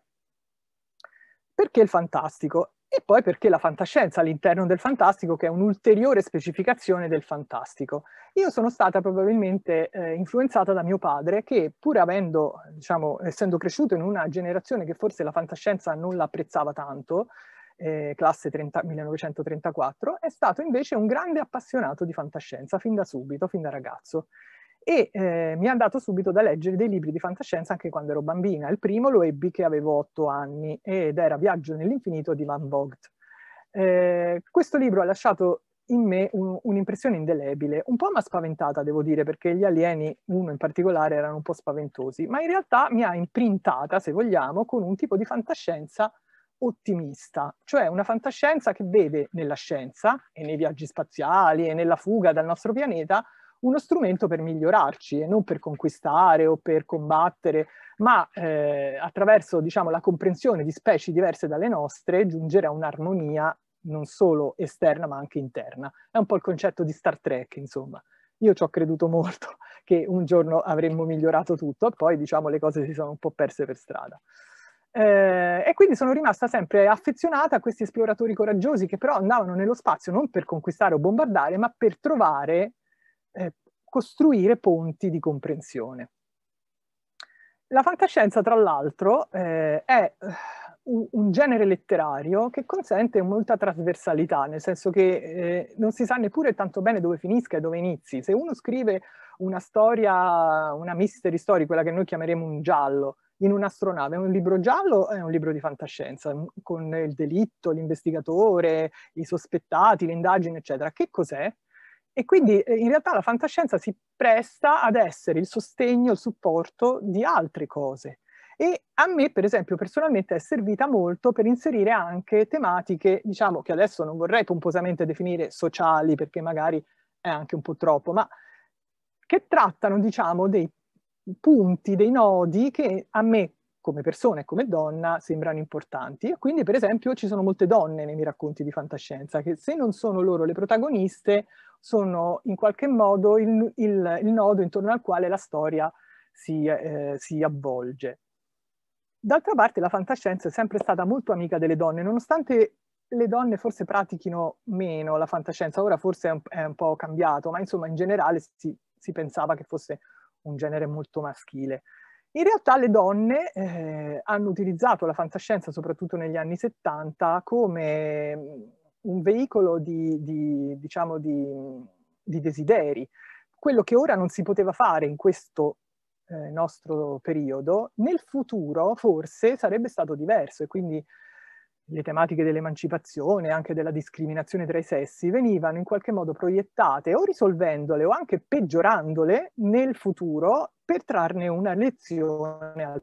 Perché il fantastico? E poi perché la fantascienza all'interno del fantastico, che è un'ulteriore specificazione del fantastico. Io sono stata probabilmente influenzata da mio padre, che pur avendo, diciamo, essendo cresciuto in una generazione che forse la fantascienza non l'apprezzava tanto, classe 1934, è stato invece un grande appassionato di fantascienza fin da subito, fin da ragazzo. E mi ha dato subito da leggere dei libri di fantascienza anche quando ero bambina. Il primo lo ebbi che avevo 8 anni ed era Viaggio nell'infinito di Van Vogt. Questo libro ha lasciato in me un'impressione indelebile. Un po' mi ha spaventata, devo dire, perché gli alieni, uno in particolare, erano un po' spaventosi, ma in realtà mi ha imprintata, se vogliamo, con un tipo di fantascienza ottimista, cioè una fantascienza che vede nella scienza e nei viaggi spaziali e nella fuga dal nostro pianeta uno strumento per migliorarci e non per conquistare o per combattere, ma attraverso, diciamo, la comprensione di specie diverse dalle nostre giungere a un'armonia non solo esterna ma anche interna. È un po' il concetto di Star Trek, insomma. Io ci ho creduto molto che un giorno avremmo migliorato tutto e poi, diciamo, le cose si sono un po' perse per strada. E quindi sono rimasta sempre affezionata a questi esploratori coraggiosi che però andavano nello spazio non per conquistare o bombardare, ma per trovare, costruire ponti di comprensione. La fantascienza, tra l'altro, è un genere letterario che consente molta trasversalità, nel senso che non si sa neppure tanto bene dove finisca e dove inizi. Se uno scrive una storia, una mystery story, quella che noi chiameremo un giallo, in un'astronave, un libro giallo è un libro di fantascienza, con il delitto, l'investigatore, i sospettati, le indagini, eccetera. Che cos'è? E quindi in realtà la fantascienza si presta ad essere il sostegno, il supporto di altre cose. E a me, per esempio, personalmente è servita molto per inserire anche tematiche, diciamo, che adesso non vorrei pomposamente definire sociali, perché magari è anche un po' troppo, ma che trattano, diciamo, dei punti, dei nodi che a me, come persona e come donna, sembrano importanti. E quindi, per esempio, ci sono molte donne nei miei racconti di fantascienza, che se non sono loro le protagoniste, sono in qualche modo il nodo intorno al quale la storia si avvolge. D'altra parte la fantascienza è sempre stata molto amica delle donne, nonostante le donne forse pratichino meno la fantascienza, ora forse è un po' cambiato, ma insomma in generale si pensava che fosse un genere molto maschile. In realtà le donne hanno utilizzato la fantascienza, soprattutto negli anni 70, come un veicolo di desideri. Quello che ora non si poteva fare in questo nostro periodo, nel futuro forse sarebbe stato diverso, e quindi le tematiche dell'emancipazione, anche della discriminazione tra i sessi, venivano in qualche modo proiettate o risolvendole o anche peggiorandole nel futuro per trarne una lezione al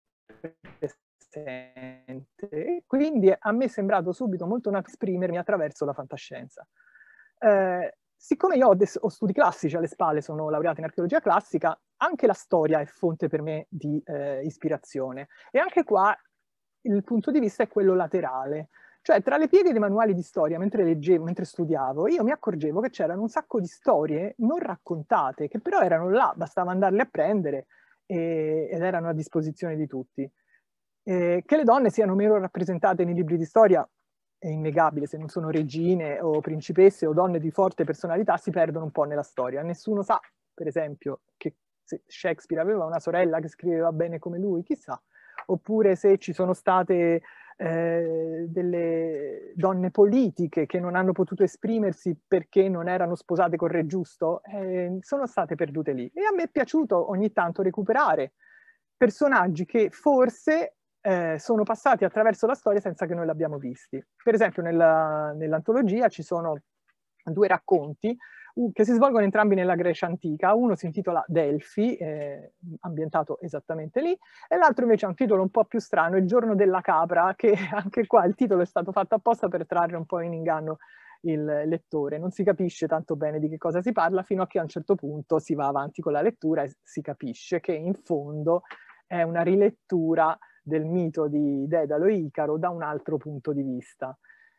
presente. Quindi a me è sembrato subito molto naturale esprimermi attraverso la fantascienza. Siccome io ho studi classici alle spalle, sono laureata in archeologia classica, anche la storia è fonte per me di ispirazione. E anche qua il punto di vista è quello laterale. Cioè, tra le pieghe dei manuali di storia, mentre leggevo, mentre studiavo, io mi accorgevo che c'erano un sacco di storie non raccontate, che però erano là, bastava andarle a prendere ed erano a disposizione di tutti. Che le donne siano meno rappresentate nei libri di storia è innegabile, se non sono regine o principesse o donne di forte personalità si perdono un po' nella storia. Nessuno sa, per esempio, che se Shakespeare aveva una sorella che scriveva bene come lui, chissà. Oppure se ci sono state delle donne politiche che non hanno potuto esprimersi perché non erano sposate col re giusto, sono state perdute lì. E a me è piaciuto ogni tanto recuperare personaggi che forse sono passati attraverso la storia senza che noi l'abbiamo visti. Per esempio nell'antologia ci sono 2 racconti che si svolgono entrambi nella Grecia antica. Uno si intitola Delfi, ambientato esattamente lì, e l'altro invece ha un titolo un po' più strano, Il giorno della capra, che anche qua il titolo è stato fatto apposta per trarre un po' in inganno il lettore. Non si capisce tanto bene di che cosa si parla, fino a che a un certo punto si va avanti con la lettura e si capisce che in fondo è una rilettura del mito di Dedalo e Icaro da un altro punto di vista.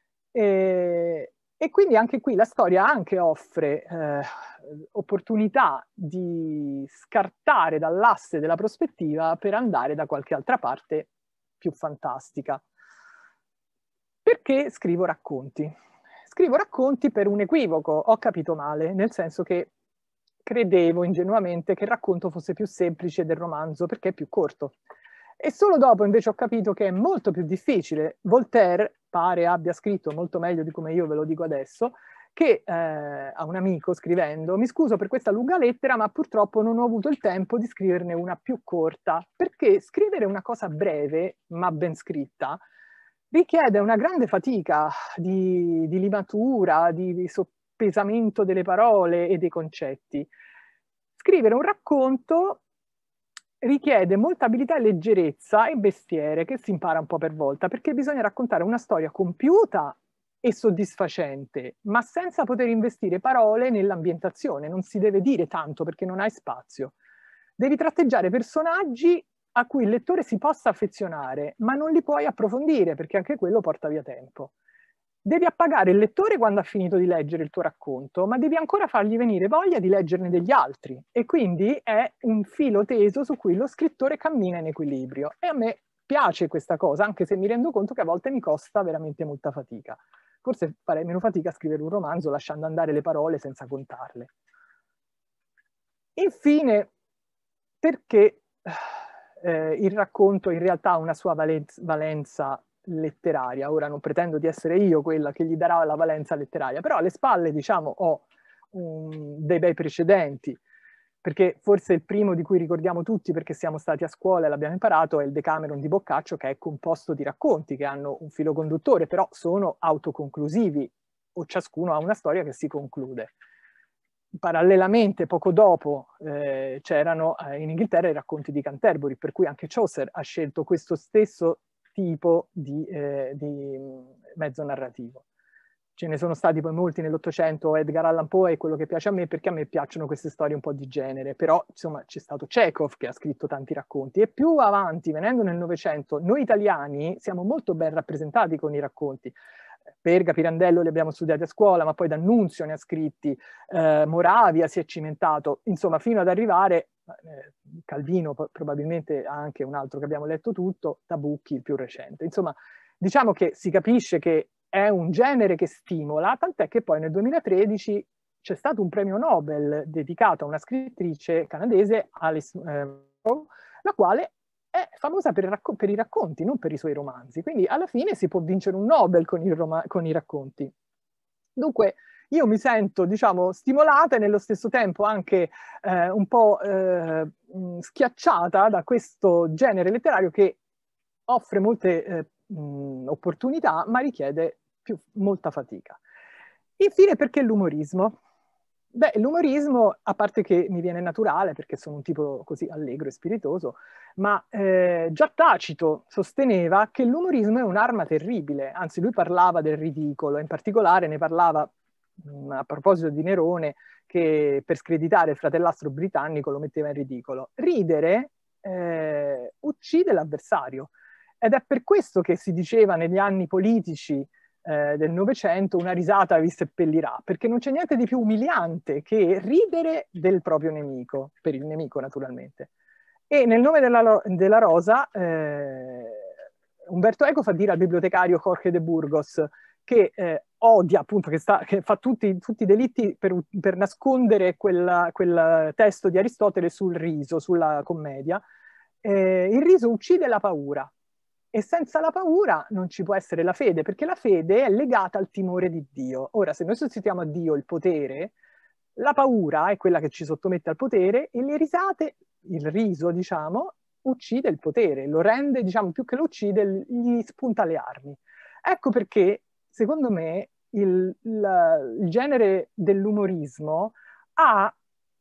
E quindi anche qui la storia anche offre opportunità di scartare dall'asse della prospettiva per andare da qualche altra parte più fantastica. Perché scrivo racconti? Scrivo racconti per un equivoco, ho capito male, nel senso che credevo ingenuamente che il racconto fosse più semplice del romanzo perché è più corto. E solo dopo invece ho capito che è molto più difficile. Voltaire pare abbia scritto molto meglio di come io ve lo dico adesso, che a un amico scrivendo: mi scuso per questa lunga lettera, ma purtroppo non ho avuto il tempo di scriverne una più corta, perché scrivere una cosa breve ma ben scritta richiede una grande fatica di limatura, di soppesamento delle parole e dei concetti. Scrivere un racconto richiede molta abilità e leggerezza e mestiere che si impara un po' per volta, perché bisogna raccontare una storia compiuta e soddisfacente, ma senza poter investire parole nell'ambientazione. Non si deve dire tanto perché non hai spazio. Devi tratteggiare personaggi a cui il lettore si possa affezionare, ma non li puoi approfondire perché anche quello porta via tempo. Devi appagare il lettore quando ha finito di leggere il tuo racconto, ma devi ancora fargli venire voglia di leggerne degli altri. E quindi è un filo teso su cui lo scrittore cammina in equilibrio. E a me piace questa cosa, anche se mi rendo conto che a volte mi costa veramente molta fatica. Forse farei meno fatica a scrivere un romanzo lasciando andare le parole senza contarle. Infine, perché il racconto in realtà ha una sua valenza letteraria. Ora non pretendo di essere io quella che gli darà la valenza letteraria, però alle spalle, diciamo, ho dei bei precedenti, perché forse il primo di cui ricordiamo tutti perché siamo stati a scuola e l'abbiamo imparato è il Decameron di Boccaccio, che è composto di racconti che hanno un filo conduttore, però sono autoconclusivi, o ciascuno ha una storia che si conclude. Parallelamente, poco dopo, c'erano in Inghilterra i racconti di Canterbury, per cui anche Chaucer ha scelto questo stesso tipo di mezzo narrativo. Ce ne sono stati poi molti nell'Ottocento. Edgar Allan Poe è quello che piace a me perché a me piacciono queste storie un po' di genere, però insomma c'è stato Chekhov che ha scritto tanti racconti, e più avanti, venendo nel Novecento, noi italiani siamo molto ben rappresentati con i racconti. Perga, Pirandello li abbiamo studiati a scuola, ma poi D'Annunzio ne ha scritti, Moravia si è cimentato, insomma, fino ad arrivare, Calvino probabilmente anche un altro che abbiamo letto tutto, Tabucchi il più recente. Insomma, diciamo che si capisce che è un genere che stimola, tant'è che poi nel 2013 c'è stato un premio Nobel dedicato a una scrittrice canadese, Alice Munro, la quale è famosa per i racconti, non per i suoi romanzi. Quindi alla fine si può vincere un Nobel con i racconti. Dunque io mi sento, diciamo, stimolata e nello stesso tempo anche un po' schiacciata da questo genere letterario che offre molte opportunità, ma richiede molta fatica. Infine, perché l'umorismo? Beh, l'umorismo, a parte che mi viene naturale, perché sono un tipo così allegro e spiritoso, ma già Tacito sosteneva che l'umorismo è un'arma terribile, anzi lui parlava del ridicolo, in particolare ne parlava a proposito di Nerone, che per screditare il fratellastro britannico lo metteva in ridicolo. Ridere uccide l'avversario, ed è per questo che si diceva negli anni politici del Novecento una risata vi seppellirà, perché non c'è niente di più umiliante che ridere del proprio nemico, per il nemico naturalmente. E nel nome della rosa Umberto Eco fa dire al bibliotecario Jorge de Burgos che odia appunto, che fa tutti i delitti per nascondere quel testo di Aristotele sul riso, sulla commedia. Il riso uccide la paura. E senza la paura non ci può essere la fede, perché la fede è legata al timore di Dio. Ora, se noi sostituiamo a Dio il potere, la paura è quella che ci sottomette al potere e le risate, il riso, diciamo, uccide il potere, lo rende, diciamo, più che lo uccide, gli spunta le armi. Ecco perché, secondo me, il genere dell'umorismo ha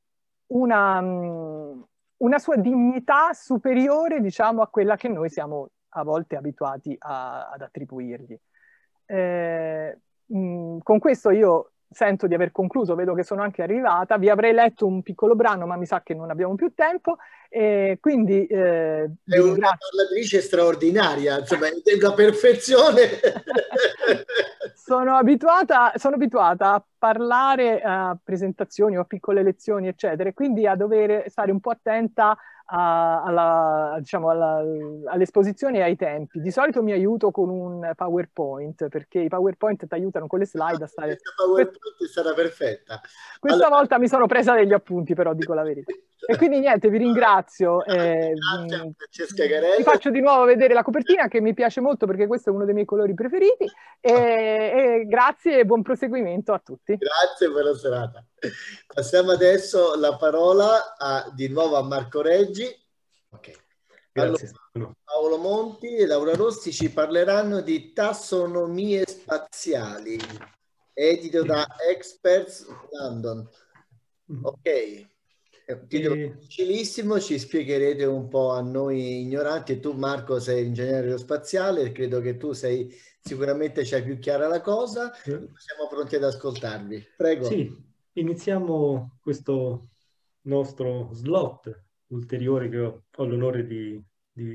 una sua dignità superiore, diciamo, a quella che noi siamo a volte abituati ad attribuirgli. Con questo io sento di aver concluso, vedo che sono anche arrivata, vi avrei letto un piccolo brano, ma mi sa che non abbiamo più tempo, quindi è una parlatrice straordinaria, insomma, è una perfezione. Sono abituata a parlare a presentazioni o a piccole lezioni, eccetera, e quindi a dover stare un po' attenta all'esposizione e ai tempi. Di solito mi aiuto con un PowerPoint, perché i PowerPoint ti aiutano con le slide a stare... Questa PowerPoint sarà perfetta. Questa volta mi sono presa degli appunti, però dico la verità. E quindi niente, vi ringrazio. Grazie Francesca Garella. Vi faccio di nuovo vedere la copertina, che mi piace molto perché questo è uno dei miei colori preferiti. E grazie e buon proseguimento a tutti. Grazie, buona serata. Passiamo adesso la parola di nuovo a Marco Reggi. Okay. Grazie. Allora, Paolo Monti e Laura Rossi ci parleranno di tassonomie spaziali, edito da Experts London. Ok. Titolo difficilissimo, ci spiegherete un po' a noi ignoranti. Tu Marco sei ingegnere aerospaziale, credo che tu sicuramente c'hai più chiara la cosa. Siamo pronti ad ascoltarvi. Prego. Sì, iniziamo questo nostro slot ulteriore che ho l'onore di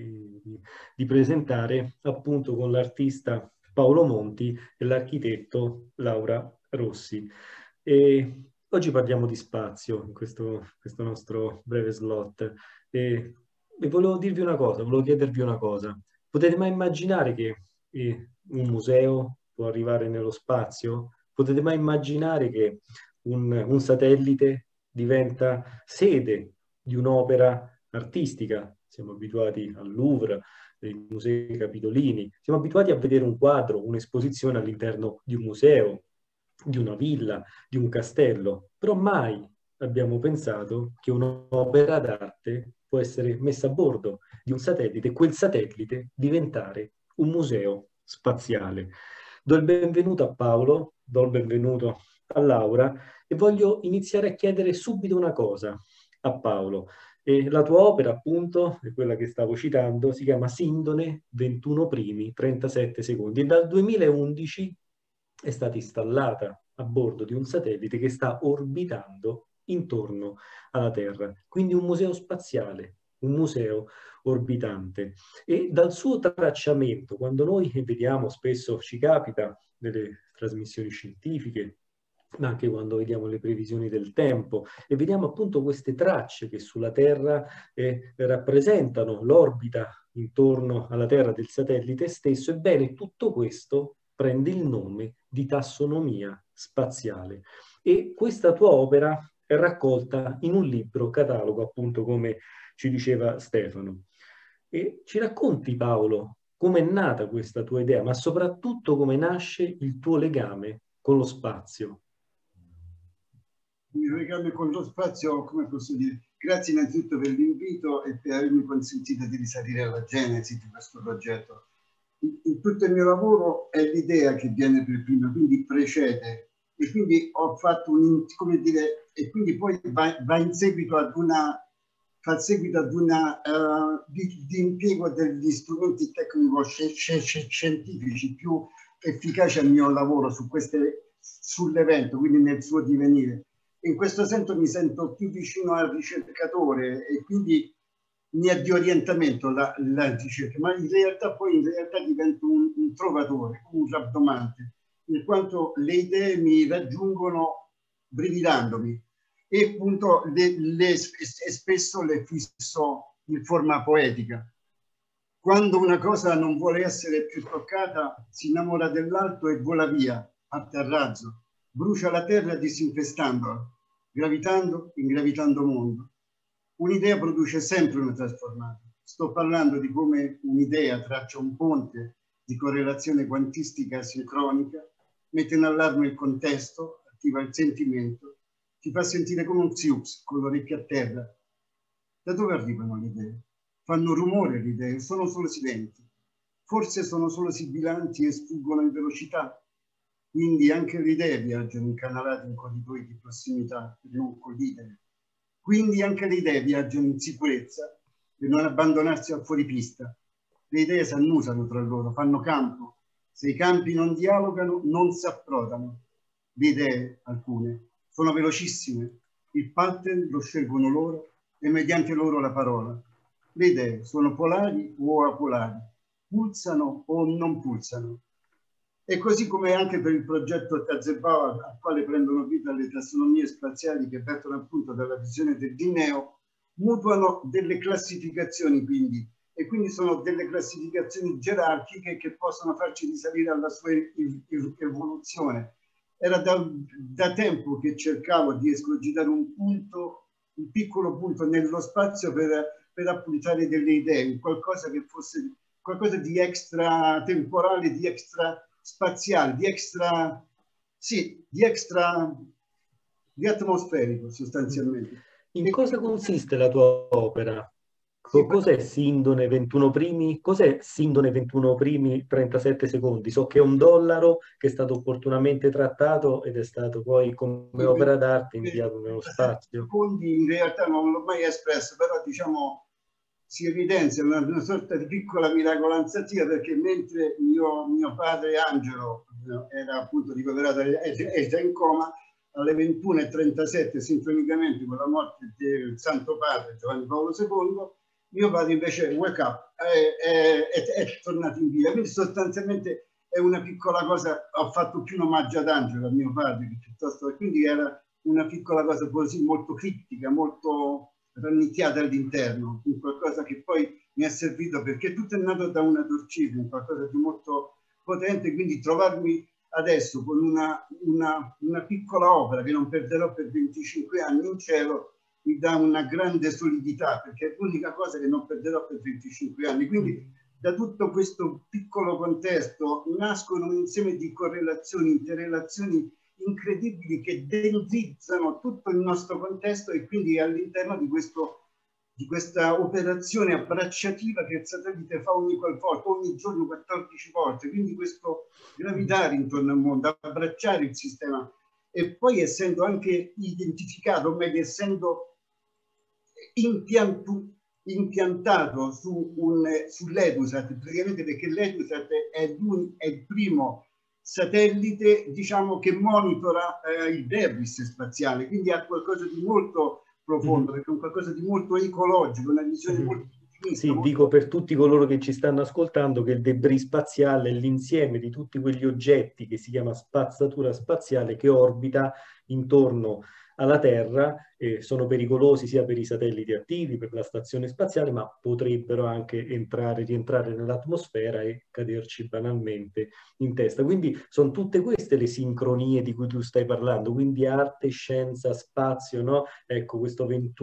presentare, appunto con l'artista Paolo Monti e l'architetto Laura Rossi. E oggi parliamo di spazio in questo nostro breve slot e volevo chiedervi una cosa. Potete mai immaginare che un museo può arrivare nello spazio? Potete mai immaginare che un satellite diventa sede di un'opera artistica? Siamo abituati al Louvre, ai musei capitolini, siamo abituati a vedere un quadro, un'esposizione all'interno di un museo, di una villa, di un castello, però mai abbiamo pensato che un'opera d'arte può essere messa a bordo di un satellite e quel satellite diventare un museo spaziale. Do il benvenuto a Paolo, do il benvenuto a Laura e voglio iniziare a chiedere subito una cosa a Paolo. La tua opera, appunto, è quella che stavo citando, si chiama Sindone 21 primi 37 secondi e dal 2011 è stata installata a bordo di un satellite che sta orbitando intorno alla Terra. Quindi un museo spaziale, un museo orbitante. E dal suo tracciamento, quando noi vediamo, spesso ci capita delle trasmissioni scientifiche, ma anche quando vediamo le previsioni del tempo e vediamo appunto queste tracce che sulla Terra rappresentano l'orbita intorno alla Terra del satellite stesso. Ebbene, tutto questo prende il nome di tassonomia spaziale. E questa tua opera è raccolta in un libro catalogo, appunto, come ci diceva Stefano. E ci racconti, Paolo, come è nata questa tua idea, ma soprattutto come nasce il tuo legame con lo spazio? Il mio legame con lo spazio, come posso dire? Grazie innanzitutto per l'invito e per avermi consentito di risalire alla genesi di questo progetto. In tutto il mio lavoro è l'idea che viene per prima, quindi precede, e quindi ho fatto come dire, e quindi poi va in seguito ad una, fa seguito ad una di impiego degli strumenti tecnico-scientifici più efficaci al mio lavoro sull'evento, quindi nel suo divenire. In questo senso mi sento più vicino al ricercatore e quindi mi è di orientamento la ricerca, ma in realtà divento un trovatore, un rabdomante, in quanto le idee mi raggiungono brividandomi e appunto spesso le fisso in forma poetica. Quando una cosa non vuole essere più toccata, si innamora dell'alto e vola via, a terrazzo. Brucia la terra disinfestandola, gravitando, ingravitando mondo. Un'idea produce sempre una trasformata. Sto parlando di come un'idea traccia un ponte di correlazione quantistica sincronica, mette in allarme il contesto, attiva il sentimento, ti fa sentire come un Xiux con l'orecchio a terra. Da dove arrivano le idee? Fanno rumore le idee, sono solo silenti. Forse sono solo sibilanti e sfuggono in velocità. Quindi anche le idee viaggiano incanalate in corridoi di prossimità per non collidere. Quindi anche le idee viaggiano in sicurezza per non abbandonarsi al fuoripista. Le idee si annusano tra loro, fanno campo. Se i campi non dialogano, non si approdano. Le idee, alcune, sono velocissime. Il pattern lo scelgono loro e mediante loro la parola. Le idee sono polari o apolari, pulsano o non pulsano. E così come anche per il progetto Tazebao, al quale prendono vita le tassonomie spaziali che vertono appunto dalla visione del Linneo, mutuano delle classificazioni quindi, e quindi sono delle classificazioni gerarchiche che possono farci risalire alla sua evoluzione. Era da tempo che cercavo di escogitare un piccolo punto nello spazio per appuntare delle idee, qualcosa che fosse qualcosa di extra temporale, di extra spaziale, di atmosferico sostanzialmente. In cosa consiste la tua opera? Cos'è Sindone 21 primi? Cos'è Sindone 21 primi 37 secondi? So che è $1 che è stato opportunamente trattato ed è stato poi come opera d'arte inviato nello spazio. Secondi in realtà non l'ho mai espresso, però diciamo si evidenzia una sorta di piccola miracolanza perché mentre mio padre Angelo era appunto ricoverato e già in coma, alle 21:37 sincronicamente con la morte del Santo Padre Giovanni Paolo II, mio padre invece wake up, è tornato in vita. Quindi sostanzialmente è una piccola cosa, ho fatto più un omaggio ad Angelo, a mio padre, piuttosto, quindi era una piccola cosa così molto criptica, molto rannicchiata all'interno, qualcosa che poi mi è servito perché tutto è nato da una torcida, qualcosa di molto potente, quindi trovarmi adesso con una piccola opera che non perderò per 25 anni in cielo mi dà una grande solidità, perché è l'unica cosa che non perderò per 25 anni. Quindi da tutto questo piccolo contesto nascono un insieme di correlazioni, interrelazioni incredibili che densizzano tutto il nostro contesto e quindi all'interno di questa operazione abbracciativa che il satellite fa ogni giorno 14 volte, quindi questo gravitare intorno al mondo, abbracciare il sistema e poi essendo anche identificato, o meglio essendo impiantato sull'Edusat, praticamente perché l'Edusat è il primo satellite, diciamo, che monitora il debris spaziale, quindi ha qualcosa di molto profondo, perché è qualcosa di molto ecologico, una visione molto Sì, dico per tutti coloro che ci stanno ascoltando che il debris spaziale è l'insieme di tutti quegli oggetti che si chiama spazzatura spaziale che orbita intorno alla Terra, sono pericolosi sia per i satelliti attivi, per la stazione spaziale, ma potrebbero anche rientrare nell'atmosfera e caderci banalmente in testa. Quindi sono tutte queste le sincronie di cui tu stai parlando, quindi arte, scienza, spazio, no? Ecco, questo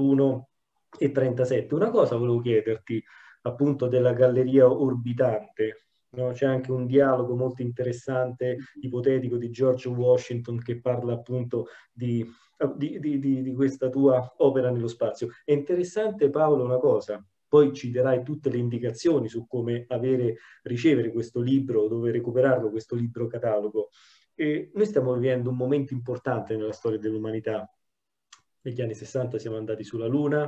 21:37. Una cosa volevo chiederti, appunto, della galleria orbitante, no? C'è anche un dialogo molto interessante, ipotetico, di George Washington che parla appunto di questa tua opera nello spazio. È interessante, Paolo, una cosa, poi ci darai tutte le indicazioni su come ricevere questo libro, dove recuperarlo, questo libro catalogo. E noi stiamo vivendo un momento importante nella storia dell'umanità. Negli anni 60 siamo andati sulla Luna,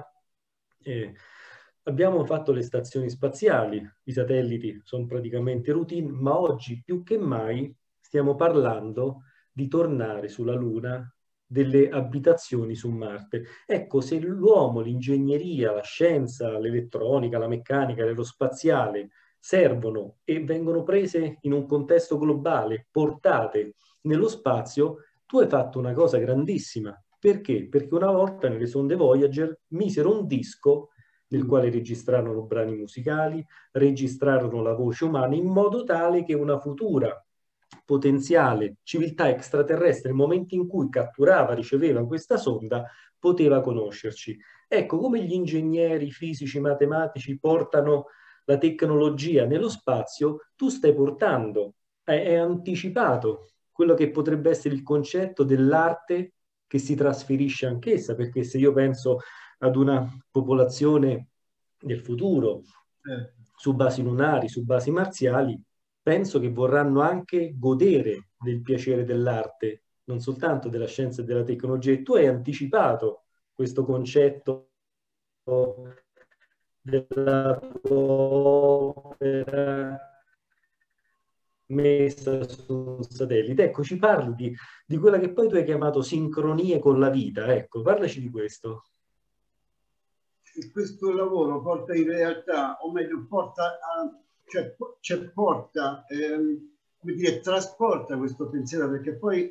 abbiamo fatto le stazioni spaziali, i satelliti sono praticamente routine, ma oggi più che mai stiamo parlando di tornare sulla Luna, delle abitazioni su Marte. Ecco, se l'uomo, l'ingegneria, la scienza, l'elettronica, la meccanica, l'aerospaziale servono e vengono prese in un contesto globale, portate nello spazio, tu hai fatto una cosa grandissima. Perché? Perché una volta nelle sonde Voyager misero un disco nel quale registrarono brani musicali, registrarono la voce umana in modo tale che una futura potenziale civiltà extraterrestre, nel momento in cui catturava, riceveva questa sonda, poteva conoscerci. Ecco, come gli ingegneri fisici, matematici portano la tecnologia nello spazio, tu stai portando, hai anticipato quello che potrebbe essere il concetto dell'arte che si trasferisce anch'essa, perché se io penso ad una popolazione del futuro, su basi lunari, su basi marziali, penso che vorranno anche godere del piacere dell'arte, non soltanto della scienza e della tecnologia. E tu hai anticipato questo concetto della tua opera messa su un satellite. Ecco, ci parli di quella che poi tu hai chiamato sincronie con la vita. Ecco, parlaci di questo. Questo lavoro porta in realtà, o meglio, porta come dire, trasporta questo pensiero, perché poi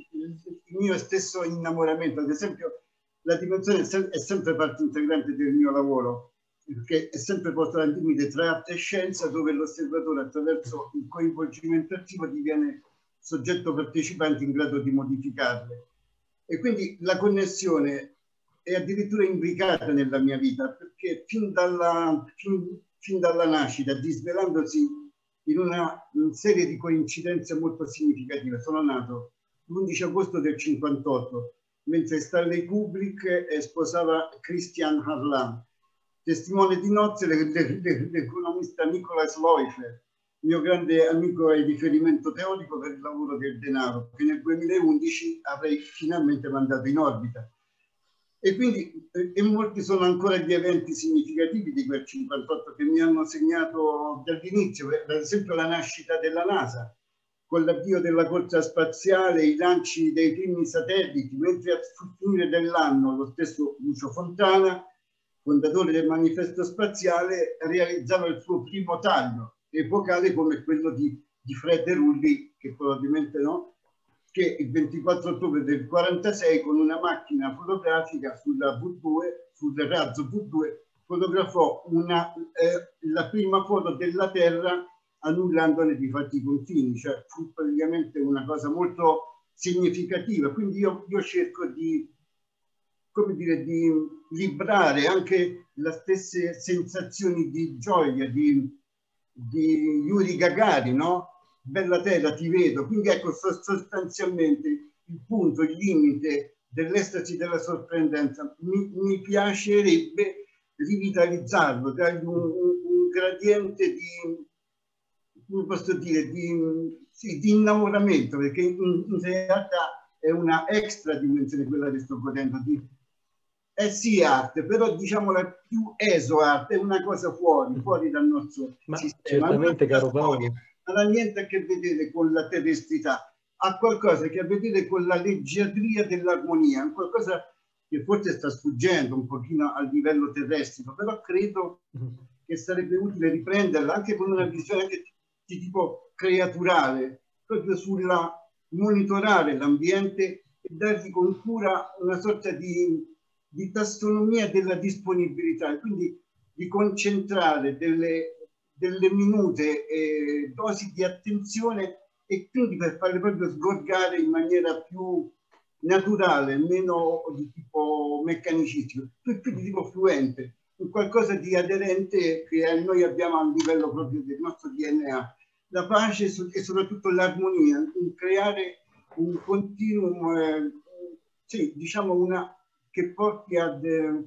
il mio stesso innamoramento, ad esempio, la dimensione è sempre parte integrante del mio lavoro, perché è sempre portata al limite tra arte e scienza, dove l'osservatore, attraverso il coinvolgimento attivo, diviene soggetto partecipante in grado di modificarle. E quindi la connessione è addirittura imbricata nella mia vita, perché fin dalla nascita, disvelandosi in una serie di coincidenze molto significative. Sono nato l'11 agosto del 58, mentre Stanley Kubrick sposava Christian Harlan, testimone di nozze l'economista Nicholas Leufer, mio grande amico e riferimento teorico per il lavoro del denaro, che nel 2011 avrei finalmente mandato in orbita. E quindi molti sono ancora gli eventi significativi di quel 58 che mi hanno segnato dall'inizio, per esempio la nascita della NASA, con l'avvio della corsa spaziale, i lanci dei primi satelliti, mentre sul finire dell'anno lo stesso Lucio Fontana, fondatore del Manifesto Spaziale, realizzava il suo primo taglio epocale come quello di Fred De Rulli, che probabilmente no, che il 24 ottobre del 46 con una macchina fotografica sulla V2, sul razzo V2, fotografò la prima foto della Terra annullandone di fatti i confini, cioè fu praticamente una cosa molto significativa. Quindi io cerco di, come dire, di librare anche le stesse sensazioni di gioia di Yuri Gagarin, no? Bella terra, ti vedo. Quindi ecco, sostanzialmente il punto, il limite dell'estasi della sorprendenza mi piacerebbe rivitalizzarlo, dargli un gradiente di, come posso dire, di innamoramento, perché in realtà è una extra dimensione quella che sto godendo di. Sì, arte, però diciamo la più arte, è una cosa fuori dal nostro sistema. Certamente, caro Paolo. Non ha niente a che vedere con la terrestrità, ha qualcosa che ha a vedere con la leggiadria dell'armonia, qualcosa che forse sta sfuggendo un pochino al livello terrestre, però credo che sarebbe utile riprenderla anche con una visione anche di tipo creaturale, proprio sulla monitorare l'ambiente e dargli con cura una sorta di tassonomia della disponibilità, quindi di concentrare delle minute dosi di attenzione e quindi per farle proprio sgorgare in maniera più naturale, meno di tipo meccanicistico, più di tipo fluente, qualcosa di aderente che noi abbiamo a livello proprio del nostro DNA. La pace e soprattutto l'armonia, creare un continuum, sì, diciamo che porti ad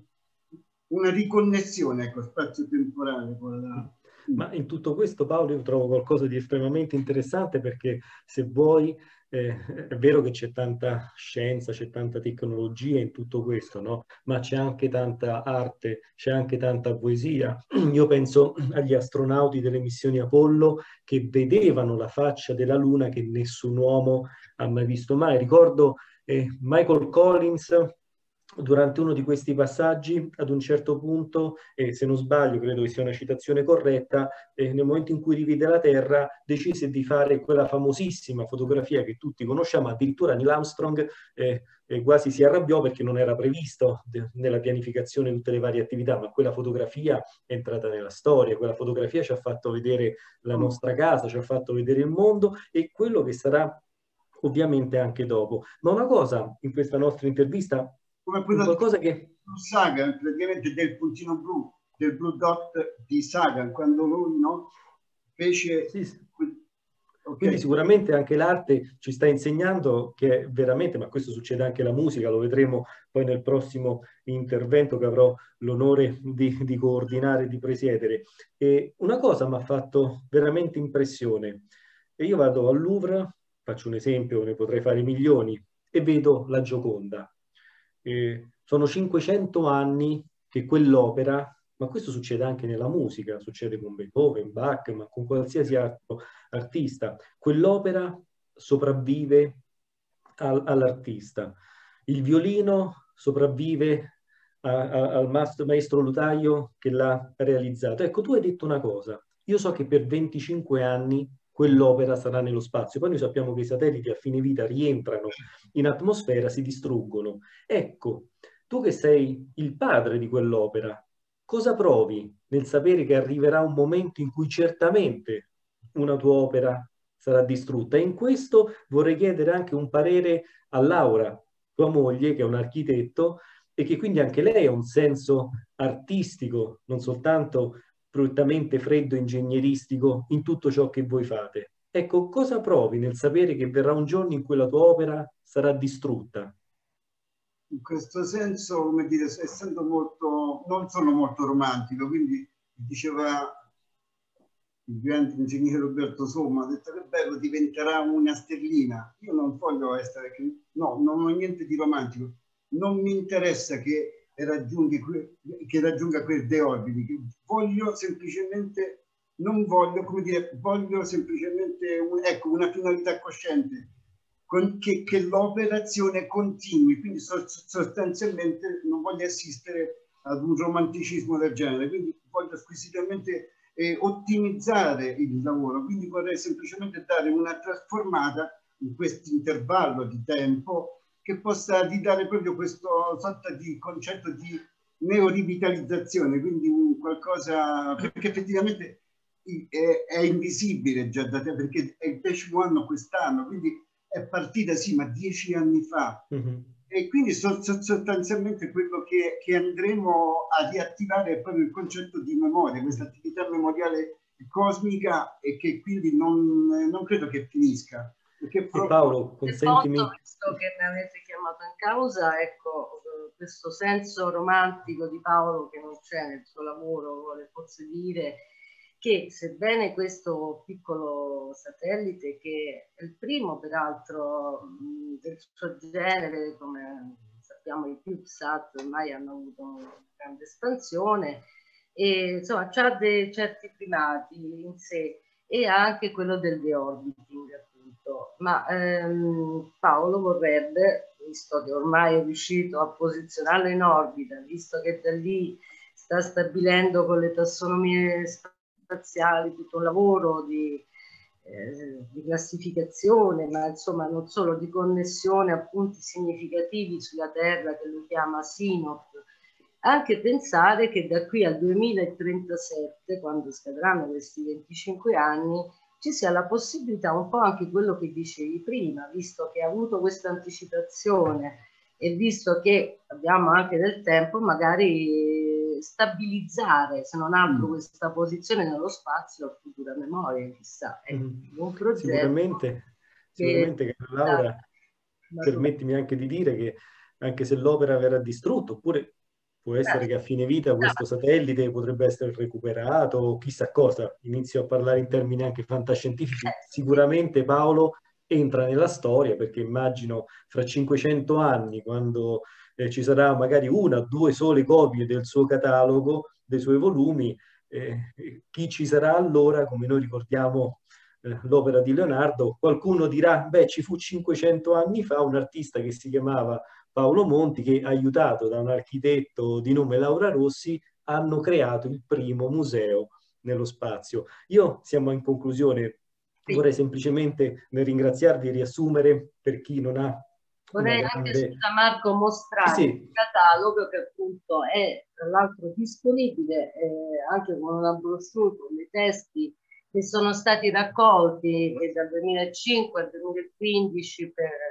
una riconnessione, ecco, spazio-temporale con la... Ma in tutto questo, Paolo, io trovo qualcosa di estremamente interessante, perché se vuoi, è vero che c'è tanta scienza, c'è tanta tecnologia in tutto questo, no? Ma c'è anche tanta arte, c'è anche tanta poesia. Io penso agli astronauti delle missioni Apollo che vedevano la faccia della Luna che nessun uomo ha mai visto mai. Ricordo Michael Collins, durante uno di questi passaggi, ad un certo punto, se non sbaglio, credo che sia una citazione corretta, nel momento in cui rivide la Terra, decise di fare quella famosissima fotografia che tutti conosciamo. Addirittura Neil Armstrong quasi si arrabbiò perché non era previsto nella pianificazione di tutte le varie attività, ma quella fotografia è entrata nella storia, quella fotografia ci ha fatto vedere la nostra casa, ci ha fatto vedere il mondo e quello che sarà ovviamente anche dopo. Ma una cosa in questa nostra intervista, come quello qualcosa che... Sagan, praticamente del puntino blu, del Blue Dot di Sagan, quando lui, no, fece... Sì, sì. Okay. Quindi sicuramente anche l'arte ci sta insegnando che veramente, ma questo succede anche alla musica, lo vedremo poi nel prossimo intervento che avrò l'onore di coordinare, di presiedere. E una cosa mi ha fatto veramente impressione, e io vado al Louvre, faccio un esempio, ne potrei fare milioni, e vedo la Gioconda. Sono 500 anni che quell'opera, ma questo succede anche nella musica, succede con Beethoven, Bach, ma con qualsiasi altro artista, quell'opera sopravvive all'artista. Il violino sopravvive al maestro lutaio che l'ha realizzato. Ecco, tu hai detto una cosa, io so che per 25 anni quell'opera sarà nello spazio, poi noi sappiamo che i satelliti a fine vita rientrano in atmosfera, si distruggono. Ecco, tu che sei il padre di quell'opera, cosa provi nel sapere che arriverà un momento in cui certamente una tua opera sarà distrutta? E in questo vorrei chiedere anche un parere a Laura, tua moglie, che è un architetto e che quindi anche lei ha un senso artistico, non soltanto prettamente freddo ingegneristico in tutto ciò che voi fate. Ecco, cosa provi nel sapere che verrà un giorno in cui la tua opera sarà distrutta? In questo senso, come dire, essendo non sono molto romantico, quindi diceva il grande ingegnere Roberto Somma, ha detto che bello, diventerà una stellina. Io non voglio essere, no, non ho niente di romantico, non mi interessa che raggiunga quei orbiti, voglio semplicemente, non voglio, come dire, voglio semplicemente una finalità cosciente, che l'operazione continui, quindi sostanzialmente non voglio assistere ad un romanticismo del genere, quindi voglio squisitamente ottimizzare il lavoro, quindi vorrei semplicemente dare una trasformata in questo intervallo di tempo che possa dare proprio questo sorta di concetto di neorivitalizzazione, quindi un qualcosa, perché effettivamente è invisibile già da te, perché è il 10° anno quest'anno, quindi è partita sì, ma 10 anni fa. E quindi sostanzialmente quello che andremo a riattivare è proprio il concetto di memoria, questa attività memoriale cosmica, e che quindi non credo che finisca. Perché Paolo, consentimi... Visto che mi avete chiamato in causa, ecco, questo senso romantico di Paolo che non c'è nel suo lavoro, vuole forse dire che sebbene questo piccolo satellite, che è il primo peraltro del suo genere, come sappiamo i CubeSat ormai hanno avuto una grande espansione, e insomma c'ha certi primati in sé, e anche quello del deorbiting appunto, ma Paolo vorrebbe, visto che ormai è riuscito a posizionarlo in orbita, visto che da lì sta stabilendo con le tassonomie spaziali tutto un lavoro di classificazione, ma insomma non solo, di connessione a punti significativi sulla Terra, che lui chiama SINOP. Anche pensare che da qui al 2037, quando scadranno questi 25 anni, ci sia la possibilità, un po' anche quello che dicevi prima, visto che ha avuto questa anticipazione e visto che abbiamo anche del tempo, magari stabilizzare, se non altro, questa posizione nello spazio a futura memoria, chissà. È un progetto. Sicuramente, Laura, permettimi anche di dire che anche se l'opera verrà distrutta, oppure può essere che a fine vita questo satellite potrebbe essere recuperato, o chissà cosa, inizio a parlare in termini anche fantascientifici, sicuramente Paolo entra nella storia, perché immagino fra 500 anni, quando ci sarà magari una o due sole copie del suo catalogo, dei suoi volumi, chi ci sarà allora, come noi ricordiamo l'opera di Leonardo, qualcuno dirà, beh, ci fu 500 anni fa un artista che si chiamava Paolo Monti, che, aiutato da un architetto di nome Laura Rossi, hanno creato il primo museo nello spazio. Io, siamo in conclusione, vorrei semplicemente ringraziarvi e riassumere per chi non ha... Vorrei anche, scusa Marco, mostrare il catalogo, che appunto è tra l'altro disponibile anche con una brochure con i testi che sono stati raccolti dal 2005 al 2015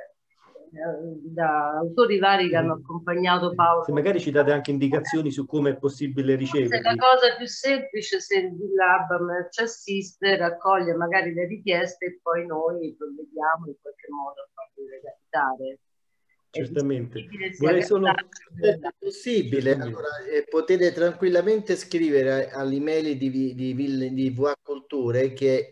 da autori vari che hanno accompagnato Paolo. Se magari ci date anche indicazioni su come è possibile riceverli. La cosa più semplice, se il Villabam ci assiste, raccoglie magari le richieste e poi noi provvediamo in qualche modo a farli recapitare. Certamente. Vorrei solo... È possibile, allora, potete tranquillamente scrivere all'email di VA Culture, che è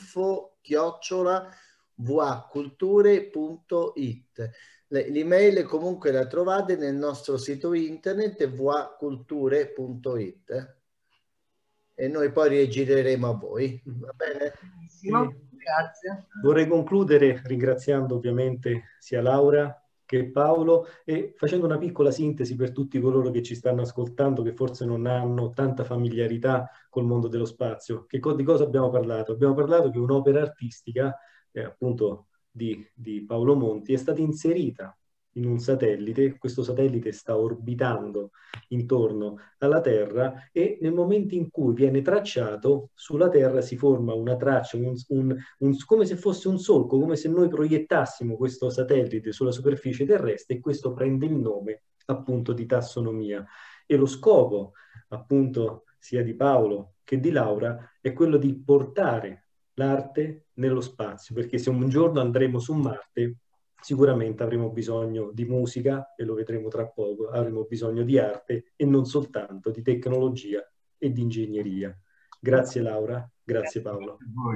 info@vaculture.it. L'email comunque la trovate nel nostro sito internet vaculture.it e noi poi rigireremo a voi. Va bene? Grazie. Vorrei concludere ringraziando ovviamente sia Laura che Paolo e facendo una piccola sintesi per tutti coloro che ci stanno ascoltando, che forse non hanno tanta familiarità col mondo dello spazio. Di cosa abbiamo parlato? Abbiamo parlato che un'opera artistica, appunto di Paolo Monti, è stata inserita in un satellite. Questo satellite sta orbitando intorno alla Terra e nel momento in cui viene tracciato sulla Terra si forma una traccia, come se fosse un solco, come se noi proiettassimo questo satellite sulla superficie terrestre, e questo prende il nome appunto di tassonomia. E lo scopo appunto sia di Paolo che di Laura è quello di portare l'arte nello spazio, perché se un giorno andremo su Marte sicuramente avremo bisogno di musica, e lo vedremo tra poco, avremo bisogno di arte e non soltanto di tecnologia e di ingegneria. Grazie Laura, grazie Paolo.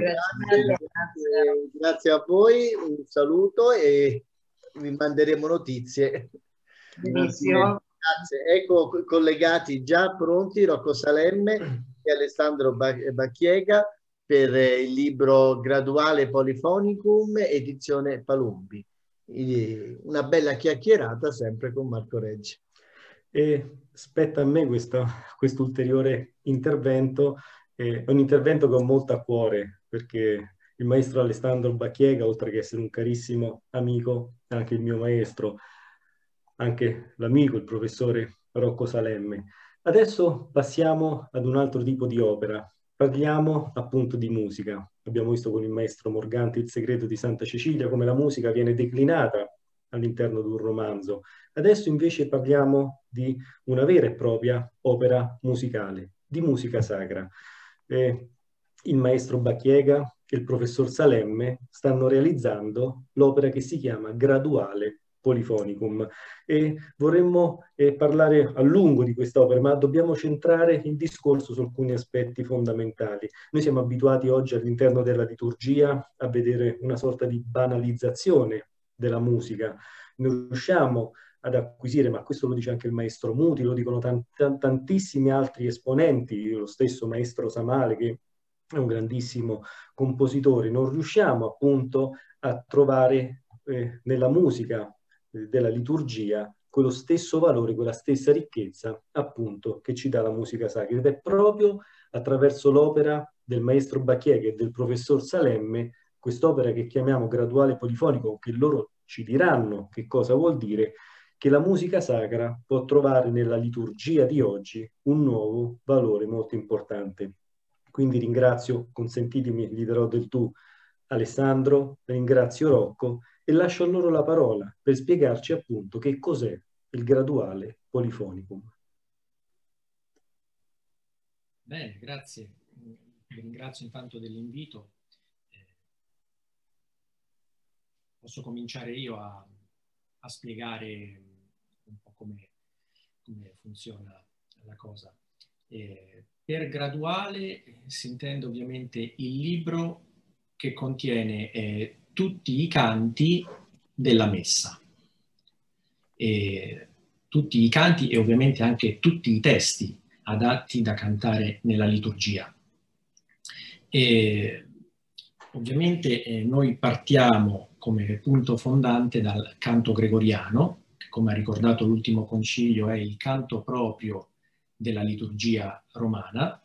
Grazie a voi, un saluto e vi manderemo notizie. Benissimo. Grazie. Ecco collegati già pronti Rocco Salemme e Alessandro Bacchiega per il libro Graduale Polifonicum, edizione Palumbi. Una bella chiacchierata sempre con Marco Reggi. E spetta a me questo ulteriore intervento, un intervento che ho molto a cuore, perché il maestro Alessandro Bacchiega, oltre che essere un carissimo amico, è anche il mio maestro, anche l'amico, il professore Rocco Salemme. Adesso passiamo ad un altro tipo di opera. Parliamo appunto di musica. Abbiamo visto con il maestro Morganti Il segreto di Santa Cecilia come la musica viene declinata all'interno di un romanzo. Adesso invece parliamo di una vera e propria opera musicale, di musica sacra. Il maestro Bacchiega e il professor Salemme stanno realizzando l'opera che si chiama Graduale Polifonicum, e vorremmo parlare a lungo di quest'opera, ma dobbiamo centrare il discorso su alcuni aspetti fondamentali. Noi siamo abituati oggi all'interno della liturgia a vedere una sorta di banalizzazione della musica. Non riusciamo ad acquisire, ma questo lo dice anche il maestro Muti, lo dicono tantissimi altri esponenti, lo stesso maestro Samale, che è un grandissimo compositore, non riusciamo appunto a trovare nella musica della liturgia quello stesso valore, quella stessa ricchezza, appunto, che ci dà la musica sacra. Ed è proprio attraverso l'opera del maestro Bacchiega e del professor Salemme, quest'opera che chiamiamo graduale polifonico, che loro ci diranno che cosa vuol dire, che la musica sacra può trovare nella liturgia di oggi un nuovo valore molto importante. Quindi ringrazio, consentitemi, gli darò del tu, Alessandro, ringrazio Rocco e lascio a loro la parola per spiegarci appunto che cos'è il graduale polifonicum. Bene, grazie. Vi ringrazio intanto dell'invito. Posso cominciare io a spiegare un po' come funziona la cosa. Per graduale si intende ovviamente il libro che contiene tutti i canti della messa. Tutti i canti e ovviamente anche tutti i testi adatti da cantare nella liturgia. Ovviamente noi partiamo come punto fondante dal canto gregoriano, che come ha ricordato l'ultimo concilio è il canto proprio della liturgia romana,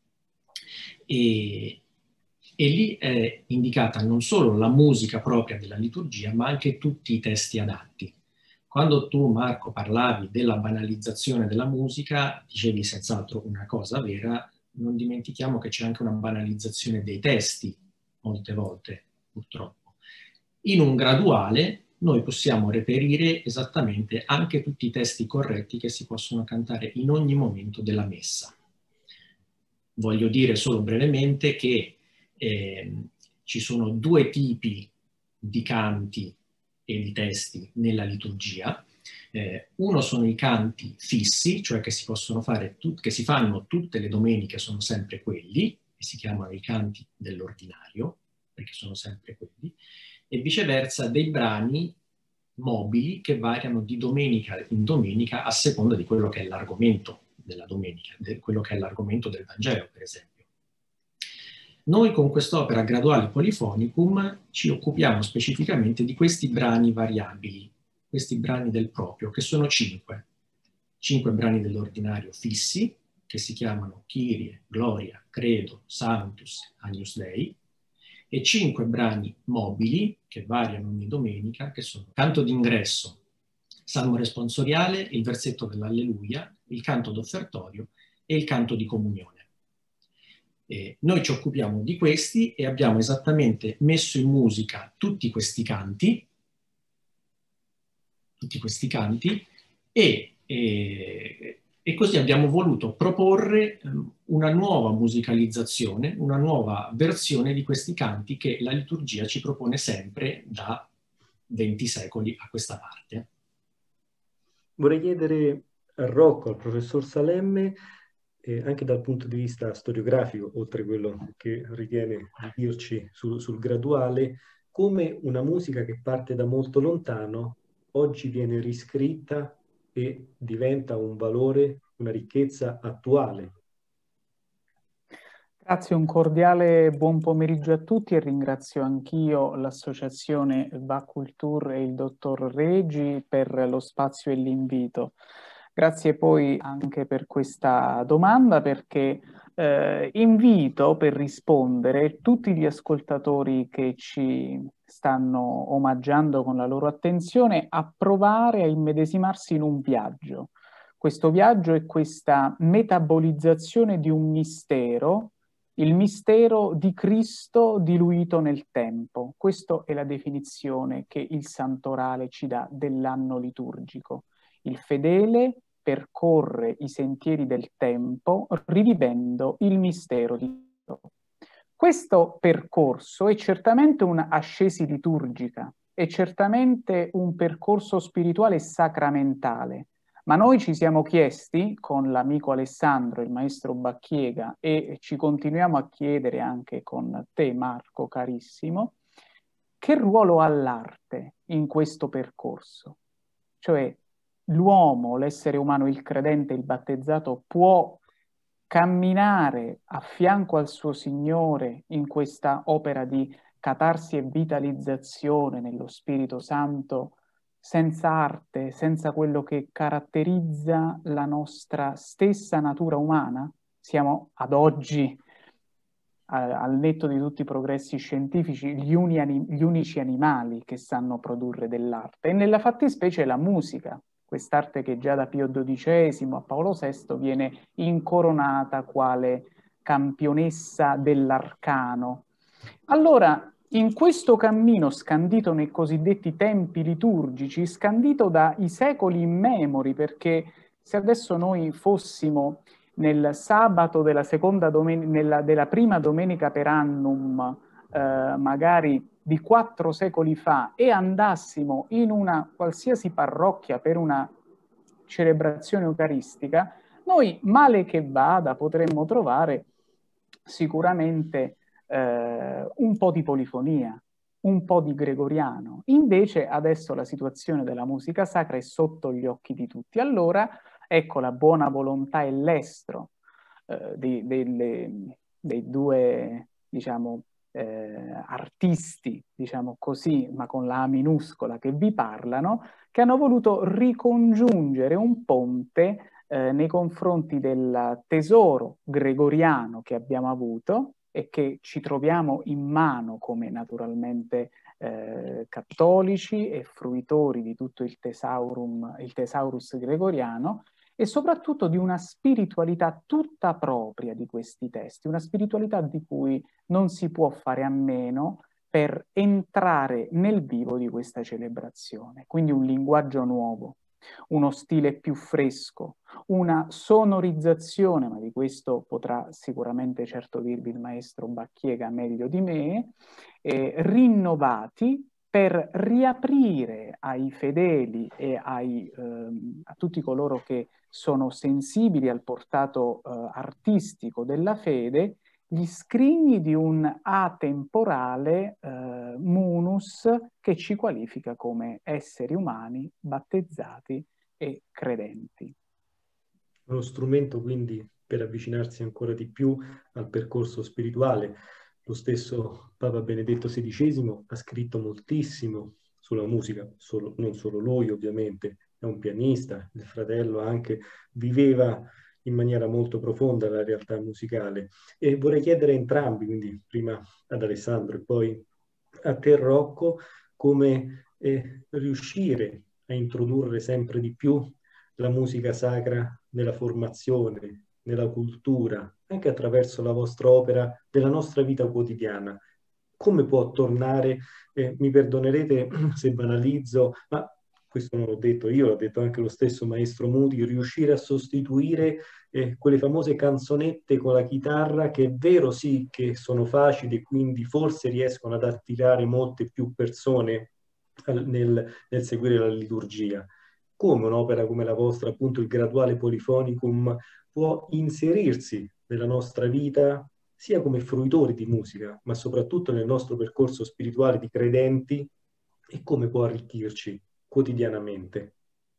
e lì è indicata non solo la musica propria della liturgia, ma anche tutti i testi adatti. Quando tu, Marco, parlavi della banalizzazione della musica, dicevi senz'altro una cosa vera, non dimentichiamo che c'è anche una banalizzazione dei testi, molte volte, purtroppo. In un graduale noi possiamo reperire esattamente anche tutti i testi corretti che si possono cantare in ogni momento della messa. Voglio dire solo brevemente che ci sono due tipi di canti e di testi nella liturgia. Uno sono i canti fissi, cioè che si possono fare, che si fanno tutte le domeniche, sono sempre quelli, e si chiamano i canti dell'ordinario, perché sono sempre quelli, e viceversa dei brani mobili che variano di domenica in domenica a seconda di quello che è l'argomento della domenica, quello che è l'argomento del Vangelo, per esempio. Noi con quest'opera Graduale Polifonicum ci occupiamo specificamente di questi brani variabili, questi brani del proprio, che sono 5. 5 brani dell'ordinario fissi, che si chiamano Kyrie, Gloria, Credo, Sanctus, Agnus Dei, e 5 brani mobili, che variano ogni domenica, che sono Canto d'ingresso, Salmo responsoriale, il versetto dell'Alleluia, il canto d'offertorio e il canto di comunione. Noi ci occupiamo di questi e abbiamo esattamente messo in musica tutti questi canti e così abbiamo voluto proporre una nuova musicalizzazione, una nuova versione di questi canti che la liturgia ci propone sempre da 20 secoli a questa parte. Vorrei chiedere a Rocco, al professor Salemme, anche dal punto di vista storiografico, oltre a quello che ritiene di dirci sul graduale, come una musica che parte da molto lontano oggi viene riscritta e diventa un valore, una ricchezza attuale. Grazie, un cordiale buon pomeriggio a tutti e ringrazio anch'io l'associazione Va Culture e il dottor Regi per lo spazio e l'invito. Grazie poi anche per questa domanda perché invito per rispondere tutti gli ascoltatori che ci stanno omaggiando con la loro attenzione a provare a immedesimarsi in un viaggio. Questo viaggio è questa metabolizzazione di un mistero, il mistero di Cristo diluito nel tempo. Questa è la definizione che il Santorale ci dà dell'anno liturgico. Il fedele percorre i sentieri del tempo rivivendo il mistero di Cristo. Questo percorso è certamente un'ascesi liturgica, è certamente un percorso spirituale e sacramentale, ma noi ci siamo chiesti, con l'amico Alessandro, il maestro Bacchiega, e ci continuiamo a chiedere anche con te, Marco, carissimo, che ruolo ha l'arte in questo percorso? Cioè, l'uomo, l'essere umano, il credente, il battezzato, può camminare a fianco al suo Signore in questa opera di catarsi e vitalizzazione nello Spirito Santo senza arte, senza quello che caratterizza la nostra stessa natura umana? Siamo ad oggi, al netto di tutti i progressi scientifici, gli unici animali che sanno produrre dell'arte. E nella fattispecie la musica, quest'arte che già da Pio XII a Paolo VI viene incoronata quale campionessa dell'arcano. Allora, in questo cammino scandito nei cosiddetti tempi liturgici, scandito dai secoli immemori, perché se adesso noi fossimo nel sabato della della prima domenica per annum, magari di 4 secoli fa, e andassimo in una qualsiasi parrocchia per una celebrazione eucaristica, noi, male che vada, potremmo trovare sicuramente un po' di polifonia, un po' di gregoriano. Invece adesso la situazione della musica sacra è sotto gli occhi di tutti. Allora, ecco la buona volontà e l'estro dei due, diciamo, artisti, diciamo così, ma con la A minuscola, che vi parlano, che hanno voluto ricongiungere un ponte nei confronti del tesoro gregoriano che abbiamo avuto e che ci troviamo in mano come naturalmente cattolici e fruitori di tutto il thesaurus gregoriano, e soprattutto di una spiritualità tutta propria di questi testi, una spiritualità di cui non si può fare a meno per entrare nel vivo di questa celebrazione. Quindi un linguaggio nuovo, uno stile più fresco, una sonorizzazione, ma di questo potrà sicuramente certo dirvi il maestro Bacchiega meglio di me, rinnovati per riaprire ai fedeli e a tutti coloro che sono sensibili al portato artistico della fede, gli scrigni di un atemporale munus che ci qualifica come esseri umani battezzati e credenti. Uno strumento quindi per avvicinarsi ancora di più al percorso spirituale. Lo stesso Papa Benedetto XVI ha scritto moltissimo sulla musica, non solo lui ovviamente, è un pianista, il fratello anche viveva in maniera molto profonda la realtà musicale. E vorrei chiedere a entrambi, quindi prima ad Alessandro e poi a te Rocco, come riuscire a introdurre sempre di più la musica sacra nella formazione, nella cultura, anche attraverso la vostra opera, della nostra vita quotidiana. Come può tornare, mi perdonerete se banalizzo, ma questo non l'ho detto io, l'ha detto anche lo stesso maestro Muti, riuscire a sostituire quelle famose canzonette con la chitarra, che è vero sì che sono facili e quindi forse riescono ad attirare molte più persone nel seguire la liturgia. Come un'opera come la vostra, appunto il Graduale Polifonicum, può inserirsi nella nostra vita sia come fruitori di musica, ma soprattutto nel nostro percorso spirituale di credenti, e come può arricchirci quotidianamente?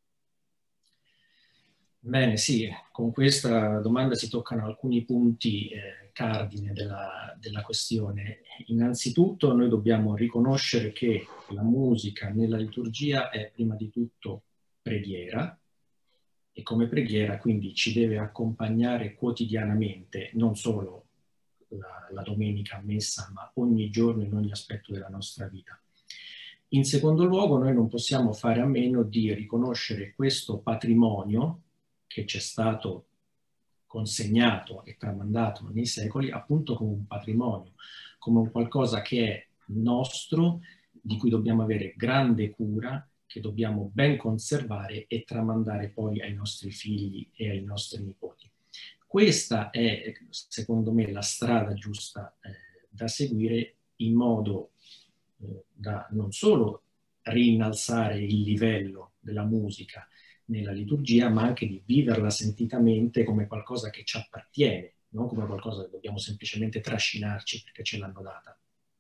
Bene, sì, con questa domanda si toccano alcuni punti cardine della questione. Innanzitutto noi dobbiamo riconoscere che la musica nella liturgia è prima di tutto preghiera, e come preghiera quindi ci deve accompagnare quotidianamente, non solo la domenica a messa, ma ogni giorno in ogni aspetto della nostra vita. In secondo luogo, noi non possiamo fare a meno di riconoscere questo patrimonio che ci è stato consegnato e tramandato nei secoli, appunto come un patrimonio, come un qualcosa che è nostro, di cui dobbiamo avere grande cura, che dobbiamo ben conservare e tramandare poi ai nostri figli e ai nostri nipoti. Questa è, secondo me, la strada giusta da seguire, in modo da non solo rinnalzare il livello della musica nella liturgia, ma anche di viverla sentitamente come qualcosa che ci appartiene, non come qualcosa che dobbiamo semplicemente trascinarci perché ce l'hanno data.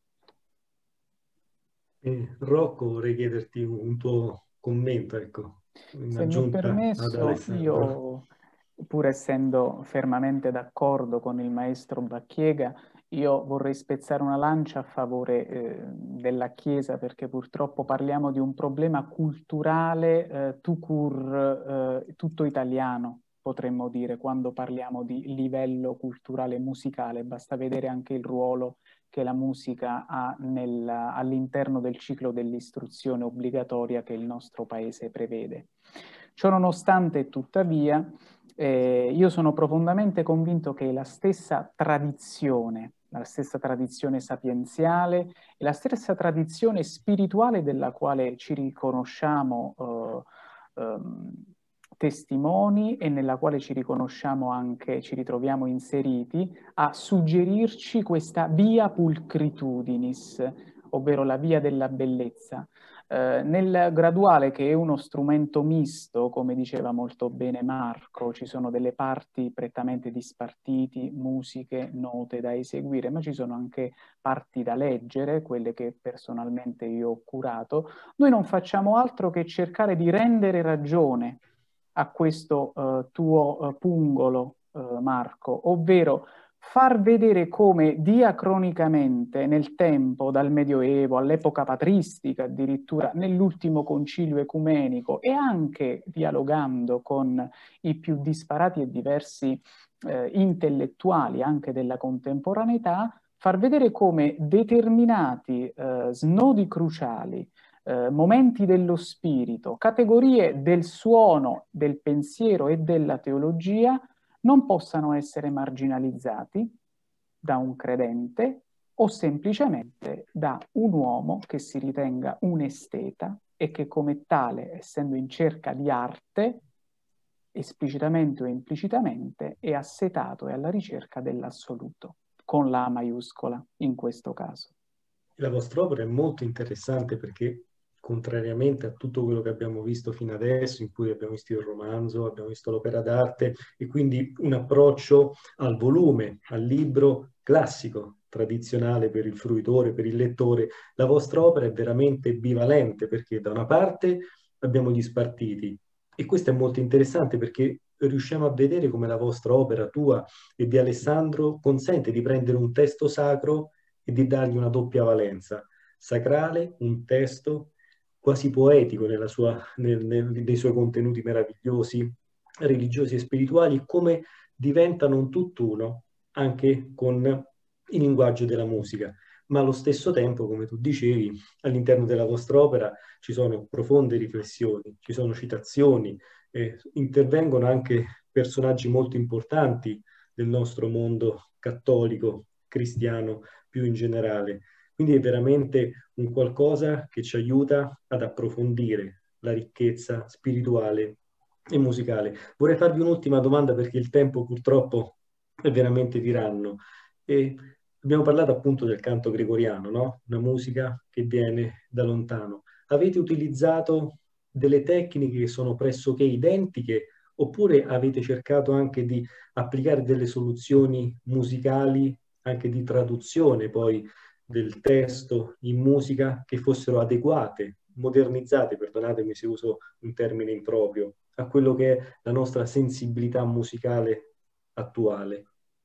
Rocco, vorrei chiederti un tuo commento, ecco, in Se mi è permesso, io, pur essendo fermamente d'accordo con il maestro Bacchiega, Io vorrei spezzare una lancia a favore della Chiesa, perché purtroppo parliamo di un problema culturale tout court, tutto italiano, potremmo dire, quando parliamo di livello culturale musicale. Basta vedere anche il ruolo che la musica ha all'interno del ciclo dell'istruzione obbligatoria che il nostro paese prevede. Ciononostante e tuttavia, io sono profondamente convinto che la stessa tradizione sapienziale e la stessa tradizione spirituale della quale ci riconosciamo testimoni e nella quale ci riconosciamo anche, ci ritroviamo inseriti, a suggerirci questa via pulcritudinis, ovvero la via della bellezza. Nel graduale, che è uno strumento misto, come diceva molto bene Marco, ci sono delle parti prettamente dispartiti, musiche, note da eseguire, ma ci sono anche parti da leggere, quelle che personalmente io ho curato. Noi non facciamo altro che cercare di rendere ragione a questo tuo pungolo, Marco, ovvero far vedere come diacronicamente nel tempo, dal Medioevo all'epoca patristica, addirittura nell'ultimo concilio ecumenico, e anche dialogando con i più disparati e diversi intellettuali anche della contemporaneità, far vedere come determinati snodi cruciali, momenti dello spirito, categorie del suono, del pensiero e della teologia non possano essere marginalizzati da un credente o semplicemente da un uomo che si ritenga un esteta e che come tale, essendo in cerca di arte, esplicitamente o implicitamente, è assetato e alla ricerca dell'assoluto, con la A maiuscola in questo caso. La vostra opera è molto interessante perché, contrariamente a tutto quello che abbiamo visto fino adesso, in cui abbiamo visto il romanzo, abbiamo visto l'opera d'arte, e quindi un approccio al volume, al libro classico, tradizionale per il fruitore, per il lettore, la vostra opera è veramente bivalente, perché da una parte abbiamo gli spartiti, e questo è molto interessante perché riusciamo a vedere come la vostra opera, tua e di Alessandro, consente di prendere un testo sacro e di dargli una doppia valenza. Sacrale, un testo quasi poetico nei suoi contenuti meravigliosi, religiosi e spirituali, come diventano un tutt'uno anche con il linguaggio della musica. Ma allo stesso tempo, come tu dicevi, all'interno della vostra opera ci sono profonde riflessioni, ci sono citazioni, intervengono anche personaggi molto importanti del nostro mondo cattolico, cristiano, più in generale. Quindi è veramente un qualcosa che ci aiuta ad approfondire la ricchezza spirituale e musicale. Vorrei farvi un'ultima domanda perché il tempo purtroppo è veramente tiranno. E abbiamo parlato appunto del canto gregoriano, no? Una musica che viene da lontano. Avete utilizzato delle tecniche che sono pressoché identiche oppure avete cercato anche di applicare delle soluzioni musicali, anche di traduzione poi del testo in musica che fossero adeguate, modernizzate, perdonatemi se uso un termine improprio, a quello che è la nostra sensibilità musicale attuale?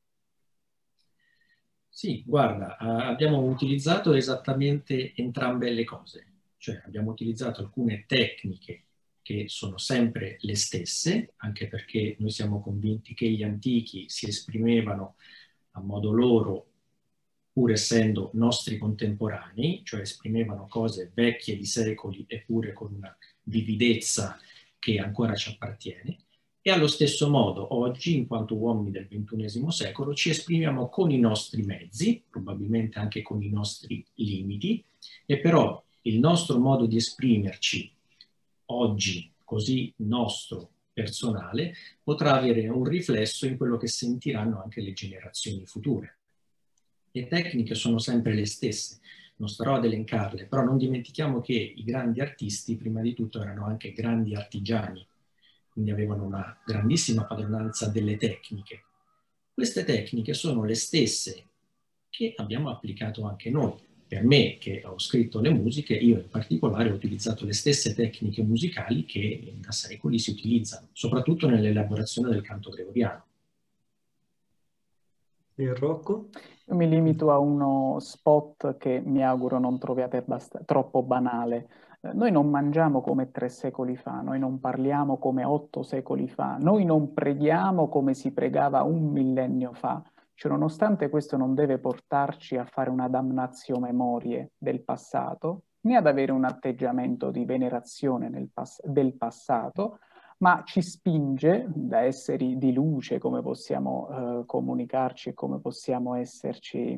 Sì, guarda, abbiamo utilizzato esattamente entrambe le cose, cioè abbiamo utilizzato alcune tecniche che sono sempre le stesse, anche perché noi siamo convinti che gli antichi si esprimevano a modo loro, pur essendo nostri contemporanei, cioè esprimevano cose vecchie di secoli eppure con una vividezza che ancora ci appartiene. E allo stesso modo oggi, in quanto uomini del XXI secolo, ci esprimiamo con i nostri mezzi, probabilmente anche con i nostri limiti, e però il nostro modo di esprimerci oggi, così nostro, personale, potrà avere un riflesso in quello che sentiranno anche le generazioni future. Le tecniche sono sempre le stesse, non starò ad elencarle, però non dimentichiamo che i grandi artisti prima di tutto erano anche grandi artigiani, quindi avevano una grandissima padronanza delle tecniche. Queste tecniche sono le stesse che abbiamo applicato anche noi. Per me, che ho scritto le musiche, io in particolare ho utilizzato le stesse tecniche musicali che da secoli si utilizzano, soprattutto nell'elaborazione del canto gregoriano. E Rocco? Io mi limito a uno spot che mi auguro non troviate troppo banale. Noi non mangiamo come 3 secoli fa, noi non parliamo come 8 secoli fa, noi non preghiamo come si pregava 1 millennio fa. Cioè, nonostante questo non deve portarci a fare una damnatio memorie del passato, né ad avere un atteggiamento di venerazione del passato, ma ci spinge da esseri di luce, come possiamo comunicarci e come possiamo esserci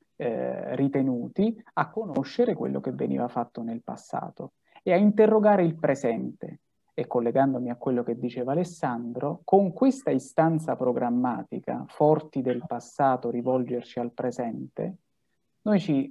ritenuti, a conoscere quello che veniva fatto nel passato e a interrogare il presente. E collegandomi a quello che diceva Alessandro, con questa istanza programmatica, forti del passato, rivolgerci al presente, noi ci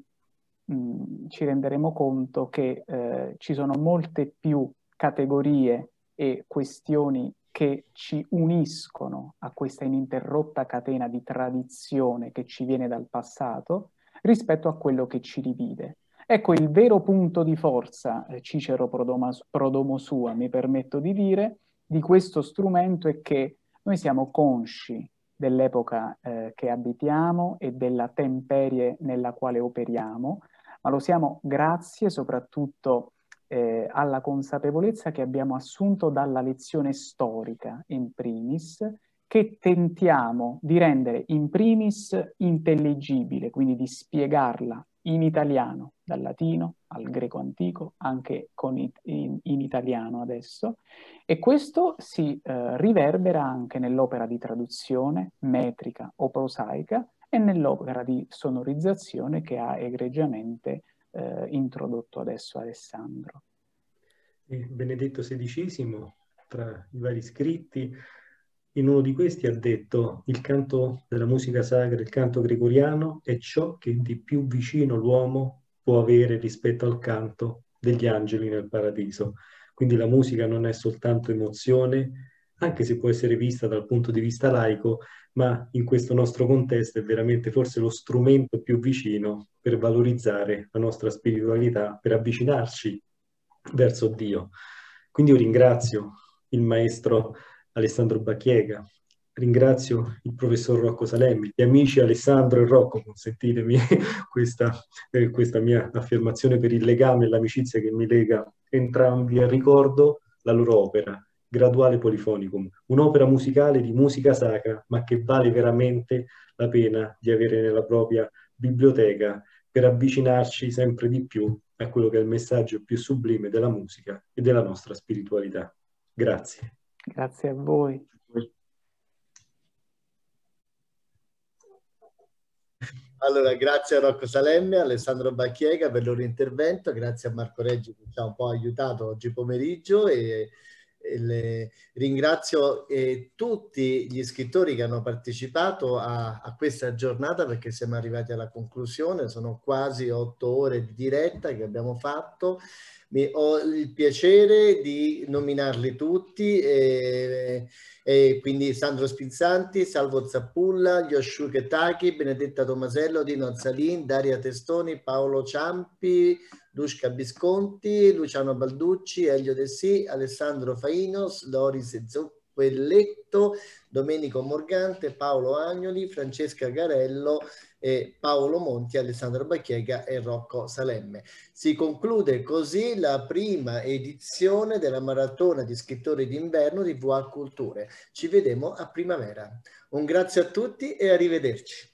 renderemo conto che ci sono molte più categorie e questioni che ci uniscono a questa ininterrotta catena di tradizione che ci viene dal passato rispetto a quello che ci divide. Ecco, il vero punto di forza, Cicero Prodomo Sua, mi permetto di dire, di questo strumento è che noi siamo consci dell'epoca che abitiamo e della temperie nella quale operiamo, ma lo siamo grazie soprattutto alla consapevolezza che abbiamo assunto dalla lezione storica in primis, che tentiamo di rendere in primis intelligibile, quindi di spiegarla in italiano, dal latino al greco antico, anche in italiano adesso, e questo si riverbera anche nell'opera di traduzione metrica o prosaica e nell'opera di sonorizzazione che ha egregiamente introdotto adesso Alessandro. Benedetto XVI, tra i vari scritti, in uno di questi ha detto: il canto della musica sacra, il canto gregoriano, è ciò che di più vicino l'uomo può avere rispetto al canto degli angeli nel paradiso. Quindi la musica non è soltanto emozione, anche se può essere vista dal punto di vista laico, ma in questo nostro contesto è veramente forse lo strumento più vicino per valorizzare la nostra spiritualità, per avvicinarci verso Dio. Quindi io ringrazio il maestro Alessandro Bacchiega, ringrazio il professor Rocco Salemmi, gli amici Alessandro e Rocco, consentitemi questa mia affermazione per il legame e l'amicizia che mi lega entrambi, e ricordo la loro opera, Graduale Polifonicum, un'opera musicale di musica sacra, ma che vale veramente la pena di avere nella propria biblioteca per avvicinarci sempre di più a quello che è il messaggio più sublime della musica e della nostra spiritualità. Grazie. Grazie a voi. Allora, grazie a Rocco Salemme, a Alessandro Bacchiega per il loro intervento, grazie a Marco Reggi che ci ha un po' aiutato oggi pomeriggio e ringrazio tutti gli scrittori che hanno partecipato a questa giornata, perché siamo arrivati alla conclusione, sono quasi 8 ore di diretta che abbiamo fatto. Ho il piacere di nominarli tutti, quindi Sandro Spinzanti, Salvo Zappulla, Yoshua Ketaki, Benedetta Tomasello, Dino Azzalin, Daria Testoni, Paolo Ciampi, Dushka Visconti, Luciano Balducci, Elio De Sì, Alessandro Fainos, Loris Zoppelletto, Domenico Morgante, Paolo Agnoli, Francesca Garello, Paolo Monti, Alessandro Bacchiega e Rocco Salemme. Si conclude così la prima edizione della maratona di scrittori d'inverno di VA Culture. Ci vedremo a primavera. Un grazie a tutti e arrivederci.